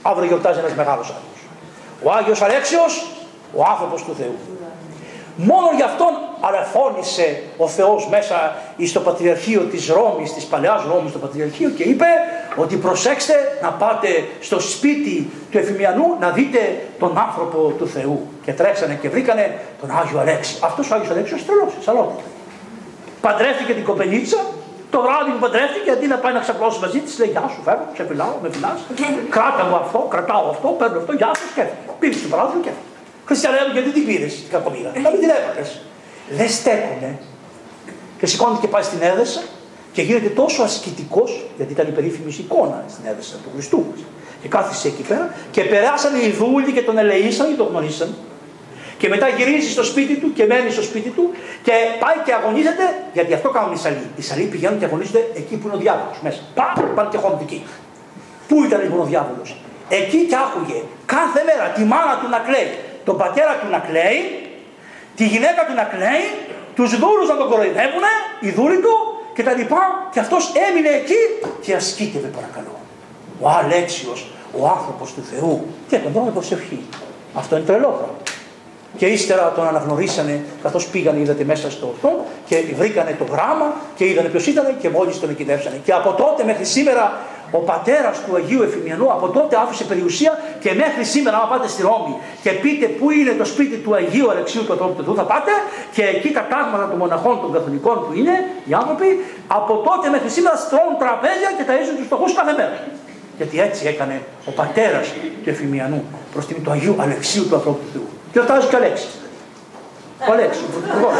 Αύριο γιορτάζει ένας μεγάλος Άγιος. Ο Άγιος Αλέξιος, ο άνθρωπος του Θεού. Μόνο γι' αυτόν αρεφώνησε ο Θεός μέσα στο Πατριαρχείο της Ρώμης, της Παλαιάς Ρώμης, στο Πατριαρχείο, και είπε ότι προσέξτε να πάτε στο σπίτι του Εφημιανού να δείτε τον άνθρωπο του Θεού. Και τρέξανε και βρήκανε τον Άγιο Αλέξη. Αυτός ο Άγιος Αλέξιος τρελός, σαλότητα. Παντρεύτηκε την κοπελίτσα, το βράδυ που παντρεύτηκε, αντί να πάει να ξαπλώσει μαζί της, λέει: Γεια σου, φεύγω, σε φυλάω, με φυλάς. Κράτα μου αυτό, κρατάω αυτό, παίρνω αυτό, γεια σου, σκέφτομαι. Πήγε στο παράδειγμα και έφυγε. Χριστιανέ μου, γιατί την πήρες την κακομοίρα? Να μην την έβαλες. Δεν στέκουνε. Και σηκώνεται και πάει στην Έδεσα και γίνεται τόσο ασκητικός, γιατί ήταν η περίφημη εικόνα στην Έδεσα του Χριστού μας. Και κάθισε εκεί πέρα και περάσανε οι δούλοι και τον ελεήσαν και τον γνωρίσαν. Και μετά γυρίζει στο σπίτι του και μένει στο σπίτι του και πάει και αγωνίζεται, γιατί αυτό κάνουν οι Σαλοί. Οι Σαλοί πηγαίνουν και αγωνίζονται εκεί που είναι ο διάβολος μέσα. Πάνε και χώνονται εκεί. Πού ήταν λοιπόν ο διάβολος? Εκεί και άκουγε κάθε μέρα τη μάνα του να κλαίει, τον πατέρα του να κλαίει, τη γυναίκα του να κλαίει, τους δούλους να τον κοροϊδεύουνε, οι δούλοι του και τα λοιπά. Και αυτός έμεινε εκεί και ασκήτευε, παρακαλώ. Ο Αλέξιος, ο άνθρωπος του Θεού, και τον δώνα προσευχή. Αυτό είναι τρελό πράγμα. Και ύστερα τον αναγνωρίσανε, καθώς πήγανε, είδατε, μέσα στο αυτό και βρήκανε το γράμμα και είδανε ποιος ήταν και μόλις τον εκειδεύσανε. Και από τότε μέχρι σήμερα ο πατέρας του Αγίου Εφημιανού από τότε άφησε περιουσία και μέχρι σήμερα, άμα πάτε στη Ρώμη και πείτε πού είναι το σπίτι του Αγίου Αλεξίου του ανθρώπου του Θεού, θα πάτε και εκεί τα τάγματα των μοναχών των καθολικών που είναι οι άνθρωποι, από τότε μέχρι σήμερα στρώνουν τραπέζια και ταΐζουν τους φτωχούς κάθε μέρα. Γιατί έτσι έκανε ο πατέρας του Εφημιανού προς τιμή του Αγίου Αλεξίου του ανθρώπου του Θεού. Και ρωτάζει και ο Αλέξης. Ο Αλέξης, ο πρωθυπουργός.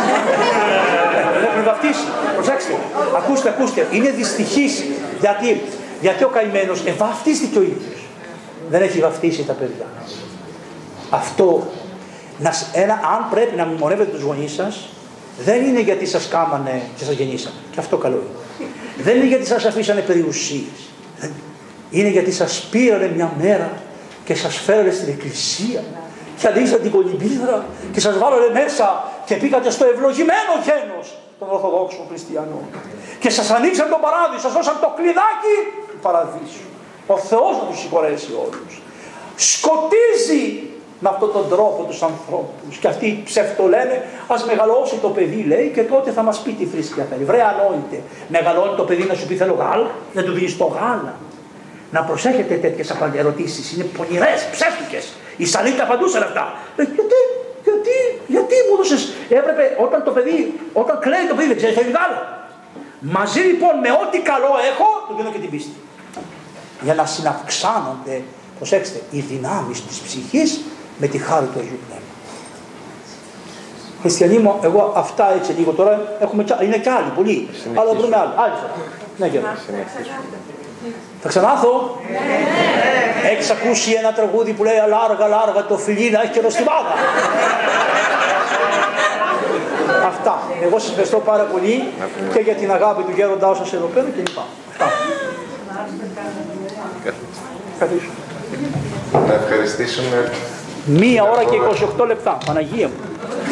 Έχουν βαφτίσει. Προσέξτε. Ακούστε. Είναι δυστυχής. Γιατί ο καημένος βαφτίστηκε ο ίδιος. Δεν έχει βαφτίσει τα παιδιά. Αυτό, αν πρέπει να μνημονεύετε τους γονείς σας, δεν είναι γιατί σας κάμανε και σας γεννήσανε. Και αυτό καλό είναι. Δεν είναι γιατί σας αφήσανε περιουσίες. Είναι γιατί σας πήρανε μια μέρα και σας φέρανε στην εκκλησία και ανοίξατε την κολυμπίδρα και σας βάλανε μέσα και πήγατε στο ευλογημένο γένος των Ορθοδόξων Χριστιανών και σας ανοίξαν τον παράδεισο, σας δώσαν το κλειδάκι του παραδείσου. Ο Θεός να τους συγχωρέσει όλους. Σκοτίζει με αυτόν τον τρόπο τους ανθρώπους και αυτοί ψευτολένε, ας μεγαλώσει το παιδί, λέει, και τότε θα μας πει τι θρησκεία θέλει. Βρε ανόητε, μεγαλώνει το παιδί να σου πει θέλω γάλα, δεν του δίνεις το γάλα. Να προσέχετε τέτοιες ερωτήσεις, είναι πονηρές, ψεύτικες. Οι Σαλοί τα απαντούσαν αυτά. Γιατί μου έδωσες, έπρεπε όταν κλαίει το παιδί δεν ξέρει θέλει γάλα. Μαζί λοιπόν με ό,τι καλό έχω, του δίνω και την πίστη. Για να συναυξάνονται, προσέξτε, οι δυνάμεις της ψυχής με τη χάρη του Αγίου Πνεύματος. Χριστιανοί μου, εγώ αυτά έτσι λίγο τώρα, είναι και άλλοι, πολλοί. Αλλά βρούμε άλλη φορά. Ναι, θα ξανάθω. Έχεις ακούσει ένα τραγούδι που λέει «Αλάργα το φιλί να έχει και νοστιμάδα». Αυτά. Εγώ σας ευχαριστώ πάρα πολύ και για την αγάπη του γέροντά σας εδώ πέρα και λοιπά. Αυτά. Ευχαριστώ. Να ευχαριστήσουμε. 1 ώρα και 28 λεπτά. Παναγία μου.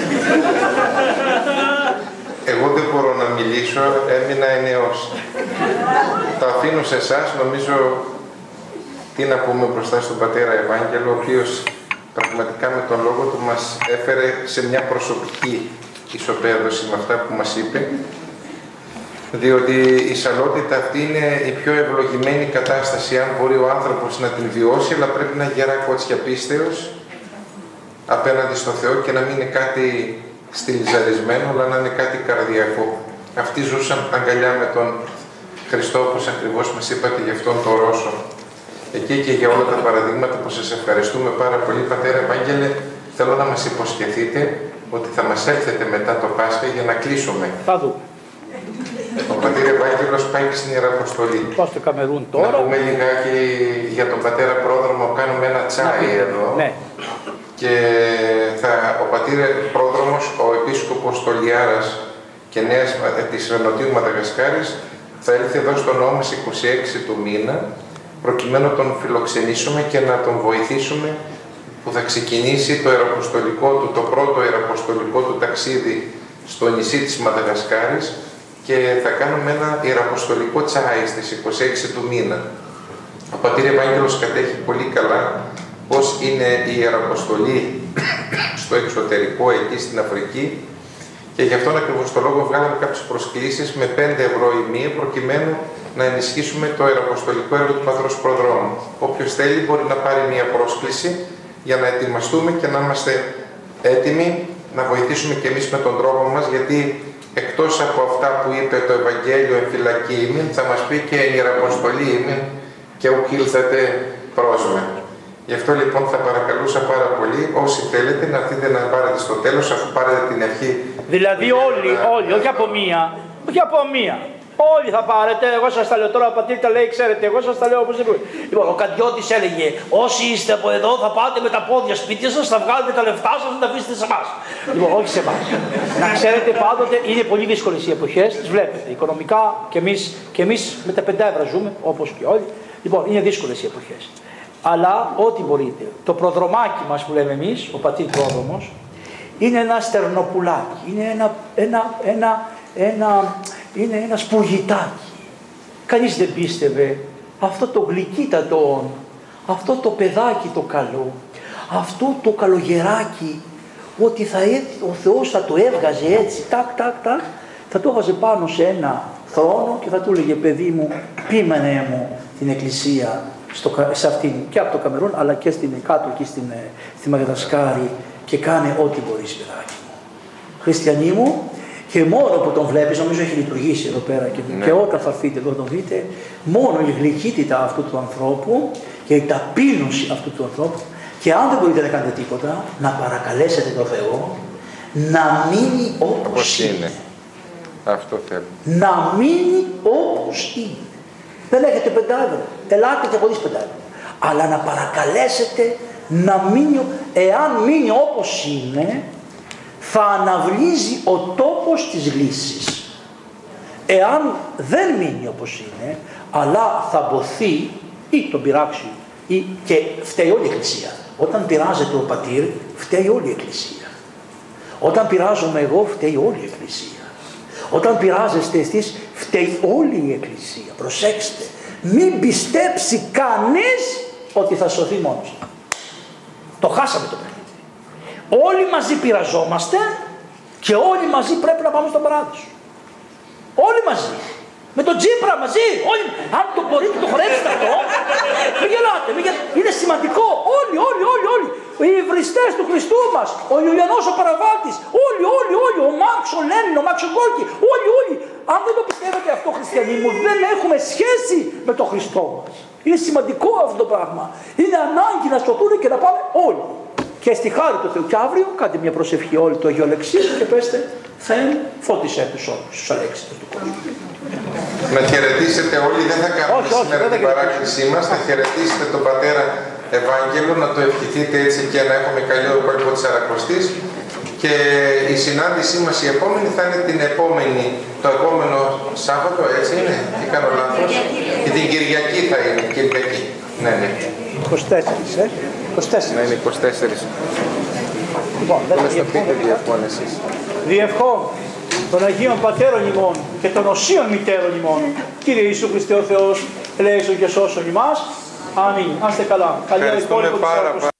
Εγώ δεν μπορώ να μιλήσω, έμεινα ενεός. Το αφήνω σε εσάς, νομίζω τι να πούμε μπροστά στον πατέρα Ευάγγελο, ο οποίος πραγματικά με τον λόγο του μας έφερε σε μια προσωπική ισοπαίδωση με αυτά που μας είπε, διότι η σαλότητα αυτή είναι η πιο ευλογημένη κατάσταση, αν μπορεί ο άνθρωπος να την βιώσει, αλλά πρέπει να γερά κότσια πίστεως απέναντι στο Θεό και να μην είναι κάτι στυλιζαρισμένο, αλλά να είναι κάτι καρδιακό. Αυτοί ζούσαν αγκαλιά με τον Χριστό, όπως ακριβώς μας είπατε για αυτόν τον Ρώσο. Εκεί και για όλα τα παραδείγματα που σας ευχαριστούμε πάρα πολύ, Πατέρα Ευάγγελε, θέλω να μας υποσχεθείτε ότι θα μας έρθετε μετά το Πάσχα για να κλείσουμε. Θα δω. Ο Πατέρα Ευάγγελος πάει στην Ιεραποστολή. Πάω στο Καμερούν τώρα. Να πούμε λιγάκι για τον Πατέρα Πρόδρομο, κάνουμε ένα τσάι εδώ. Ναι. Και ο πατήρ πρόδρομος, ο επίσκοπος Τολιάρας και της Νοτιού Μαδαγασκάρης θα έλθει εδώ στο ναό μας 26 του μήνα προκειμένου να τον φιλοξενήσουμε και να τον βοηθήσουμε που θα ξεκινήσει το πρώτο ιεραποστολικό του ταξίδι στο νησί της Μαδαγασκάρης και θα κάνουμε ένα ιεραποστολικό τσάι στις 26 του μήνα. Ο πατήρ Ευάγγελος κατέχει πολύ καλά πώς είναι η Ιεραποστολή στο εξωτερικό, εκεί στην Αφρική, και γι' αυτόν ακριβώς το λόγο βγάλαμε κάποιες προσκλήσεις με 5 ευρώ η μία, προκειμένου να ενισχύσουμε το ιεραποστολικό έργο του Πατρός Προδρόμου. Όποιος θέλει μπορεί να πάρει μία πρόσκληση για να ετοιμαστούμε και να είμαστε έτοιμοι να βοηθήσουμε και εμείς με τον τρόπο μας, γιατί εκτός από αυτά που είπε το Ευαγγέλιο «Εν φυλακή ημίν», θα μας πει και «Εν ιεραποστολή ημίν και ουκ ήλθατε προς με». Γι' αυτό λοιπόν θα παρακαλούσα πάρα πολύ όσοι θέλετε να έρθετε να πάρετε στο τέλος, αφού πάρετε την ευχή. Δηλαδή όλοι, όχι από μία, όχι από μία. Όλοι θα πάρετε, εγώ σας τα λέω τώρα, ο πατήρ τα λέει, ξέρετε, εγώ σας τα λέω όπως δεν μπορεί. Λοιπόν, ο Καντιώτης έλεγε, όσοι είστε από εδώ θα πάτε με τα πόδια σπίτια σας, θα βγάλετε τα λεφτά σας, να τα αφήσετε σε εμάς. Λοιπόν, όχι σε εμάς. Να ξέρετε πάντοτε, είναι πολύ δύσκολες οι εποχές, τις βλέπετε, οικονομικά και εμείς με τα 5 ευρώ ζούμε, όπως και όλοι. Λοιπόν, είναι δύσκολες οι εποχές. Αλλά ό,τι μπορείτε. Το προδρομάκι μας που λέμε εμείς, ο πατήρ πρόδρομος, είναι ένα στερνοπουλάκι, είναι ένα σπουργητάκι. Κανείς δεν πίστευε αυτό το γλυκύτατο, αυτό το παιδάκι το καλό, αυτό το καλογεράκι, ότι ο Θεός θα το έβγαζε έτσι, θα το έβαζε πάνω σε ένα θρόνο και θα του έλεγε, παιδί μου, πείμενε μου την εκκλησία σε αυτήν και από το Καμερούν, αλλά και κάτω εκεί στη Μαδαγασκάρη, και κάνε ό,τι μπορείς, παιδάκι μου. Χριστιανοί μου, και μόνο που τον βλέπεις, νομίζω έχει λειτουργήσει εδώ πέρα και όταν θα έρθείτε εδώ τον δείτε, μόνο η γλυκύτητα αυτού του ανθρώπου και η ταπείνωση αυτού του ανθρώπου, και αν δεν μπορείτε να κάνετε τίποτα, να παρακαλέσετε τον Θεό να μείνει όπως είναι. Αυτό θέλω. Να μείνει όπως είναι. Δεν έχετε 5 ευρώ, ελάτε και χωρίς 5 ευρώ. Αλλά να παρακαλέσετε να μείνει, εάν μείνει όπως είναι, θα αναβλύζει ο τόπος της λύσης. Εάν δεν μείνει όπως είναι, αλλά θα μποθεί ή τον πειράξει, και φταίει όλη η Εκκλησία. Όταν πειράζεται ο πατήρ, φταίει όλη η Εκκλησία. Όταν πειράζομαι εγώ, φταίει όλη η Εκκλησία. Όταν πειράζεστε εσείς, φταίει όλη η Εκκλησία. Προσέξτε, μην πιστέψει κανείς ότι θα σωθεί μόνος. Το χάσαμε το παιχνίδι. Όλοι μαζί πειραζόμαστε και όλοι μαζί πρέπει να πάμε στον παράδεισο. Όλοι μαζί. Με τον Τσίπρα μαζί. Όλοι. Αν το μπορείτε, το χορέψετε αυτό. Μην γελάτε. Είναι σημαντικό. Όλοι. Οι υβριστές του Χριστού μας. Ο Ιουλιανός ο Παραβάτης. Όλοι. Ο Μάρξ, ο Λένιν, ο Μάξ ο Γκόρκι. Όλοι. Αν δεν το πιστεύετε αυτό, χριστιανοί μου, δεν έχουμε σχέση με τον Χριστό μας. Είναι σημαντικό αυτό το πράγμα. Είναι ανάγκη να σωθούν και να πάμε όλοι. Και στη χάρη του Θεού, και αύριο κάντε μια προσευχή όλοι το Αγίο Αλεξίου και πέστε, Θεέ, φώτισέ τους όλους τους Αλέξιτες του κόσμου. Να χαιρετήσετε όλοι, δεν θα κάνουμε σήμερα την παράκλησή μας, θα χαιρετήσετε τον πατέρα Ευάγγελο, να το ευχηθείτε έτσι και να έχουμε καλό κόλπο της Σαρακοστής. Και η συνάντησή μας η επόμενη θα είναι το επόμενο Σάββατο, έτσι είναι, ή κάνω λάθος, και την Κυριακή θα είναι, Κυριακή. Ναι. 24, 24. Ναι, είναι 24. Λοιπόν, δεν θα πείτε διευχών εσείς. Διευχών των Αγίων Πατέρων ημών και των Οσίων Μητέρων ημών. Κύριε Ιησού Χριστέ ο Θεός, ελέησον και σώσον ημάς. Αμήν. Άστε καλά. Καλή υπόλοιπη.